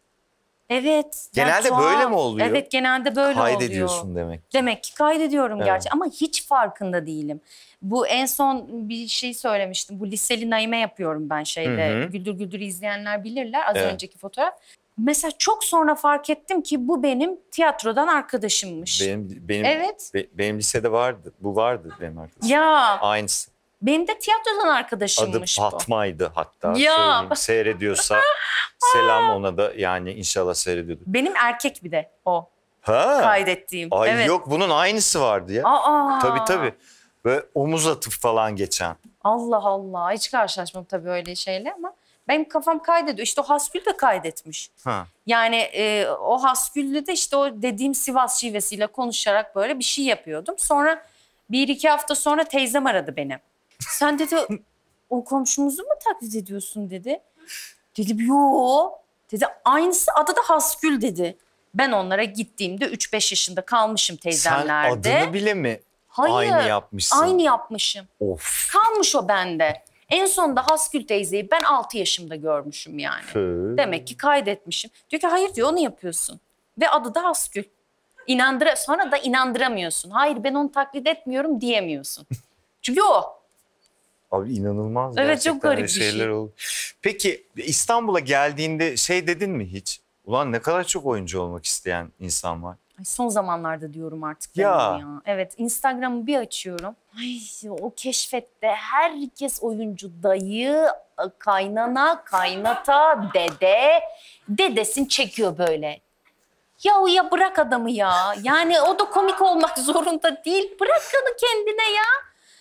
Speaker 3: Evet.
Speaker 2: Genelde
Speaker 3: yani
Speaker 2: böyle
Speaker 3: tuhaf.
Speaker 2: mi oluyor?
Speaker 3: Evet, genelde böyle
Speaker 2: Kaydediyorsun
Speaker 3: oluyor.
Speaker 2: demek.
Speaker 3: Demek ki kaydediyorum
Speaker 2: Evet.
Speaker 3: gerçi ama hiç farkında değilim. Bu en son bir şey söylemiştim. Bu Liseli Naime yapıyorum ben şeyde.
Speaker 2: Hı hı.
Speaker 3: Güldür Güldür izleyenler bilirler az
Speaker 2: Evet.
Speaker 3: önceki fotoğraf. Mesela çok sonra fark ettim ki bu benim tiyatrodan arkadaşımmış.
Speaker 2: Benim benim
Speaker 3: Evet.
Speaker 2: be- benim lisede vardı. Bu vardı benim arkadaşım.
Speaker 3: Ya
Speaker 2: Aynısı.
Speaker 3: benim de tiyatrodan
Speaker 2: Adı
Speaker 3: arkadaşımmış bu.
Speaker 2: Fatma'ydı hatta.
Speaker 3: Ya.
Speaker 2: Söyleyeyim. Seyrediyorsa selam ona da yani inşallah seyrediyordur.
Speaker 3: Benim erkek bir de o
Speaker 2: Ha.
Speaker 3: kaydettiğim.
Speaker 2: Ay
Speaker 3: evet.
Speaker 2: yok bunun aynısı vardı ya.
Speaker 3: Aa.
Speaker 2: Tabii tabii. Böyle omuz atıp falan geçen.
Speaker 3: Allah Allah. Hiç karşılaşmam tabii öyle şeyle ama benim kafam kaydediyor. İşte o Hasgül de kaydetmiş.
Speaker 2: Ha.
Speaker 3: Yani e, o Hasgül'le de işte o dediğim Sivas şivesiyle konuşarak böyle bir şey yapıyordum. Sonra bir iki hafta sonra teyzem aradı beni. Sen dedi o komşumuzu mu taklit ediyorsun dedi. Dedim yo. Dedi aynısı adı da Hasgül dedi. Ben onlara gittiğimde üç beş yaşında kalmışım
Speaker 2: Sen
Speaker 3: teyzemlerde.
Speaker 2: adını bile mi
Speaker 3: Hayır,
Speaker 2: aynı yapmışsın?
Speaker 3: aynı yapmışım.
Speaker 2: Of.
Speaker 3: Kalmış o bende. En sonunda Hasgül teyzeyi ben altı yaşımda görmüşüm yani.
Speaker 2: Tüh.
Speaker 3: Demek ki kaydetmişim. Diyor ki hayır diyor onu yapıyorsun. Ve adı da Hasgül. İnandıra sonra da inandıramıyorsun. Hayır ben onu taklit etmiyorum diyemiyorsun. Çünkü o.
Speaker 2: Abi inanılmaz
Speaker 3: Evet,
Speaker 2: gerçekten
Speaker 3: çok garip
Speaker 2: öyle
Speaker 3: bir
Speaker 2: şeyler
Speaker 3: şey.
Speaker 2: oldu. Peki İstanbul'a geldiğinde şey dedin mi hiç? Ulan ne kadar çok oyuncu olmak isteyen insan var.
Speaker 3: Ay, son zamanlarda diyorum artık. ben
Speaker 2: Ya.
Speaker 3: onu ya. Evet Instagram'ı bir açıyorum. Ay o keşfette herkes oyuncu dayı, kaynana, kaynata, dede. Dedesin çekiyor böyle. Ya ya bırak adamı ya. Yani o da komik olmak zorunda değil. Bırak onu kendine ya.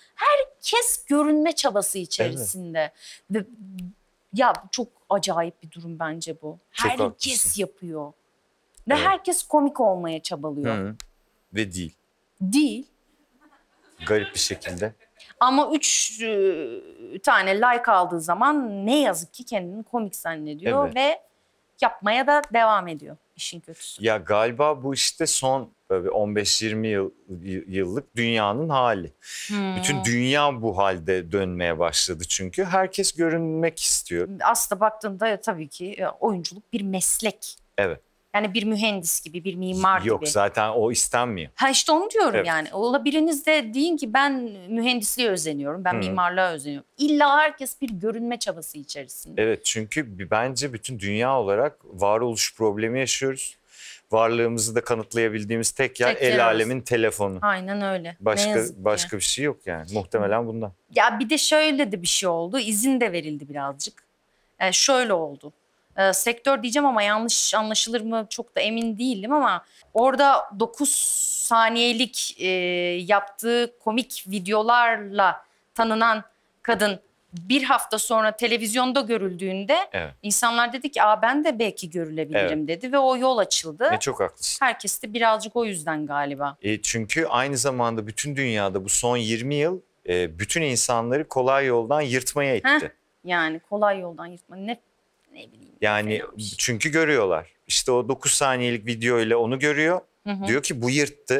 Speaker 3: Herkes görünme çabası içerisinde. Ve ya çok acayip bir durum bence bu.
Speaker 2: Çok
Speaker 3: Herkes
Speaker 2: haklısın.
Speaker 3: yapıyor. Ve
Speaker 2: Evet.
Speaker 3: herkes komik olmaya çabalıyor.
Speaker 2: Hı. Ve değil.
Speaker 3: Değil.
Speaker 2: Garip bir şekilde.
Speaker 3: Ama üç e, tane like aldığı zaman ne yazık ki kendini komik zannediyor
Speaker 2: Evet.
Speaker 3: ve yapmaya da devam ediyor işin kötüsü.
Speaker 2: Ya galiba bu işte son böyle on beş yirmi yıl, yıllık dünyanın hali.
Speaker 3: Hmm.
Speaker 2: Bütün dünya bu halde dönmeye başladı çünkü. Herkes görünmek istiyor.
Speaker 3: Aslında baktığında tabii ki e, oyunculuk bir meslek.
Speaker 2: Evet.
Speaker 3: Yani bir mühendis gibi, bir mimar
Speaker 2: Yok
Speaker 3: gibi.
Speaker 2: zaten o istenmiyor.
Speaker 3: Ha işte onu diyorum
Speaker 2: Evet.
Speaker 3: yani. Ola biriniz de deyin ki ben mühendisliğe özeniyorum, ben
Speaker 2: Hı.
Speaker 3: mimarlığa özeniyorum. İlla herkes bir görünme çabası içerisinde.
Speaker 2: Evet çünkü bi- bence bütün dünya olarak varoluş problemi yaşıyoruz. Varlığımızı da kanıtlayabildiğimiz tek yer
Speaker 3: Tek yer
Speaker 2: el
Speaker 3: orası.
Speaker 2: alemin telefonu.
Speaker 3: Aynen öyle. Ne
Speaker 2: Başka
Speaker 3: yazık ki.
Speaker 2: başka bir şey yok yani. Muhtemelen bundan.
Speaker 3: Ya bir de şöyle de bir şey oldu. İzin de verildi birazcık. Yani şöyle oldu. Ee, sektör diyeceğim ama yanlış anlaşılır mı çok da emin değilim ama orada dokuz saniyelik e, yaptığı komik videolarla tanınan kadın bir hafta sonra televizyonda görüldüğünde
Speaker 2: Evet.
Speaker 3: insanlar dedi ki aa ben de belki görülebilirim dedi ve o yol açıldı.
Speaker 2: Ne çok haklısın.
Speaker 3: Herkes de birazcık o yüzden galiba.
Speaker 2: E, çünkü aynı zamanda bütün dünyada bu son yirmi yıl e, bütün insanları kolay yoldan yırtmaya itti.
Speaker 3: Heh. Yani kolay yoldan yırtma ne ne bileyim.
Speaker 2: Yani
Speaker 3: fena bir şey.
Speaker 2: çünkü görüyorlar. İşte o dokuz saniyelik video ile onu görüyor.
Speaker 3: Hı hı.
Speaker 2: Diyor ki bu yırttı.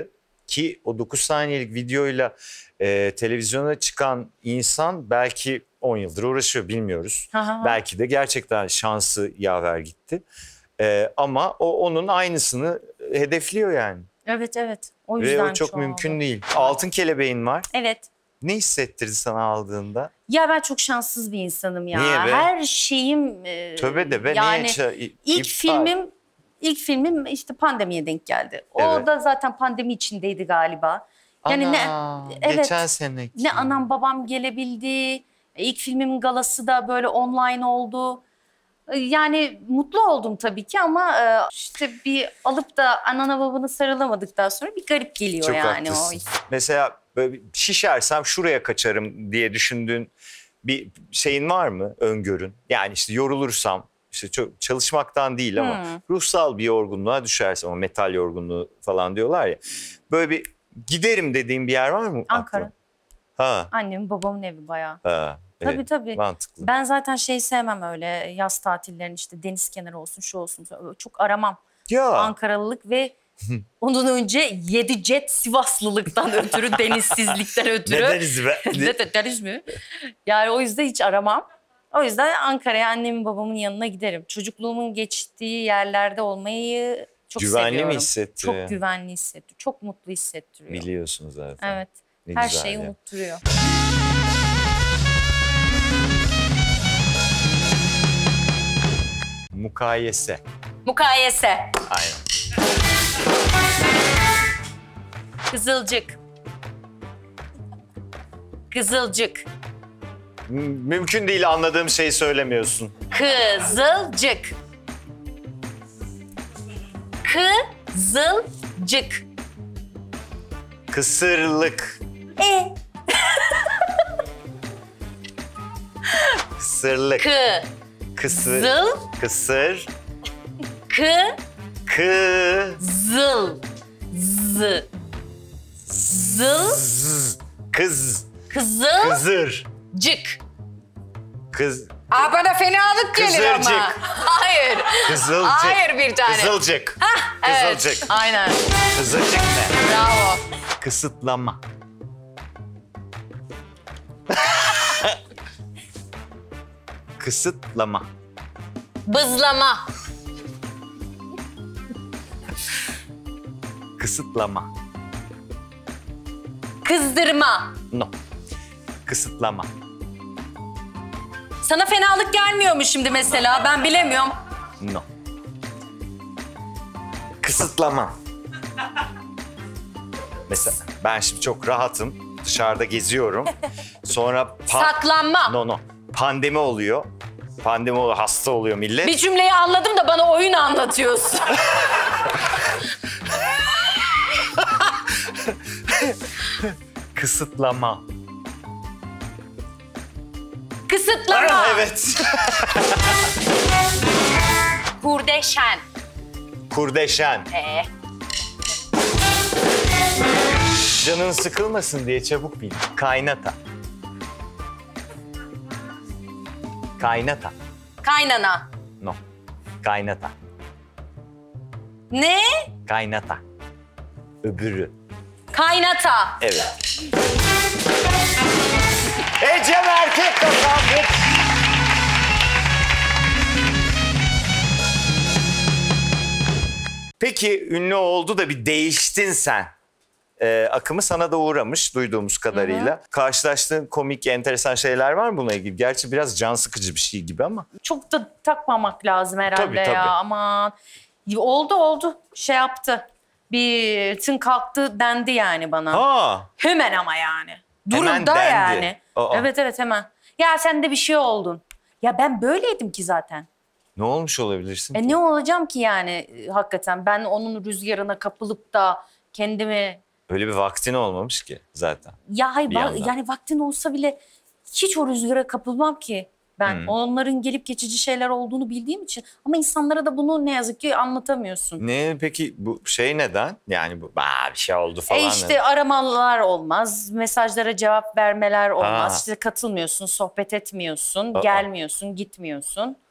Speaker 2: Ki o dokuz saniyelik videoyla e, televizyona çıkan insan belki on yıldır uğraşıyor, bilmiyoruz.
Speaker 3: Aha.
Speaker 2: Belki de gerçekten şansı yaver gitti. E, ama o onun aynısını hedefliyor yani.
Speaker 3: Evet evet. O yüzden
Speaker 2: Ve o çok
Speaker 3: çoğaldı.
Speaker 2: mümkün değil. Altın kelebeğin var.
Speaker 3: Evet.
Speaker 2: Ne hissettirdi sana aldığında?
Speaker 3: Ya ben çok şanssız bir insanım ya.
Speaker 2: Niye be?
Speaker 3: Her şeyim e,
Speaker 2: Tövbe de be.
Speaker 3: yani
Speaker 2: niye ça- i-
Speaker 3: ilk
Speaker 2: iptal?
Speaker 3: filmim ilk filmim işte pandemiye denk geldi. O
Speaker 2: Evet.
Speaker 3: da zaten pandemi içindeydi galiba. Yani
Speaker 2: Ana,
Speaker 3: ne evet.
Speaker 2: Geçen seneki.
Speaker 3: Ne anam babam gelebildi. İlk filmimin galası da böyle online oldu. Yani mutlu oldum tabii ki ama e, işte bir alıp da anana babana sarılamadıktan sonra bir garip geliyor
Speaker 2: Çok
Speaker 3: yani
Speaker 2: haklısın.
Speaker 3: o.
Speaker 2: Mesela böyle bir şişersem şuraya kaçarım diye düşündüğün bir şeyin var mı, öngörün? Yani işte yorulursam, işte çok çalışmaktan değil ama
Speaker 3: Hmm.
Speaker 2: ruhsal bir yorgunluğa düşersem, o metal yorgunluğu falan diyorlar ya. Böyle bir giderim dediğin bir yer var mı?
Speaker 3: Ankara.
Speaker 2: aklında? Ha,
Speaker 3: Annemin babamın evi bayağı.
Speaker 2: ha.
Speaker 3: Tabii
Speaker 2: Evet,
Speaker 3: tabii.
Speaker 2: mantıklı.
Speaker 3: Ben zaten şey sevmem öyle yaz tatillerini işte deniz kenarı olsun şu olsun çok aramam.
Speaker 2: Ya.
Speaker 3: Ankaralılık ve ondan önce yedi jet Sivaslılıktan ötürü denizsizlikten ötürü.
Speaker 2: Ne deniz be?
Speaker 3: Ne deniz mi? Yani o yüzden hiç aramam. O yüzden Ankara'ya annemin babamın yanına giderim. Çocukluğumun geçtiği yerlerde olmayı çok
Speaker 2: Güvenli
Speaker 3: seviyorum.
Speaker 2: mi hissettiriyor?
Speaker 3: Çok güvenli hissettiriyor. Çok mutlu hissettiriyor.
Speaker 2: Biliyorsunuz zaten.
Speaker 3: Evet.
Speaker 2: Ne
Speaker 3: Her
Speaker 2: güzel
Speaker 3: şeyi
Speaker 2: ya.
Speaker 3: unutturuyor.
Speaker 2: Mukayese.
Speaker 3: Mukayese.
Speaker 2: Aynen.
Speaker 3: Kızılcık. Kızılcık.
Speaker 2: M- Mümkün değil, anladığım şeyi söylemiyorsun.
Speaker 3: Kızılcık. Kızılcık.
Speaker 2: Kısırlık.
Speaker 3: E.
Speaker 2: Kısırlık.
Speaker 3: Kı.
Speaker 2: Kısır.
Speaker 3: Zıl.
Speaker 2: Kısır.
Speaker 3: Kı.
Speaker 2: Kı.
Speaker 3: Zıl. Z. Zıl.
Speaker 2: Z. Kız.
Speaker 3: Kızılcık.
Speaker 2: Kızır. Kız.
Speaker 4: Aa, bana fenalık gelir ama.
Speaker 2: Kızılcık.
Speaker 4: Hayır.
Speaker 2: Kızılcık.
Speaker 4: Hayır bir tane.
Speaker 2: Kızılcık.
Speaker 4: Evet.
Speaker 2: Kızılcık.
Speaker 4: Aynen.
Speaker 2: Kızılcık ne?
Speaker 4: Bravo.
Speaker 2: Kısıtlama. Kısıtlama.
Speaker 4: Bızlama.
Speaker 2: Kısıtlama.
Speaker 4: Kızdırma.
Speaker 2: No. Kısıtlama.
Speaker 3: Sana fenalık gelmiyor mu şimdi mesela? Ben bilemiyorum.
Speaker 2: No. Kısıtlama. Mesela ben şimdi çok rahatım. Dışarıda geziyorum. Sonra pa-
Speaker 3: Saklanma.
Speaker 2: No no. Pandemi oluyor. Pandemi oluyor. Hasta oluyor millet.
Speaker 3: Bir cümleyi anladım da bana oyun anlatıyorsun.
Speaker 2: Kısıtlama.
Speaker 3: Kısıtlama.
Speaker 2: Evet.
Speaker 3: Kurdeşen.
Speaker 2: Kurdeşen.
Speaker 3: Ee,
Speaker 2: Canın sıkılmasın diye çabuk bil. Kaynata. Kaynata.
Speaker 3: kaynana.
Speaker 2: No. Kaynata.
Speaker 3: Ne?
Speaker 2: Kaynata. Öbürü.
Speaker 3: Kaynata.
Speaker 2: Evet. Ecem Erkek kazandı. Peki ünlü oldu da bir değiştin sen. Ee, akımı sana da uğramış duyduğumuz kadarıyla. Karşılaştığın komik, enteresan şeyler var mı bununla ilgili? Gerçi biraz can sıkıcı bir şey gibi ama.
Speaker 3: Çok da takmamak lazım herhalde
Speaker 2: Tabii, tabii.
Speaker 3: ya. Aman. Oldu oldu. Şey yaptı. Bir tın kalktı dendi yani bana.
Speaker 2: Aa,
Speaker 3: Hemen ama yani.
Speaker 2: Hemen
Speaker 3: Durumda
Speaker 2: dendi.
Speaker 3: yani.
Speaker 2: Aa.
Speaker 3: Evet evet hemen. Ya sen de bir şey oldun. Ya ben böyleydim ki zaten.
Speaker 2: ne olmuş olabilirsin
Speaker 3: E
Speaker 2: ki?
Speaker 3: ne olacağım ki yani e, hakikaten ben onun rüzgarına kapılıp da kendimi
Speaker 2: Öyle bir vaktin olmamış ki zaten.
Speaker 3: ya hayır
Speaker 2: Bir
Speaker 3: va-
Speaker 2: yandan.
Speaker 3: yani vaktin olsa bile hiç o rüzgara kapılmam ki ben.
Speaker 2: Hı.
Speaker 3: Onların gelip geçici şeyler olduğunu bildiğim için ama insanlara da bunu ne yazık ki anlatamıyorsun.
Speaker 2: Ne peki bu şey neden? Yani bu Aa, bir şey oldu falan.
Speaker 3: E işte
Speaker 2: neden?
Speaker 3: aramalar olmaz, mesajlara cevap vermeler olmaz.
Speaker 2: Aa.
Speaker 3: İşte katılmıyorsun, sohbet etmiyorsun,
Speaker 2: Aa.
Speaker 3: gelmiyorsun, gitmiyorsun.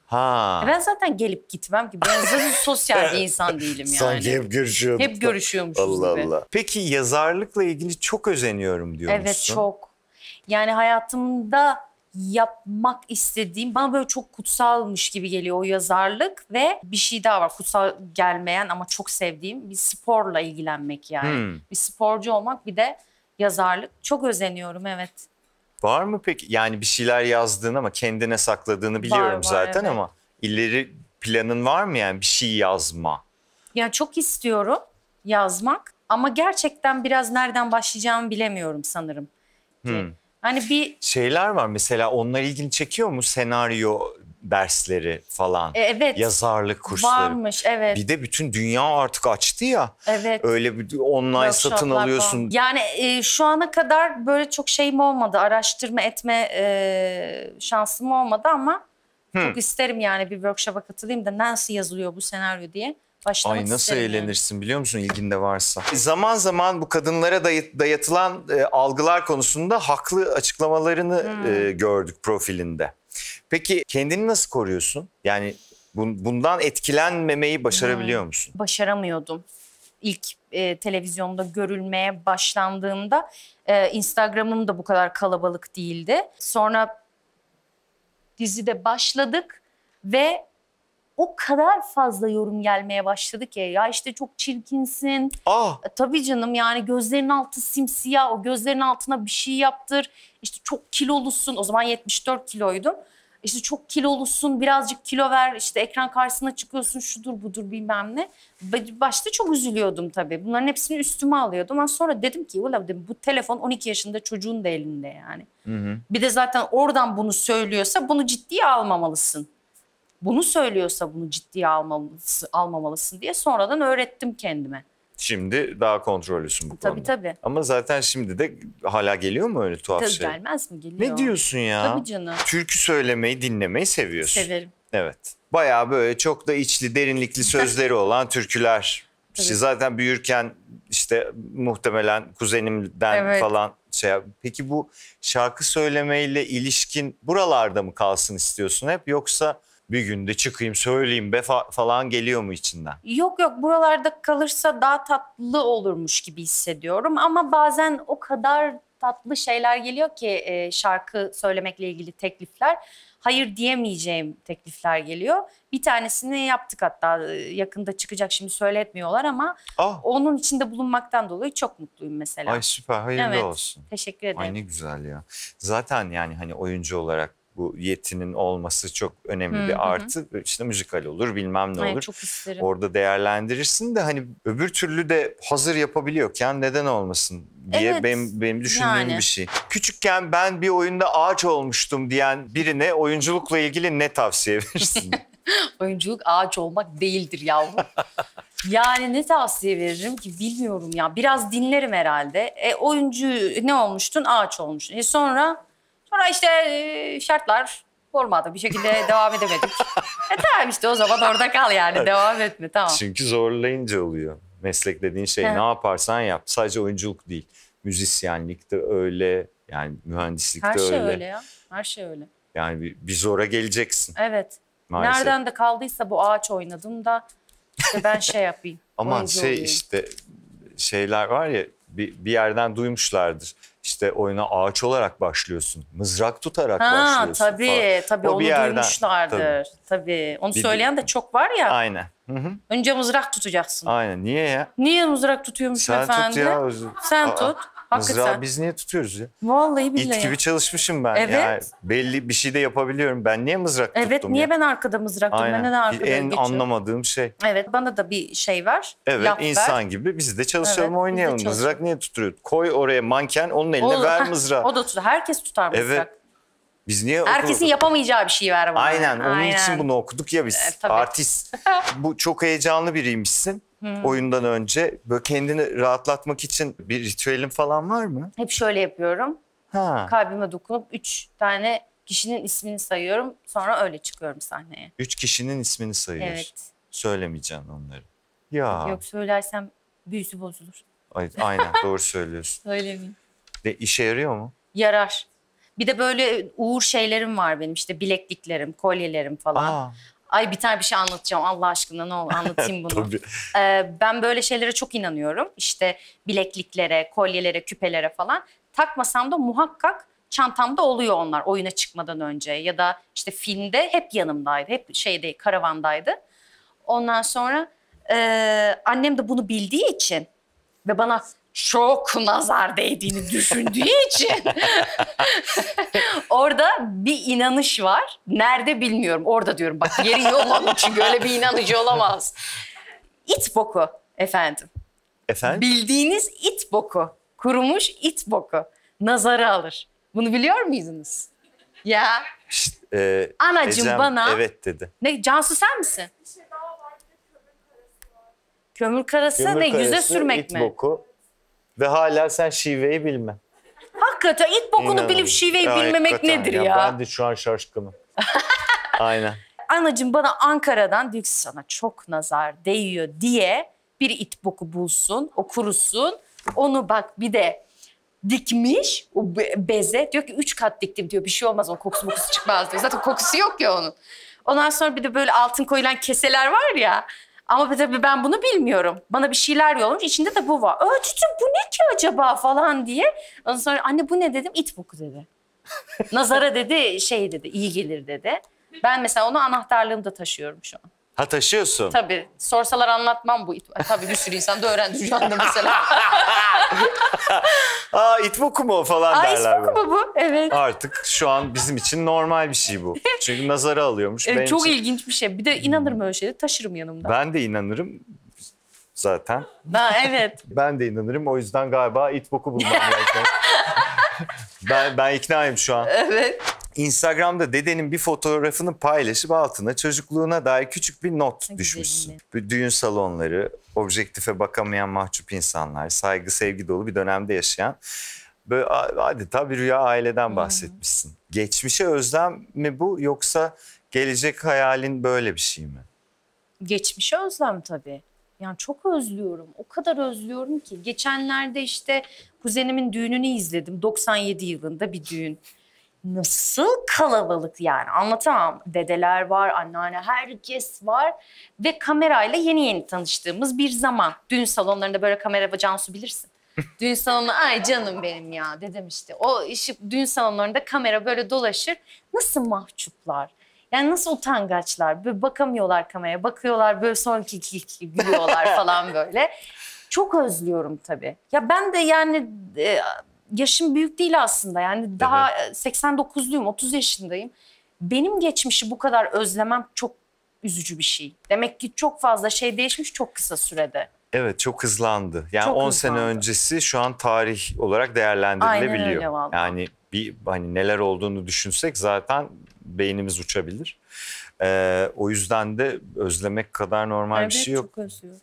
Speaker 2: Ha.
Speaker 3: Ben zaten gelip gitmem ki. Ben zaten sosyal bir insan değilim yani.
Speaker 2: Sanki hep görüşüyorduk.
Speaker 3: Hep görüşüyormuşuz
Speaker 2: Allah
Speaker 3: gibi.
Speaker 2: Allah. Peki yazarlıkla ilgili çok özeniyorum diyor
Speaker 3: Evet
Speaker 2: musun?
Speaker 3: çok. Yani hayatımda yapmak istediğim, bana böyle çok kutsalmış gibi geliyor o yazarlık ve bir şey daha var kutsal gelmeyen ama çok sevdiğim bir sporla ilgilenmek yani.
Speaker 2: Hmm.
Speaker 3: Bir sporcu olmak bir de yazarlık. Çok özeniyorum evet.
Speaker 2: Var mı peki? Yani bir şeyler yazdığın ama kendine sakladığını biliyorum
Speaker 3: var,
Speaker 2: zaten
Speaker 3: evet.
Speaker 2: ama ileri planın var mı yani bir şey yazma?
Speaker 3: Yani çok istiyorum yazmak ama gerçekten biraz nereden başlayacağımı bilemiyorum sanırım.
Speaker 2: Hmm.
Speaker 3: Hani bir
Speaker 2: Şeyler var mesela onlar ilgini çekiyor mu? Senaryo dersleri falan.
Speaker 3: e, evet
Speaker 2: Yazarlık kursları.
Speaker 3: varmış evet.
Speaker 2: Bir de bütün dünya artık açtı ya.
Speaker 3: Evet.
Speaker 2: Öyle bir online satın
Speaker 3: Workshoplar
Speaker 2: alıyorsun.
Speaker 3: falan. Yani e, şu ana kadar böyle çok şeyim olmadı. Araştırma etme e, şansım olmadı ama
Speaker 2: Hı.
Speaker 3: çok isterim yani bir workshop'a katılayım da nasıl yazılıyor bu senaryo diye başlamak
Speaker 2: Ay nasıl
Speaker 3: isterim yani.
Speaker 2: eğlenirsin biliyor musun ilginde varsa. Zaman zaman bu kadınlara dayı- dayatılan e, algılar konusunda haklı açıklamalarını
Speaker 3: Hmm.
Speaker 2: e, gördük profilinde. Peki kendini nasıl koruyorsun? Yani bun- bundan etkilenmemeyi başarabiliyor
Speaker 3: Hmm.
Speaker 2: musun?
Speaker 3: Başaramıyordum. İlk e, televizyonda görülmeye başlandığımda e, Instagram'ım da bu kadar kalabalık değildi. Sonra dizide başladık ve o kadar fazla yorum gelmeye başladı ki ya işte çok çirkinsin.
Speaker 2: Ah
Speaker 3: E, tabii canım yani gözlerin altı simsiyah o gözlerin altına bir şey yaptır. İşte çok kilolusun o zaman yetmiş dört kiloydum. İşte çok kilolusun birazcık kilo ver işte ekran karşısına çıkıyorsun şudur budur bilmem ne. Başta çok üzülüyordum tabii bunların hepsini üstüme alıyordum ama sonra dedim ki ulan dedim, bu telefon on iki yaşında çocuğun da elinde yani.
Speaker 2: hı hı.
Speaker 3: Bir de zaten oradan bunu söylüyorsa bunu ciddiye almamalısın. Bunu söylüyorsa bunu ciddiye almamalısın, almamalısın diye sonradan öğrettim kendime.
Speaker 2: Şimdi daha kontrollüsün bu
Speaker 3: Tabii
Speaker 2: konuda.
Speaker 3: tabii.
Speaker 2: Ama zaten şimdi de hala geliyor mu öyle tuhaf
Speaker 3: Tabii
Speaker 2: şey?
Speaker 3: gelmez mi? Geliyor.
Speaker 2: Ne diyorsun ya?
Speaker 3: Tabii canım.
Speaker 2: Türkü söylemeyi, dinlemeyi seviyorsun.
Speaker 3: Severim.
Speaker 2: Evet. Bayağı böyle çok da içli, derinlikli sözleri olan türküler. İşte
Speaker 3: Tabii.
Speaker 2: zaten büyürken işte muhtemelen kuzenimden
Speaker 3: Evet.
Speaker 2: falan şey yap- Peki bu şarkı söylemeyle ilişkin buralarda mı kalsın istiyorsun hep yoksa bir günde çıkayım söyleyeyim be fa- falan geliyor mu içinden?
Speaker 3: Yok yok buralarda kalırsa daha tatlı olurmuş gibi hissediyorum. Ama bazen o kadar tatlı şeyler geliyor ki e, şarkı söylemekle ilgili teklifler. Hayır diyemeyeceğim teklifler geliyor. Bir tanesini yaptık hatta e, yakında çıkacak şimdi söyletmiyorlar ama
Speaker 2: Ah,
Speaker 3: onun içinde bulunmaktan dolayı çok mutluyum mesela.
Speaker 2: ay süper hayırlı
Speaker 3: Evet.
Speaker 2: olsun.
Speaker 3: Teşekkür ederim.
Speaker 2: Ay ne güzel ya. Zaten yani hani oyuncu olarak bu yetinin olması çok önemli
Speaker 3: Hı hı.
Speaker 2: bir artı. İşte müzikal olur bilmem ne
Speaker 3: Ay,
Speaker 2: olur.
Speaker 3: çok isterim.
Speaker 2: Orada değerlendirirsin de hani öbür türlü de hazır yapabiliyorken neden olmasın diye
Speaker 3: Evet,
Speaker 2: benim, benim düşündüğüm
Speaker 3: yani.
Speaker 2: bir şey. Küçükken ben bir oyunda ağaç olmuştum diyen birine oyunculukla ilgili ne tavsiye verirsin?
Speaker 3: Oyunculuk ağaç olmak değildir yavrum. Yani ne tavsiye veririm ki bilmiyorum ya. Biraz dinlerim herhalde. E, oyuncu ne olmuştun? Ağaç olmuştun. E, sonra sonra işte e, şartlar olmadı. Bir şekilde devam edemedik. E tamam işte o zaman orada kal yani. Devam etme tamam.
Speaker 2: Çünkü zorlayınca oluyor. Meslek dediğin şey
Speaker 3: He.
Speaker 2: ne yaparsan yap. Sadece oyunculuk değil. Müzisyenlik de öyle. Yani mühendislik
Speaker 3: Her
Speaker 2: de
Speaker 3: şey
Speaker 2: öyle.
Speaker 3: öyle ya. Her şey öyle.
Speaker 2: Yani bir, bir zora geleceksin
Speaker 3: Evet.
Speaker 2: maalesef.
Speaker 3: Nereden de kaldıysa bu ağaç oynadım da işte ben şey yapayım.
Speaker 2: Ama
Speaker 3: oyuncu
Speaker 2: şey
Speaker 3: olayım.
Speaker 2: işte şeyler var ya bir, bir yerden duymuşlardır. İşte oyuna ağaç olarak başlıyorsun. Mızrak tutarak
Speaker 3: Ha
Speaker 2: başlıyorsun
Speaker 3: tabii
Speaker 2: falan.
Speaker 3: tabii
Speaker 2: O
Speaker 3: onu
Speaker 2: bir yerden,
Speaker 3: duymuşlardır. Tabii. Onu
Speaker 2: Bir-
Speaker 3: söyleyen de çok var ya.
Speaker 2: Aynen. Hı hı.
Speaker 3: Önce mızrak tutacaksın.
Speaker 2: Aynen. Niye ya?
Speaker 3: Niye mızrak tutuyormuş
Speaker 2: Sen
Speaker 3: efendi?
Speaker 2: tut ya. Özür-
Speaker 3: Sen
Speaker 2: Aa,
Speaker 3: tut.
Speaker 2: Mızrağı
Speaker 3: Hakikaten.
Speaker 2: biz niye tutuyoruz ya?
Speaker 3: Vallahi billahi.
Speaker 2: İt gibi çalışmışım ben.
Speaker 3: Evet.
Speaker 2: Yani belli bir şey de yapabiliyorum. Ben niye mızrak
Speaker 3: Evet
Speaker 2: tuttum
Speaker 3: niye
Speaker 2: ya?
Speaker 3: ben arkada mızrak tutuyorum? Ben
Speaker 2: Aynen.
Speaker 3: neden arkada
Speaker 2: En
Speaker 3: geçiyorum?
Speaker 2: anlamadığım şey.
Speaker 3: Evet bana da bir şey ver.
Speaker 2: Evet
Speaker 3: laf ver.
Speaker 2: insan gibi biz de çalışalım
Speaker 3: Evet, biz de
Speaker 2: oynayalım.
Speaker 3: çalışalım.
Speaker 2: Mızrak niye tutuyor? Koy oraya manken onun eline
Speaker 3: O,
Speaker 2: ver
Speaker 3: Hah,
Speaker 2: mızrağı.
Speaker 3: O da tutar. Herkes tutar mızrak.
Speaker 2: Evet. Biz niye
Speaker 3: Herkesin
Speaker 2: okul-
Speaker 3: yapamayacağı bir şey ver bana.
Speaker 2: Aynen onun
Speaker 3: Aynen.
Speaker 2: için bunu okuduk ya biz.
Speaker 3: Evet, tabii.
Speaker 2: Artist. Bu çok heyecanlı biriymişsin. Oyundan önce böyle kendini rahatlatmak için bir ritüelin falan var mı?
Speaker 3: Hep şöyle yapıyorum.
Speaker 2: Ha.
Speaker 3: Kalbime dokunup üç tane kişinin ismini sayıyorum. Sonra öyle çıkıyorum sahneye.
Speaker 2: Üç kişinin ismini sayıyorsun.
Speaker 3: Evet.
Speaker 2: Söylemeyeceksin onları. Ya.
Speaker 3: Yok söylersem büyüsü bozulur.
Speaker 2: Ay, aynen doğru söylüyorsun.
Speaker 3: Söylemeyeyim.
Speaker 2: De işe yarıyor mu?
Speaker 3: Yarar. Bir de böyle uğur şeylerim var benim, işte bilekliklerim, kolyelerim falan.
Speaker 2: Aa.
Speaker 3: Ay bir tane bir şey anlatacağım Allah aşkına, ne olur anlatayım bunu.
Speaker 2: Tabii.
Speaker 3: Ee, ben böyle şeylere çok inanıyorum. İşte bilekliklere, kolyelere, küpelere falan. Takmasam da muhakkak çantamda oluyor onlar oyuna çıkmadan önce. Ya da işte filmde hep yanımdaydı. Hep şeyde, karavandaydı. Ondan sonra e, annem de bunu bildiği için ve bana çok nazar değdiğini düşündüğü için orada bir inanış var. Nerede bilmiyorum. Orada diyorum bak, yeri yolladım çünkü öyle bir inanıcı olamaz. İt boku efendim.
Speaker 2: Efendim?
Speaker 3: Bildiğiniz it boku. Kurumuş it boku. Nazarı alır. Bunu biliyor muydunuz? Ya.
Speaker 2: Şşt, e,
Speaker 3: Anacığım
Speaker 2: Ecem
Speaker 3: bana-
Speaker 2: evet dedi.
Speaker 3: Ne, Cansu sen misin? Kömür karası
Speaker 2: Kömür
Speaker 3: ne? Yüze
Speaker 2: karası,
Speaker 3: sürmek
Speaker 2: it
Speaker 3: mi?
Speaker 2: boku. Ve hala sen şiveyi bilme.
Speaker 3: Hakikaten it bokunu
Speaker 2: İnanın.
Speaker 3: bilip şiveyi
Speaker 2: Ya,
Speaker 3: bilmemek
Speaker 2: hakikaten
Speaker 3: nedir ya?
Speaker 2: Ben de şu an şaşkınım. Aynen.
Speaker 3: Anacığım bana Ankara'dan diyor ki sana çok nazar değiyor diye bir it boku bulsun, o kurusun. Onu bak bir de dikmiş o be- beze. Diyor ki üç kat diktim diyor, bir şey olmaz, o kokusu kokusu çıkmaz diyor. Zaten kokusu yok ya onun. Ondan sonra bir de böyle altın koyulan keseler var ya. Ama tabii ben bunu bilmiyorum. Bana bir şeyler yollamış, içinde de bu var. Aa dedim bu ne ki acaba falan diye. Ondan sonra anne bu ne dedim, it boku dedi. Nazara dedi şey dedi, iyi gelir dedi. Ben mesela onu anahtarlığımda taşıyorum şu an.
Speaker 2: Ha taşıyorsun.
Speaker 3: Tabii sorsalar anlatmam bu it. Tabii bir sürü insan da öğrendi şu anda mesela.
Speaker 2: Aa it boku mu o falan
Speaker 3: Aa
Speaker 2: derler.
Speaker 3: it boku
Speaker 2: böyle.
Speaker 3: mu bu? Evet.
Speaker 2: Artık şu an bizim için normal bir şey bu. Çünkü nazarı alıyormuş.
Speaker 3: Evet,
Speaker 2: Benim
Speaker 3: çok
Speaker 2: için-
Speaker 3: ilginç bir şey. Bir de inanırım öyle şeylere, taşırım yanımda.
Speaker 2: Ben de inanırım zaten.
Speaker 3: Ben, evet.
Speaker 2: Ben de inanırım. O yüzden galiba it boku bulmam lazım. ben, ben iknayım şu an.
Speaker 3: Evet.
Speaker 2: Instagram'da dedenin bir fotoğrafını paylaşıp altına çocukluğuna dair küçük bir not
Speaker 3: Ne
Speaker 2: düşmüşsün.
Speaker 3: güzel.
Speaker 2: Bir düğün salonları, objektife bakamayan mahcup insanlar, saygı sevgi dolu bir dönemde yaşayan böyle adeta bir rüya aileden bahsetmişsin. Geçmişe özlem mi bu yoksa gelecek hayalin böyle bir şey mi?
Speaker 3: Geçmişe özlem tabii. Yani çok özlüyorum. O kadar özlüyorum ki. Geçenlerde işte kuzenimin düğününü izledim. doksan yedi yılında bir düğün. Nasıl kalabalık yani, anlatamam. Dedeler var, anneanne, herkes var. Ve kamerayla yeni yeni tanıştığımız bir zaman. Düğün salonlarında böyle kamera ve Cansu bilirsin. Düğün salonu, ay canım benim ya dedim işte. O işi, düğün salonlarında kamera böyle dolaşır. Nasıl mahcuplar. Yani nasıl utangaçlar. Böyle bakamıyorlar kameraya. Bakıyorlar böyle sonra ki ki ki gülüyorlar falan böyle. Çok özlüyorum tabii. Ya ben de yani e, yaşım büyük değil aslında. Yani daha seksen dokuzluyum, otuz yaşındayım. Benim geçmişi bu kadar özlemem çok üzücü bir şey. Demek ki çok fazla şey değişmiş çok kısa sürede.
Speaker 2: Evet çok hızlandı. Yani
Speaker 3: Çok
Speaker 2: on sene
Speaker 3: hızlandı.
Speaker 2: öncesi şu an tarih olarak değerlendirilebiliyor.
Speaker 3: Aynen öyle vallahi.
Speaker 2: Yani bir hani neler olduğunu düşünsek zaten beynimiz uçabilir. Ee, o yüzden de özlemek kadar normal
Speaker 3: Evet,
Speaker 2: bir şey yok.
Speaker 3: çok özlüyorum.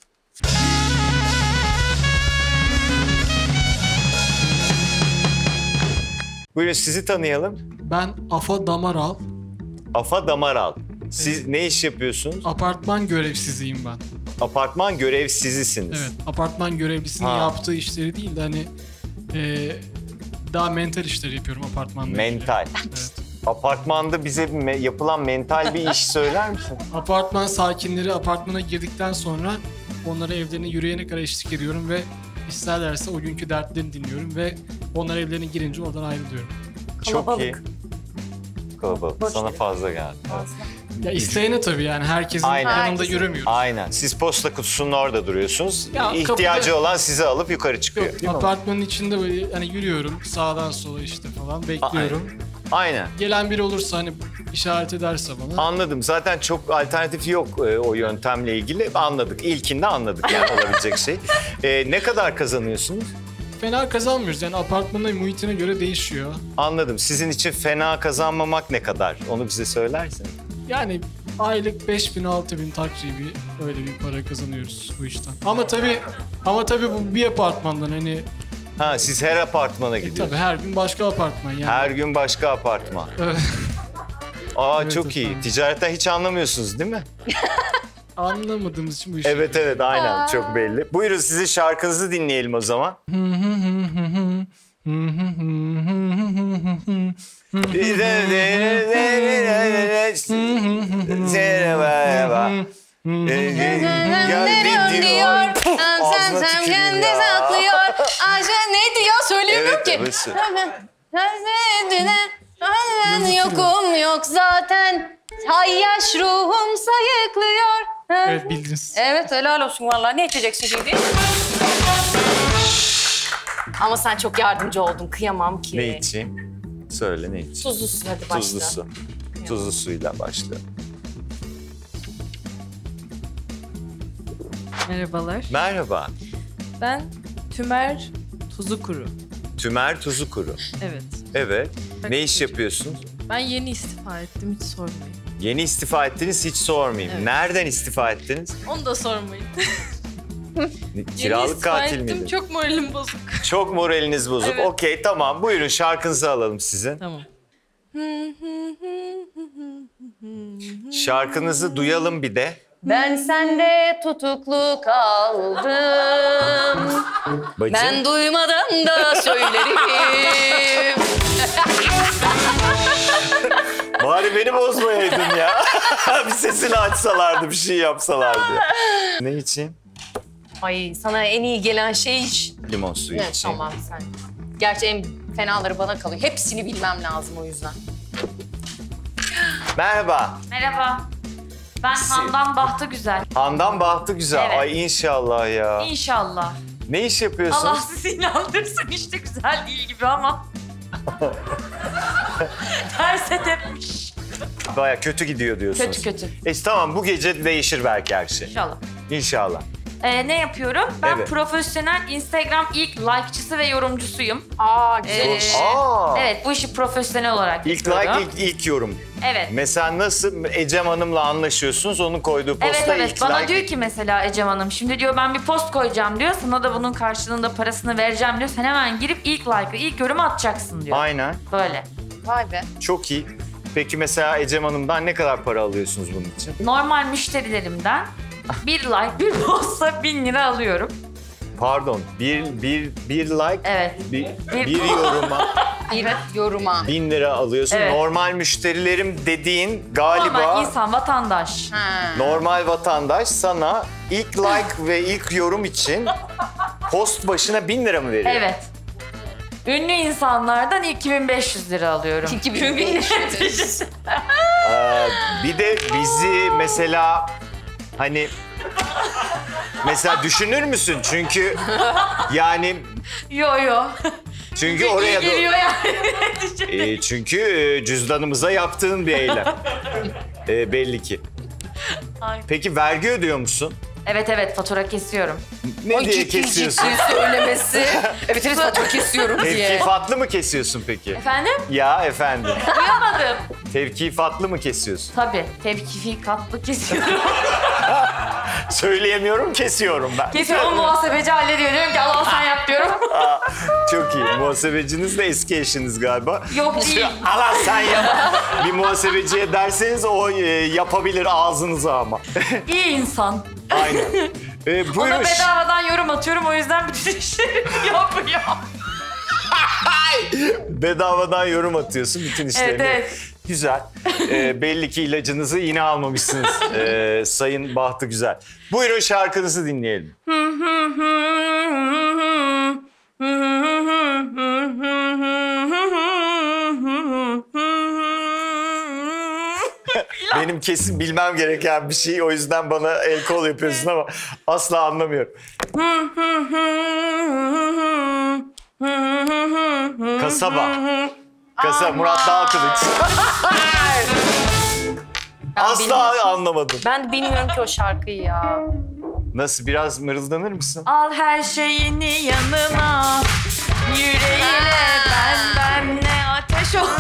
Speaker 2: Buyurun sizi tanıyalım.
Speaker 5: Ben Afa Damaral,
Speaker 2: Afa Damaral. Siz ne iş yapıyorsunuz?
Speaker 5: apartman görevsiziyim ben.
Speaker 2: Apartman görevsizisiniz.
Speaker 5: Evet, apartman görevlisinin
Speaker 2: Ha.
Speaker 5: yaptığı işleri değil de hani e, daha mental işleri yapıyorum apartmanda. ilgili.
Speaker 2: Mental.
Speaker 5: Evet.
Speaker 2: Apartmanda bize me- yapılan mental bir iş söyler misin?
Speaker 5: Apartman sakinleri apartmana girdikten sonra onlara evlerine yürüyene kadar eşlik ediyorum ve isterlerse o günkü dertlerini dinliyorum ve onlar evlerine girince oradan ayrılıyorum.
Speaker 2: Çok iyi.
Speaker 3: Kalabalık.
Speaker 2: Kalabalık.
Speaker 3: Boş
Speaker 2: Sana
Speaker 3: ver.
Speaker 2: fazla geldi.
Speaker 5: Ya isteyene tabii yani herkesin
Speaker 2: Aynen.
Speaker 5: yanında
Speaker 3: Herkesin.
Speaker 5: yürümüyoruz.
Speaker 2: Aynen. Siz posta kutusunun orada duruyorsunuz.
Speaker 5: Ya,
Speaker 2: İhtiyacı
Speaker 5: kapıda-
Speaker 2: olan sizi alıp yukarı çıkıyor.
Speaker 5: Yok, apartmanın içinde böyle hani yürüyorum sağdan sola işte falan bekliyorum.
Speaker 2: Aynen.
Speaker 5: Gelen biri olursa hani işaret ederse bana.
Speaker 2: Anladım. Zaten çok alternatif yok e, o yöntemle ilgili. Anladık. İlkinde anladık yani olabilecek şey. E, ne kadar kazanıyorsunuz?
Speaker 5: Fena kazanmıyoruz yani apartmanın muhitine göre değişiyor.
Speaker 2: Anladım. Sizin için fena kazanmamak ne kadar? Onu bize söylersin.
Speaker 5: Yani aylık beş bin altı bin takribi öyle bir para kazanıyoruz bu işten. Ama tabii ama tabii bu bir apartmandan hani
Speaker 2: Ha siz her apartmana
Speaker 5: e,
Speaker 2: gidiyorsunuz.
Speaker 5: tabii her gün başka apartman yani.
Speaker 2: Her gün başka apartman.
Speaker 5: Evet.
Speaker 2: Aa
Speaker 5: Evet
Speaker 2: çok iyi.
Speaker 5: efendim.
Speaker 2: Ticaretten hiç anlamıyorsunuz değil mi?
Speaker 5: Anlamadığımız için bu işi.
Speaker 2: Evet evet aynen çok belli. Buyurun sizin şarkınızı dinleyelim o zaman.
Speaker 4: diyor. Sen sen kendi saklıyor. Ayşe ne diyor? Söyleyemiyorum
Speaker 2: Evet,
Speaker 4: ki.
Speaker 2: evet.
Speaker 4: Ben yokum yok zaten. Hayyaş ruhum sayıklıyor.
Speaker 5: Evet bildiniz.
Speaker 3: Evet helal olsun vallahi. Ne içeceksin şimdi?
Speaker 4: Ama sen çok yardımcı oldun. Kıyamam ki.
Speaker 2: Ne içeyim? Söyle ne içeyim?
Speaker 4: Tuzlu su hadi başla.
Speaker 2: Tuzlu su. Tuzlu suyla başla.
Speaker 6: Merhabalar.
Speaker 2: Merhaba.
Speaker 6: Ben Tümer Tuzu Kuru.
Speaker 2: Tümer tuzu kuru.
Speaker 6: Evet.
Speaker 2: Evet.
Speaker 6: Bak-
Speaker 2: Ne iş yapıyorsunuz?
Speaker 6: Ben yeni istifa ettim, hiç sormayın.
Speaker 2: Yeni istifa ettiniz, hiç sormayayım.
Speaker 6: Evet.
Speaker 2: Nereden istifa ettiniz?
Speaker 6: Onu da sormayın. Yeni
Speaker 2: Kiralık
Speaker 6: istifa
Speaker 2: katil
Speaker 6: ettim,
Speaker 2: miydi?
Speaker 6: çok moralim bozuk.
Speaker 2: Çok moraliniz bozuk.
Speaker 6: Evet.
Speaker 2: Okey, tamam. Buyurun şarkınızı alalım sizin.
Speaker 6: Tamam.
Speaker 2: Şarkınızı duyalım bir de.
Speaker 3: Ben sende tutuklu kaldım.
Speaker 2: Bacım.
Speaker 3: Ben duymadan da söylerim.
Speaker 2: Bari beni bozmayaydın ya. Bir sesini açsalardı, bir şey yapsalardı. Ne için?
Speaker 3: Ay sana en iyi gelen şey iş.
Speaker 2: Limon suyu
Speaker 3: Evet
Speaker 2: için.
Speaker 3: tamam sen. Gerçi en fenaları bana kalıyor. Hepsini bilmem lazım o yüzden.
Speaker 2: Merhaba.
Speaker 7: Merhaba. Ben Handan Bahtı Güzel.
Speaker 2: Handan Bahtı Güzel.
Speaker 7: Evet.
Speaker 2: Ay inşallah ya.
Speaker 7: İnşallah.
Speaker 2: Ne iş yapıyorsunuz?
Speaker 7: Allah sizi inandırsın işte güzel değil gibi ama. Terse tepmiş.
Speaker 2: Baya kötü gidiyor diyorsunuz.
Speaker 7: Kötü kötü.
Speaker 2: E tamam, bu gece değişir belki her şey.
Speaker 7: İnşallah.
Speaker 2: İnşallah.
Speaker 7: Ee, ne yapıyorum? Ben
Speaker 2: Evet.
Speaker 7: profesyonel Instagram ilk like'çısı ve yorumcusuyum.
Speaker 3: Aa güzel
Speaker 7: Ee,
Speaker 3: iş.
Speaker 2: Aa.
Speaker 7: Evet bu işi profesyonel olarak
Speaker 2: İlk
Speaker 7: yapıyorum.
Speaker 2: like, ilk, ilk yorum.
Speaker 7: Evet.
Speaker 2: Mesela nasıl Ecem Hanım'la anlaşıyorsunuz? Onun koyduğu
Speaker 7: Evet
Speaker 2: posta
Speaker 7: evet
Speaker 2: ilk
Speaker 7: bana
Speaker 2: like.
Speaker 7: diyor ki mesela Ecem Hanım şimdi diyor ben bir post koyacağım diyor. Sana da bunun karşılığında parasını vereceğim diyor. Sen hemen girip ilk like'ı ilk yorumu atacaksın diyor.
Speaker 2: Aynen.
Speaker 7: Böyle.
Speaker 3: Vay be.
Speaker 2: Çok iyi. Peki mesela Ecem Hanım'dan ne kadar para alıyorsunuz bunun için?
Speaker 7: Normal müşterilerimden bir like bir post'a bin lira alıyorum.
Speaker 2: Pardon, bir, bir, bir like,
Speaker 7: Evet.
Speaker 2: bir,
Speaker 7: Bir-
Speaker 2: bir yoruma
Speaker 3: Bir yoruma.
Speaker 2: bin lira alıyorsun.
Speaker 7: Evet.
Speaker 2: Normal müşterilerim dediğin galiba
Speaker 7: Normal insan, vatandaş.
Speaker 3: Ha.
Speaker 2: normal vatandaş sana ilk like ve ilk yorum için post başına bin lira mı veriyor?
Speaker 7: Evet. Ünlü insanlardan iki bin beş yüz lira alıyorum.
Speaker 3: iki bin beş yüz.
Speaker 2: Ee, bir de bizi mesela hani mesela düşünür müsün? Çünkü yani
Speaker 7: Yo yo.
Speaker 2: çünkü oraya da
Speaker 7: geliyor yani.
Speaker 2: E, çünkü e, cüzdanımıza yaptığın bir eylem. E, belli ki.
Speaker 7: Ay.
Speaker 2: Peki vergi ödüyor musun?
Speaker 7: Evet evet fatura kesiyorum.
Speaker 2: Ne
Speaker 3: Ay,
Speaker 2: diye
Speaker 3: ciddi
Speaker 2: kesiyorsun?
Speaker 3: ciddi söylemesi. Evet evet fatura kesiyorum diye.
Speaker 2: Tevkifatlı mı kesiyorsun peki?
Speaker 7: Efendim?
Speaker 2: Ya efendim.
Speaker 7: Duyamadım.
Speaker 2: Tevkifatlı mı kesiyorsun?
Speaker 7: Tabii tevkifi katlı kesiyorum.
Speaker 2: Söyleyemiyorum, kesiyorum ben.
Speaker 7: Kesiyorum o muhasebeci hallediyor. Diyorum ki Allah sen yap diyorum.
Speaker 2: Aa, çok iyi. Muhasebeciniz de eski eşiniz galiba.
Speaker 7: Yok değil.
Speaker 2: Allah sen yap. Bir muhasebeciye derseniz o e, yapabilir ağzınıza ama.
Speaker 7: İyi insan.
Speaker 2: Aynen. E,
Speaker 7: Ona
Speaker 2: buyurun.
Speaker 7: bedavadan yorum atıyorum o yüzden bütün işleri yapıyor.
Speaker 2: Bedavadan yorum atıyorsun bütün işlerini.
Speaker 7: Evet evet.
Speaker 2: Güzel. Ee, belli ki ilacınızı yine almamışsınız ee, Sayın Bahtı Güzel. Buyurun şarkınızı dinleyelim. Benim kesin bilmem gereken bir şey, o yüzden bana el kol yapıyorsun ama asla anlamıyorum. Kasaba. Kasaba Murat Dalkılıç. Asla anlamadım.
Speaker 3: Ben bilmiyorum ki o şarkıyı ya.
Speaker 2: Nasıl, biraz mırıldanır mısın?
Speaker 7: Al her şeyini yanına. Yüreğine ben benle ateş olur.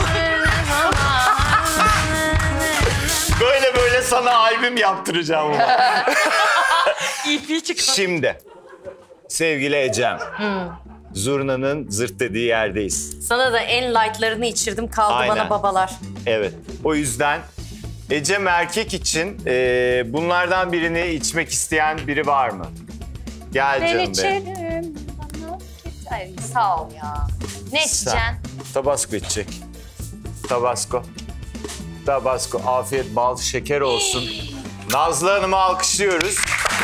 Speaker 2: Böyle böyle sana albüm yaptıracağım ama.
Speaker 7: İpi çıkar.
Speaker 2: Şimdi sevgili Ecem. Zurna'nın zırt dediği yerdeyiz.
Speaker 3: Sana da en light'larını içirdim kaldı
Speaker 2: Aynen.
Speaker 3: bana babalar.
Speaker 2: Evet. O yüzden Ecem erkek için e, bunlardan birini içmek isteyen biri var mı? Gel
Speaker 3: Ben
Speaker 2: canım benim.
Speaker 3: içerim. Bana git- Ay, sağ ol ya.
Speaker 4: Ne içeceksin?
Speaker 2: Tabasco içecek. Tabasco. Tabasco. Afiyet, bal, şeker olsun. Nazlı Hanım'ı alkışlıyoruz.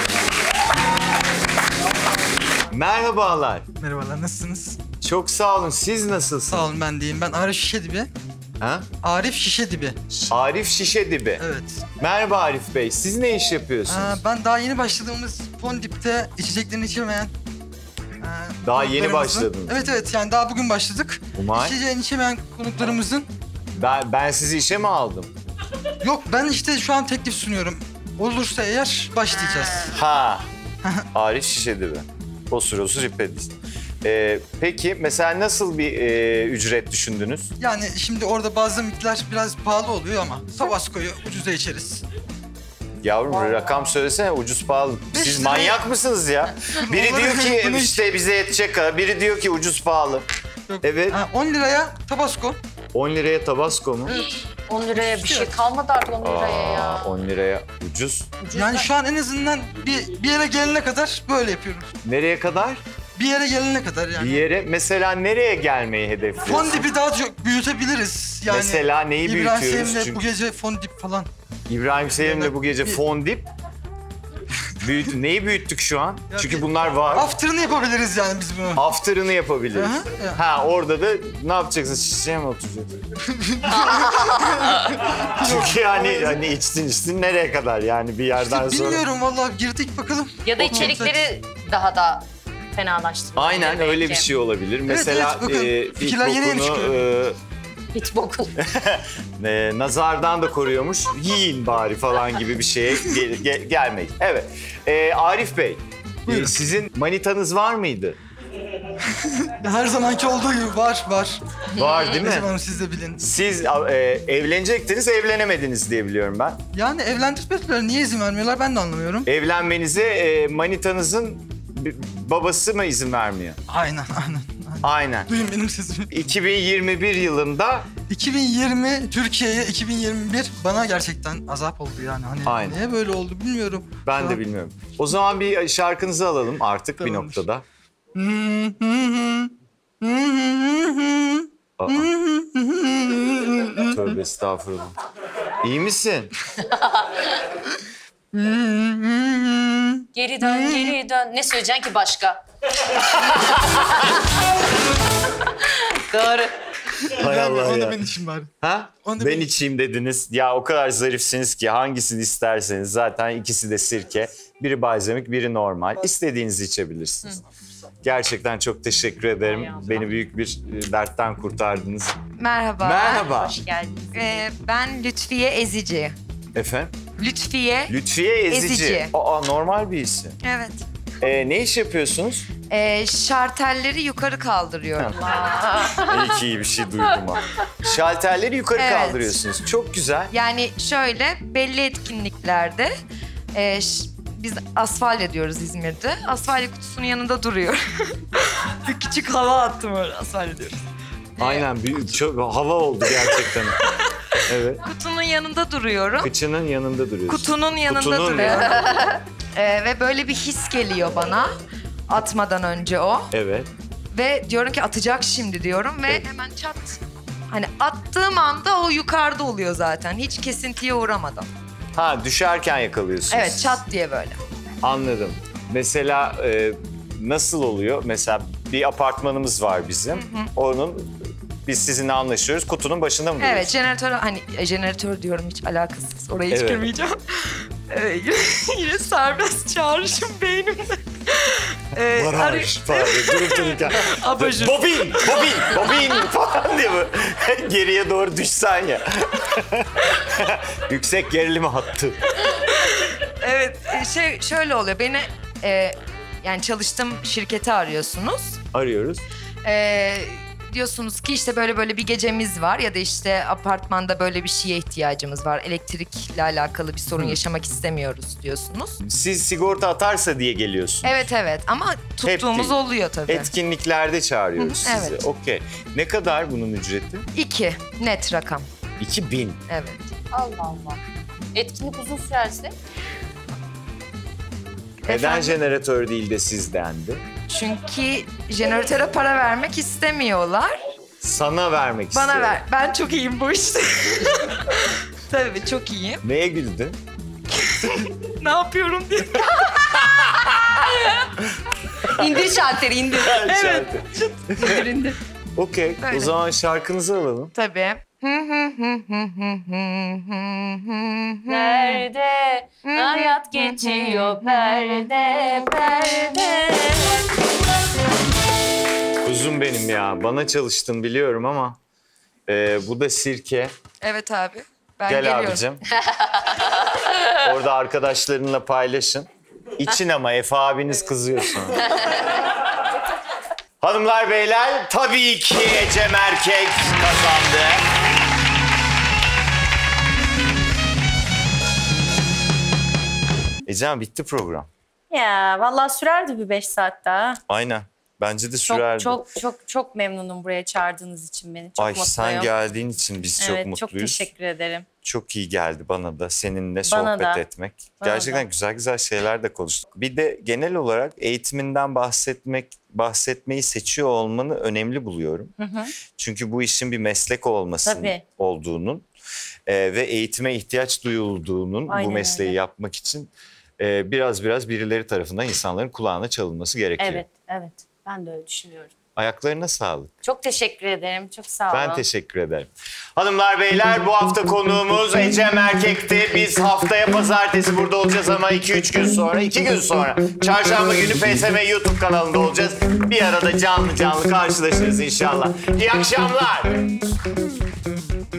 Speaker 2: Merhabalar.
Speaker 8: Merhabalar, nasılsınız?
Speaker 2: Çok sağ olun. Siz nasılsınız?
Speaker 8: Sağ olun, ben deyim. Ben Arif Şişedibi.
Speaker 2: Ha?
Speaker 8: Arif Şişedibi.
Speaker 2: Arif Şişedibi.
Speaker 8: Evet.
Speaker 2: Merhaba Arif Bey. Siz ne iş yapıyorsunuz?
Speaker 8: Aa, ben daha yeni başladığımız Fondip'te içeceklerini içemeyen... aa,
Speaker 2: Daha yeni
Speaker 8: konuklarımızın-
Speaker 2: başladınız.
Speaker 8: Evet evet, yani daha bugün başladık.
Speaker 2: Umay.
Speaker 8: İçeceğini içemeyen konuklarımızın...
Speaker 2: Ben, ben sizi işe mi aldım?
Speaker 8: Yok, ben işte şu an teklif sunuyorum. Olursa eğer başlayacağız.
Speaker 2: Ha. Arif Şişedibi. Osur osur ipediz. Ee, peki mesela nasıl bir e, ücret düşündünüz?
Speaker 8: Yani şimdi orada bazı miktar biraz pahalı oluyor ama Tabasco'yu ucuza içeriz.
Speaker 2: Yavrum rakam söylesene, ucuz pahalı.
Speaker 8: Beş
Speaker 2: Siz
Speaker 8: liraya-
Speaker 2: manyak mısınız ya? Biri
Speaker 8: Olur,
Speaker 2: diyor ki
Speaker 8: bunu hiç-
Speaker 2: işte bize yetecek kadar, biri diyor ki ucuz pahalı.
Speaker 8: Yok.
Speaker 2: Evet.
Speaker 8: Ha, on liraya Tabasco.
Speaker 2: on liraya Tabasco mu?
Speaker 3: on liraya bir şey kalmadı artık on liraya ya.
Speaker 2: Aa, on liraya ucuz.
Speaker 8: Yani şu an en azından bir, bir yere gelene kadar böyle yapıyoruz.
Speaker 2: Nereye kadar?
Speaker 8: Bir yere gelene kadar yani.
Speaker 2: Bir yere. Mesela nereye gelmeyi hedefliyorsun?
Speaker 8: Fondip'i daha çok büyütebiliriz. Yani
Speaker 2: Mesela neyi
Speaker 8: İbrahim
Speaker 2: büyütüyoruz?
Speaker 8: Selim'le
Speaker 2: Çünkü
Speaker 8: bu gece fondip falan.
Speaker 2: İbrahim Selim'le bu gece
Speaker 8: Bir-
Speaker 2: fondip. Büyüt, neyi büyüttük şu an?
Speaker 8: Ya
Speaker 2: Çünkü
Speaker 8: bir-
Speaker 2: bunlar var.
Speaker 8: After'ını yapabiliriz yani biz bunu.
Speaker 2: After'ını yapabiliriz.
Speaker 8: Hı hı.
Speaker 2: Ha, orada da ne yapacaksın? Şişeye mi oturacaksın? Çünkü yani hani içtin içtin nereye kadar yani bir yerden
Speaker 8: İşte
Speaker 2: sonra.
Speaker 8: bilmiyorum vallahi, girdik bakalım.
Speaker 3: Ya da içerikleri daha da fenalaştırmak.
Speaker 2: Aynen öyle bir şey olabilir. Mesela
Speaker 8: evet, bakın,
Speaker 2: e,
Speaker 8: fikirler
Speaker 2: ilk
Speaker 8: yeni yeni
Speaker 2: bokunu,
Speaker 8: çıkıyor.
Speaker 3: Hiç bokun.
Speaker 2: e, e, nazardan da koruyormuş. Yiyin bari falan gibi bir şeye gel, gel- gelmeyin. Evet. E, Arif Bey, e,
Speaker 8: Buyurun.
Speaker 2: sizin manitanız var mıydı?
Speaker 8: Her zamanki olduğu gibi var var.
Speaker 2: Var değil mi?
Speaker 8: Neyse, onu siz de bilin.
Speaker 2: Siz e, evlenecektiniz, evlenemediniz diye biliyorum ben.
Speaker 8: Yani evlendirmediler, niye izin vermiyorlar ben de anlamıyorum.
Speaker 2: Evlenmenize e, manitanızın b- babası mı izin vermiyor?
Speaker 8: Aynen aynen.
Speaker 2: Aynen.
Speaker 8: Duyun benim sesimi.
Speaker 2: iki bin yirmi bir yılında
Speaker 8: iki bin yirmi Türkiye'ye iki bin yirmi bir bana gerçekten azap oldu yani. Hani
Speaker 2: Aynen.
Speaker 8: niye böyle oldu bilmiyorum.
Speaker 2: ben
Speaker 8: Şu
Speaker 2: de
Speaker 8: an-
Speaker 2: bilmiyorum. O zaman bir şarkınızı alalım artık bir
Speaker 8: Tamamdır.
Speaker 2: noktada. Aa. Tövbe estağfurullah. İyi misin?
Speaker 3: Geri dön, geri dön. Ne söyleyeceksin ki başka? Doğru.
Speaker 2: Hay Allah
Speaker 8: Onu
Speaker 2: ya.
Speaker 8: da ben için bari.
Speaker 2: Ha?
Speaker 8: Onu da
Speaker 2: Ben
Speaker 8: ben-
Speaker 2: içeyim dediniz. Ya o kadar zarifsiniz ki hangisini isterseniz zaten ikisi de sirke. Biri balzamik, biri normal. İstediğinizi içebilirsiniz. Gerçekten çok teşekkür ederim. Beni büyük bir e, dertten kurtardınız.
Speaker 4: Merhaba.
Speaker 2: Merhaba.
Speaker 3: Hoş geldiniz.
Speaker 4: Ee, ben Lütfiye Ezici.
Speaker 2: Efendim?
Speaker 4: Lütfiye.
Speaker 2: Lütfiye Ezici.
Speaker 4: Ezici.
Speaker 2: Aa, normal bir isim.
Speaker 4: Evet.
Speaker 2: Ee, ne iş yapıyorsunuz?
Speaker 4: Ee, şartelleri yukarı kaldırıyorum.
Speaker 2: İyi ki iyi bir şey duydum ha. Şalterleri yukarı
Speaker 4: Evet.
Speaker 2: kaldırıyorsunuz. Çok güzel.
Speaker 4: Yani şöyle belli etkinliklerde e, ş- biz asfalya diyoruz İzmir'de. Asfalya kutusunun yanında duruyor. Bir küçük hava attım öyle asfalya diyoruz.
Speaker 2: Aynen bir, çok hava oldu gerçekten. Evet.
Speaker 4: Kutunun yanında duruyorum.
Speaker 2: Kıçının yanında duruyorsun.
Speaker 4: Kutunun yanında
Speaker 2: Kutunun
Speaker 4: duruyor.
Speaker 2: yanında.
Speaker 4: Ee, ve böyle bir his geliyor bana atmadan önce o.
Speaker 2: Evet.
Speaker 4: Ve diyorum ki atacak şimdi diyorum ve hemen çat. Hani attığım anda o yukarıda oluyor zaten. Hiç kesintiye uğramadım.
Speaker 2: Ha, düşerken yakalıyorsunuz.
Speaker 4: Evet, çat diye böyle.
Speaker 2: Anladım. Mesela e, nasıl oluyor? Mesela bir apartmanımız var bizim. Onun biz sizinle anlaşıyoruz. Kutunun başında mı
Speaker 4: Evet,
Speaker 2: duruyorsunuz?
Speaker 4: jeneratör hani e, jeneratör diyorum hiç alakasız. Oraya hiç
Speaker 2: Evet.
Speaker 4: girmeyeceğim. Evet, yine serbest çağrışım beynimde. Ee, arı-
Speaker 2: Baraj falan diye durup dururken.
Speaker 4: Abajur.
Speaker 2: Bobin, bobin, bobin falan diye mi? Geriye doğru düşsen ya. Yüksek gerilim hattı.
Speaker 4: Evet, e, şey şöyle oluyor. Beni e, yani çalıştığım şirketi arıyorsunuz.
Speaker 2: Arıyoruz.
Speaker 4: E, diyorsunuz ki işte böyle böyle bir gecemiz var ya da işte apartmanda böyle bir şeye ihtiyacımız var. Elektrikle alakalı bir sorun yaşamak istemiyoruz diyorsunuz.
Speaker 2: Siz sigorta atarsa diye geliyorsunuz.
Speaker 4: Evet evet ama tuttuğumuz
Speaker 2: değil.
Speaker 4: oluyor tabii.
Speaker 2: Etkinliklerde çağırıyoruz
Speaker 4: Hı hı,
Speaker 2: sizi.
Speaker 4: evet.
Speaker 2: Okey. Ne kadar bunun ücreti?
Speaker 4: İki net rakam.
Speaker 2: iki bin.
Speaker 4: Evet.
Speaker 3: Allah Allah. Etkinlik uzun sürerse
Speaker 2: Neden
Speaker 4: Efendim?
Speaker 2: jeneratör değil de siz dendi?
Speaker 4: Çünkü jeneratöre para vermek istemiyorlar.
Speaker 2: Sana vermek
Speaker 4: Bana
Speaker 2: istiyorum.
Speaker 4: ver. Ben çok iyiyim bu işte. Tabii çok iyiyim.
Speaker 2: Neye güldün?
Speaker 4: Ne yapıyorum diye.
Speaker 3: İndir şalteri indir.
Speaker 2: Evet.
Speaker 3: İndir indir.
Speaker 2: Okey. O
Speaker 4: Böyle.
Speaker 2: zaman şarkınızı alalım.
Speaker 4: Tabii.
Speaker 3: Nerede hayat geçiyor perde perde.
Speaker 2: Kuzum benim ya. Bana çalıştın biliyorum ama e, bu da sirke.
Speaker 4: Evet abi. Ben
Speaker 2: Gel
Speaker 4: geliyorum.
Speaker 2: abicim. Orada arkadaşlarınla paylaşın. İçin ama Efe abiniz kızıyor sonra. Hanımlar beyler tabii ki Ecem Erkek kazandı. Ecem bitti program.
Speaker 3: Ya vallahi sürerdi bir beş saat daha.
Speaker 2: Aynen. Bence de
Speaker 3: Çok
Speaker 2: sürerdi.
Speaker 3: çok çok çok memnunum buraya çağırdığınız için beni. Çok
Speaker 2: Ay
Speaker 3: mutluyum.
Speaker 2: sen geldiğin için biz çok
Speaker 3: Evet,
Speaker 2: mutluyuz.
Speaker 3: çok teşekkür ederim.
Speaker 2: Çok iyi geldi bana da seninle
Speaker 3: Bana
Speaker 2: sohbet
Speaker 3: da.
Speaker 2: etmek.
Speaker 3: Bana
Speaker 2: Gerçekten
Speaker 3: da.
Speaker 2: güzel güzel şeyler de konuştuk. Bir de genel olarak eğitiminden bahsetmek, bahsetmeyi seçiyor olmanı önemli buluyorum.
Speaker 3: Hı hı.
Speaker 2: Çünkü bu işin bir meslek olmasının
Speaker 3: Tabii.
Speaker 2: olduğunun e, ve eğitime ihtiyaç duyulduğunun
Speaker 3: Aynen
Speaker 2: bu mesleği
Speaker 3: öyle.
Speaker 2: yapmak için e, biraz biraz birileri tarafından insanların kulağına çalınması gerekiyor.
Speaker 3: Evet, evet. Ben de öyle düşünüyorum.
Speaker 2: Ayaklarına sağlık.
Speaker 3: Çok teşekkür ederim. Çok sağ olun.
Speaker 2: Ben teşekkür ederim. Hanımlar beyler bu hafta konuğumuz Ecem Erkek'ti. Biz haftaya pazartesi burada olacağız ama iki üç gün sonra, iki gün sonra çarşamba günü P S M YouTube kanalında olacağız. Bir arada canlı canlı karşılaşırız inşallah. İyi akşamlar.